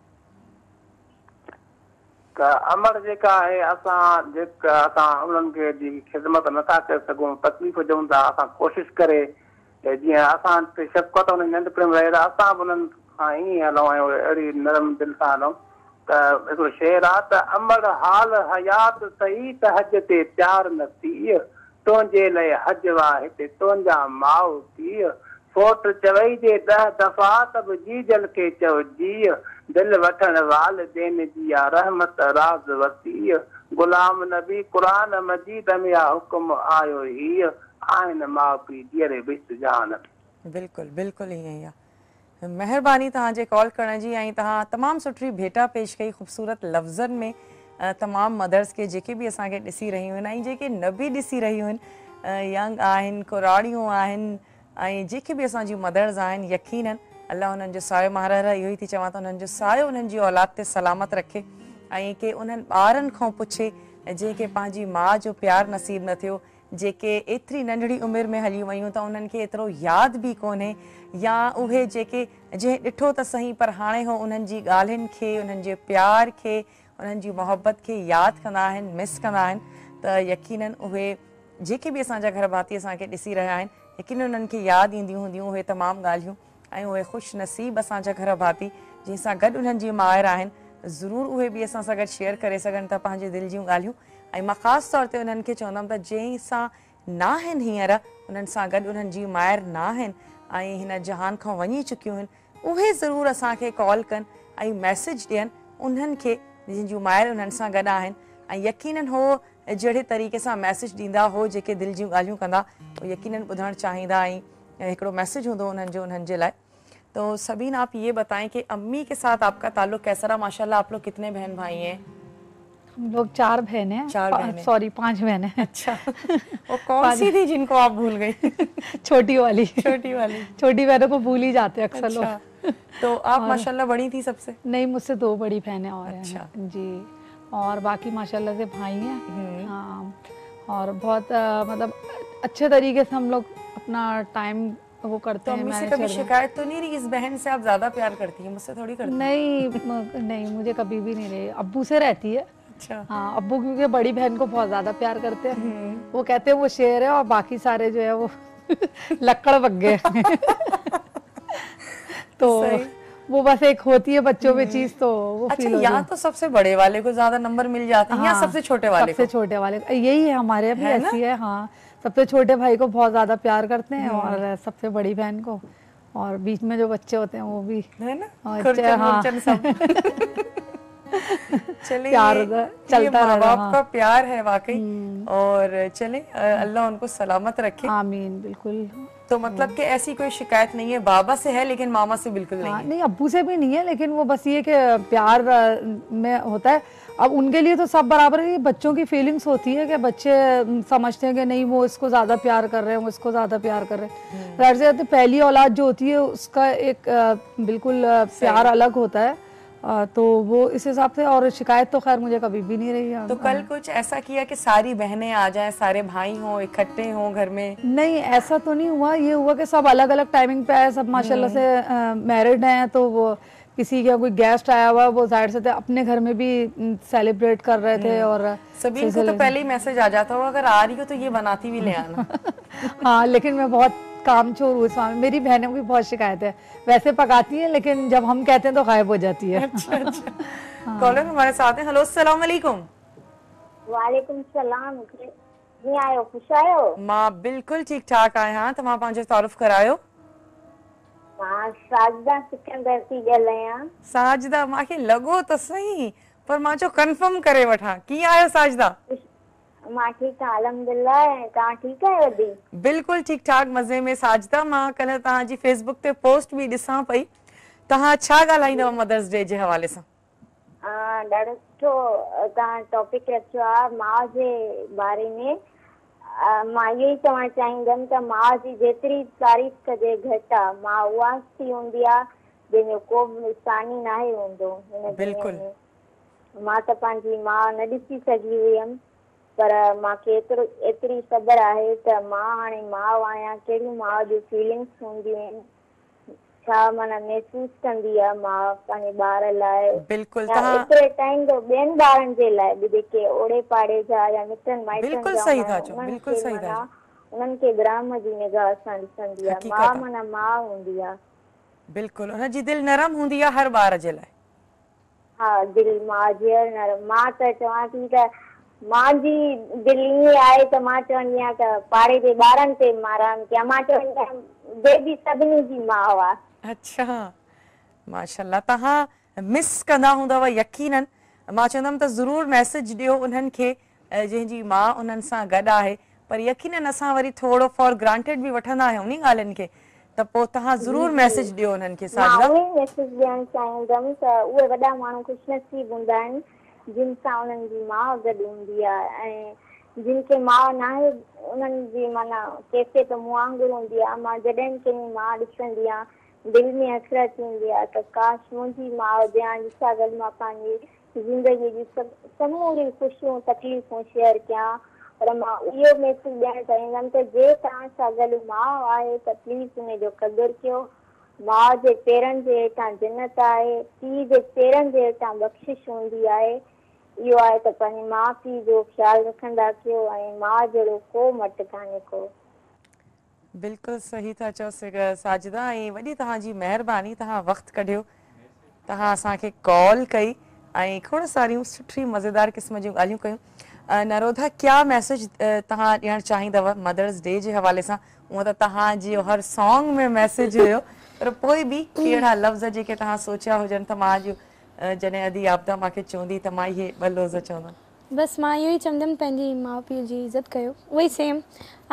अमर जेका है, असां उन्हनि खे जी ख़िदमत नथा करे सघूं, तकलीफ़ ॾियूं था, असां कोशिशि करे जीअं असां ते शफ़क़त उन्हनि नंढपण में रहे था, असां बि उन्हनि खां ईअं हलूं ऐं अहिड़ी नरम दिलि सां हलूं। त हिकिड़ो शेर आहे त अमर हाल हयात सही त हज ते प्यार न थी, तुंहिंजे लाइ हज वा हिते तुंहिंजा माउ पीउ, फोट चवई जे 10 दफ़ा त बि जीजल खे चओ जी, दिल वठण वालिदैन जी आ रहमत राज वसी, गुलाम नबी कुरान मजीद में आ हुक्म आयो ही, आहिनि माउ पीउ धीअरे बिस्त जान। बिल्कुलु बिल्कुलु ईअं ई आहे। महिरबानी तव्हांजे कॉल करण जी, ऐं तव्हां तमामु सुठी भेटा पेश कई ख़ूबसूरत लफ़्ज़नि में तमामु मदर्स के जेके भी असांखे ॾिसी रहियूं आहिनि ऐं जेके न बि ॾिसी रहियूं आहिनि, यंग आहिनि, कुराड़ियूं आहिनि, ऐं जेके बि असांजियूं मदर्स आहिनि, यकीनन अल्लाह उन्हनि जो सायो महाराज इहो ई थी चवां त उन्हनि जो सायो उन्हनि जी औलाद ते सलामत रखे, ऐं के उन्हनि ॿारनि खां पुछे जंहिंखे पंहिंजी माउ जो प्यारु नसीबु न थियो, जेके एतिरी नंढड़ी उमिरि में हली वियूं त उन्हनि खे एतिरो यादि बि कोन्हे, या उहे जेके जंहिं ॾिठो त सही पर हाणे हो उन्हनि जी ॻाल्हियुनि खे, उन्हनि जे प्यार खे, उन्हनि जी मोहबत खे यादि कंदा आहिनि, मिस कंदा आहिनि, त यकीनन उहे जेके बि असांजा घर भाती असांखे ॾिसी रहिया आहिनि, यकीनन उन्हनि खे यादि ईंदियूं हूंदियूं उहे तमामु ॻाल्हियूं, ऐं उहे ख़ुशि नसीब असांजा घर भाती जंहिंसां गॾु उन्हनि जी माइर आहिनि, ज़रूरु उहे बि असां सां गॾु शेयर करे सघनि था पंहिंजे दिलि जूं ॻाल्हियूं। ऐं मां ख़ासि तौर ते उन्हनि खे चवंदमि त जंहिंसां न आहिनि हींअर, उन्हनि सां गॾु उन्हनि जी माइर न आहिनि ऐं हिन जहान खां वञी चुकियूं आहिनि, उहे ज़रूरु असांखे कॉल कनि ऐं मैसेज ॾियनि उन्हनि खे जंहिंजूं माइर उन्हनि सां गॾु आहिनि। ऐं यकीनन हो जहिड़े तरीक़े सां मैसेज ॾींदा हो जेके दिलि जूं ॻाल्हियूं कंदा, उहो यकीनन ॿुधणु चाहींदा ऐं हिकिड़ो मैसेज हूंदो उन्हनि जे लाइ। तो सबीन, आप ये बताएं कि अम्मी के साथ आपका ताल्लुक कैसा रहा? माशाल्लाह आप लोग कितने बहन भाई हैं? हम लोग 4 बहनें हैं, 4 बहनें, सॉरी 5 बहनें हैं। अच्छा, वो कौन सी थी जिनको आप भूल गई? छोटी वाली। छोटी वाली। छोटी बहनों को भूल ही जाते हैं अक्सर अच्छा। लोग। तो आप माशाल्लाह बड़ी थी सबसे? नहीं, मुझसे 2 बड़ी बहनें और हैं। अच्छा जी, और बाकी माशाल्लाह से भाई हैं। हाँ, और बहुत मतलब अच्छे तरीके से हम लोग अपना टाइम वो करते हैं। अम्मी से कभी शिकायत तो नहीं रही इस बहन से आप ज्यादा प्यार करती हैं, मुझसे थोड़ी करती हैं? नहीं, मुझे कभी भी नहीं रही। अब्बू से रहती है। अच्छा। हाँ, अब्बू क्योंकि बड़ी बहन को बहुत ज्यादा प्यार करते हैं। वो कहते हैं वो शेर है और बाकी सारे जो है वो लक्कड़ बग गए। तो वो बस एक होती है बच्चों में चीज, तो वो अच्छा, या तो सबसे बड़े वाले को ज्यादा नंबर मिल जाते हैं या सबसे छोटे वाले को? सबसे छोटे वाले, यही है हमारे भी ऐसी है। हाँ, सबसे छोटे भाई को बहुत ज्यादा प्यार करते हैं और सबसे बड़ी बहन को, और बीच में जो बच्चे होते हैं वो भी है ना, खुरचन सब। चले, प्यार चलता माँ बाप का प्यार है वाकई, और चले अल्लाह उनको सलामत रखे। आमीन। बिल्कुल। तो मतलब कि ऐसी कोई शिकायत नहीं है, बाबा से है लेकिन मामा से बिल्कुल नहीं है? नहीं, अब्बू से भी नहीं है, लेकिन वो बस ये कि प्यार में होता है। अब उनके लिए तो सब बराबर है, बच्चों की फीलिंग्स होती है कि बच्चे समझते हैं कि नहीं वो इसको ज्यादा प्यार कर रहे हैं, वो इसको ज्यादा प्यार कर रहे हैं। तो पहली औलाद जो होती है उसका एक बिल्कुल प्यार अलग होता है, तो वो इस हिसाब से। और शिकायत तो खैर मुझे कभी भी नहीं रही। तो कल कुछ ऐसा किया कि सारी बहनें आ जाएं, सारे भाई हों, इकट्ठे हों घर में? नहीं, ऐसा तो नहीं हुआ। ये हुआ कि सब अलग अलग टाइमिंग पे आए, सब माशाल्लाह से मैरिड हैं, तो वो किसी का कोई गेस्ट आया हुआ, वो जाहिर से अपने घर में भी सेलिब्रेट कर रहे थे। और सभी को तो पहले ही मैसेज आ जाता हो अगर आ रही हो तो ये बनाती भी ले आना। हाँ, लेकिन मैं बहुत कामचोर हूँ स्वामी। मेरी बहनों की बहुत शिकायत है, वैसे पकाती है लेकिन जब हम कहते हैं तो गायब हो जाती है। अच्छा। कॉलर हमारे साथ हैं। हेलो, अस्सलाम वालेकुम। वालेकुम सलाम। कीअं आहियो? ख़ुशि आहियो? मां बिल्कुल ठीक ठाक आहियां। तव्हां पंहिंजो तारुफ़ करायो। मां साजदा सिकंदर थी ॻाल्हायां। साजदा, मूंखे लॻो त सही, पर मां चयो कंफर्म करे वठां। कीअं आहियो साजदा? मां ठीक आहियां अल्हम्दुलिल्लाह। तव्हां ठीक आहियो दी? बिल्कुल ठीक ठाक, मज़े में। साजदा, मां कल्ह तव्हांजी फेसबुक ते पोस्ट बि ॾिसां पई। तव्हां छा ॻाल्हाईंदव मदर्स डे जे हवाले सां? ॾाढो सुठो तव्हां टॉपिक रखियो आहे माउ जे बारे में। मां इहो ई चवणु चाहींदमि त माउ जी जेतिरी तारीफ़ कजे घटि आहे। माउ उहा थी हूंदी आहे जंहिंजो को बि सानी नाहे हूंदो हिन दुनिया में। मां त पंहिंजी माउ न ॾिसी सघी हुयमि, पर मूंखे एतिरी सब्र आहे त मां हाणे माउ आहियां। कहिड़ियूं माउ जूं फीलिंग्स हूंदियूं आहिनि, छा माना महसूस कंदी आहे माउ पंहिंजे ॿार लाइ। बिल्कुल। एतिरे टाइम जो ॿियनि ॿारनि जे लाइ बि जेके ओड़े पाड़े जा या मिटनि माइटनि जा, उन्हनि खे ग्राम जी निगाह सां ॾिसंदी आहे। माउ माना माउ हूंदी आहे। बिल्कुल, हुनजी दिलि नरम हूंदी आहे हर ॿार जे लाइ। हा, दिलि माउ जी नरम। मां त चवां थी त मां जी दिलि ईअं आहे त मां चवंदी आहियां त पाड़े जे ॿारनि ते मां रहम कयां। मां चवंदी आहियां बेबी सभिनी जी माउ आहे। अच्छा, माशाल्लाह। तव्हां मिस कंदा हूंदव यकीनन। मां चवंदमि त ज़रूरु मैसेज ॾियो उन्हनि खे जंहिंजी माउ उन्हनि सां गॾु आहे, पर यकीनन असां वरी थोरो फॉर ग्रांटेड बि वठंदा आहियूं नी ॻाल्हियुनि खे, त पोइ तव्हां ज़रूरु मैसेज ॾियो उन्हनि खे। मां उहे मैसेज ॾियणु चाहींदमि त उहे वॾा माण्हू ख़ुशनसीब हूंदा आहिनि जिन सां उन्हनि जी माउ गॾु हूंदी आहे, ऐं जिन खे माउ न आहे उन्हनि जी माना कैफ़ियत मूं वांगुरु हूंदी आहे। मां जॾहिं कंहिंजी माउ ॾिसंदी आहियां दिलि में हसरत थींदी आहे त काश मुंहिंजी माउ हुजे, जिसां गॾु मां पंहिंजी ज़िंदगी जी समूरियूं ख़ुशियूं तकलीफ़ूं शेयर कयां पर मां इहो मैसेज ॾियणु चाहींदमि त जे तव्हां सां गॾु माउ आहे त प्लीज़ उनजो क़दुरु कयो। माउ जे पेरनि जे हेठां जन्नत आहे, पीउ जे पेरनि जे हेठां बख़्शिश हूंदी आहे। इहो आहे त पंहिंजे माउ पीउ जो ख़्यालु रखंदा कयो ऐं माउ जहिड़ो को मटु कान्हे को। बिल्कुलु सही था चओ साजिदा, ऐं वॾी तव्हांजी महिरबानी, तव्हां वक़्तु कढियो, तव्हां असांखे कॉल कई ऐं खोड़ सारियूं सुठी मज़ेदार क़िस्म जूं ॻाल्हियूं कयूं। नरोधा, क्या मैसेज तव्हां ॾियणु चाहींदव मदर्स डे जे हवाले सां? हूअं त तव्हांजी हर सॉन्ग में मैसेज हुयो, पर पोइ बि कहिड़ा लफ़्ज़ जेके तव्हां सोचिया हुजनि त मां अॼु जॾहिं अदी आपदा मूंखे चवंदी त मां इहे ॿ लफ़्ज़ चवंदमि? बसि मां इहो ई चवंदमि, पंहिंजी माउ पीउ जी इज़त कयो, उहो ई सेम।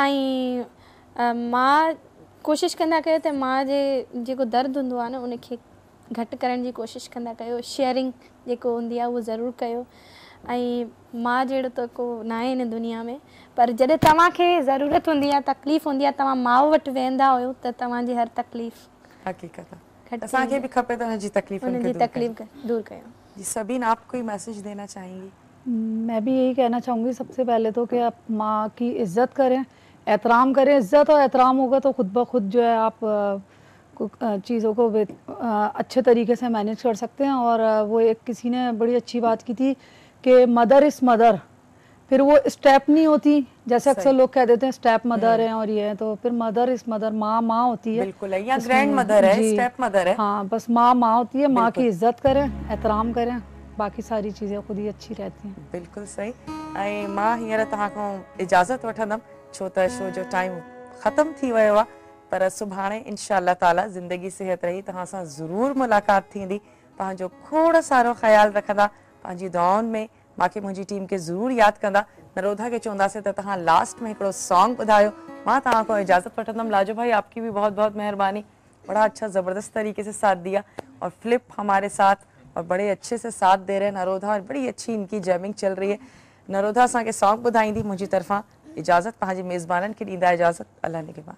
ऐं मां कोशिशि कंदा कयो त माउ जे जेको दर्दु हूंदो आहे न उनखे घटि करण जी कोशिशि कंदा कयो। शेयरिंग जेको हूंदी आहे उहो ज़रूरु कयो। ऐं माउ जहिड़ो त को न आहे हिन दुनिया में, पर जॾहिं तव्हांखे ज़रूरत हूंदी आहे, तकलीफ़ हूंदी आहे, तव्हां माउ वटि वेंदा हुयो त तव्हांजी हर तकलीफ़ हकीकत असांखे बि खपे त हुनजी तकलीफ़ दूर कयो। जी सबीन, आप कोई मैसेज देना चाहेंगी? मैं भी यही कहना चाहूँगी सबसे पहले तो कि आप माँ की इज़्ज़त करें, एहतराम करें। इज़्ज़त और एहतराम होगा तो खुद ब खुद जो है आप चीज़ों को अच्छे तरीके से मैनेज कर सकते हैं। और वो एक किसी ने बड़ी अच्छी बात की थी कि मदर इज़ मदर, फिर वो स्टेप नहीं होती, जैसे अक्सर लोग कह देते हैं स्टेप मदर है और ये है, तो फिर मदर इज़ मदर, माँ माँ होती है। बिल्कुल है, या ग्रैंड मदर है, स्टेप मदर है। हाँ, बस माँ माँ होती है। माँ की इज़्ज़त करें, एहतराम करें, बाकी सारी चीज़ें खुद ही अच्छी रहती हैं। बिल्कुल सही। ऐं मां हींअर तव्हां खां इजाज़त वठंदमि, छो त शो जो टाइम ख़तम थी वियो आहे, पर सुभाणे इंशाअल्लाह ताला ज़िंदगी सेहत रही तव्हां सां ज़रूरु मुलाक़ात थींदी। पंहिंजो खोड़ सारो ख़्यालु रखंदा, पंहिंजी दुआउनि में मूंखे मुंहिंजी टीम खे ज़रूरु यादि कंदा। नरोधा खे चवंदासीं त तव्हां लास्ट में हिकिड़ो सॉन्ग ॿुधायो। मां तव्हां खां इजाज़त वठंदमि। लाजो भाई, आपकी भी बहुत बहुत मेहरबानी, बड़ा अच्छा ज़बरदस्त तरीके से साथ दिया, और फ्लिप हमारे साथ और बड़े अच्छे से साथ दे रहे हैं नरोधा, और बड़ी अच्छी इनकी जैमिंग चल रही है। नरोधा असांखे सॉन्ग ॿुधाईंदी। मुंहिंजी तरफ़ां इजाज़त, पंहिंजी मेज़बाननि खे ॾींदा इजाज़त। अल्लाह निगहबान।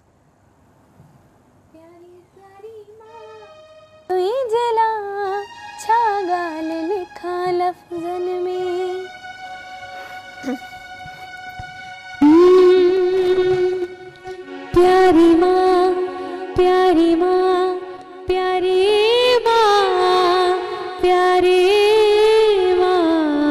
छा ॻाल्हि लिखा लफ़्ज़नि में, प्यारी माँ प्यारी माँ प्यारी माँ प्यारी माँ,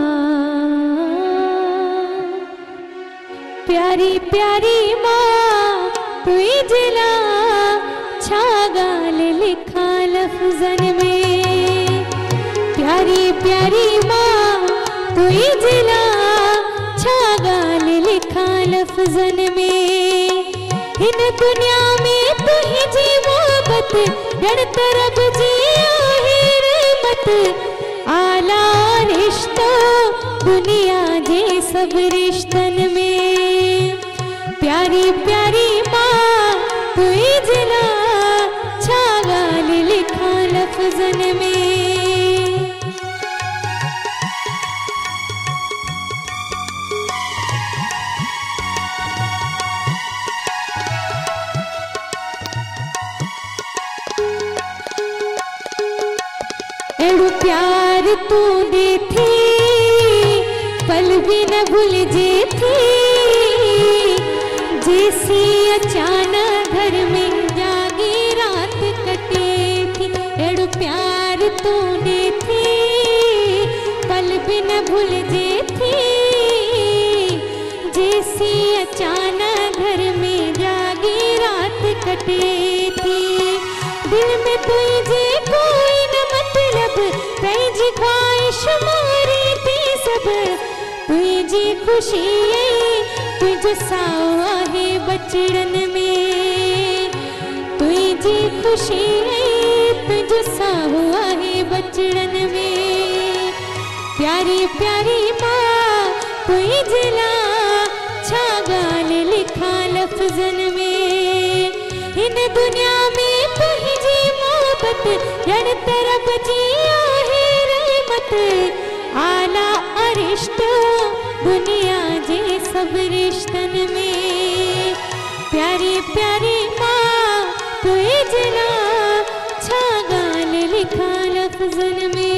प्यारी प्यारी माँ तुई जिला, छा ॻाल्हि लिखा लफ़्ज़नि में, प्यारी प्यारी माँ तुई जिला, छा ॻाल्हि लिखा लफ़्ज़नि में। हिन दुनिया में तुंहिंजी मोहबत ॼण त रब जी आहे रहमत, आला रिश्तो दुनिया जे सभु रिश्तनि में। प्यारी प्यारी माँ तुई जिला, छा ॻाल्हि लिखा लफ़्ज़नि में। एड़ो प्यार तू दी थी, पल भी न भूल जे थी, जैसी अचानक घर में जागी रात कटे थी। एड़ो प्यार तू दी थी, पल भी न भूल जे थी, जैसी अचानक घर में जागी रात कटे थी। दिल में तुझे कोई न मतलब, पंहिंजी ख्वाहिश मारी थी सब, तुझी खुशी तुझो साओ आहे बचड़नि में, तुझी खुशी तुझो साओ आहे बचड़नि में। प्यारी प्यारी माँ तुई जिला, छा ॻाल्हि लिखा लफ़्ज़नि में। हिन दुनिया में तुंहिंजी मोहबत ॼण त रब जी आहे रहमत, आला रिश्तो दुनिया जे सभु रिश्तनि में। प्यारी प्यारी माँ तुई जिला, छा ॻाल्हि लिखा लफ़्ज़नि में।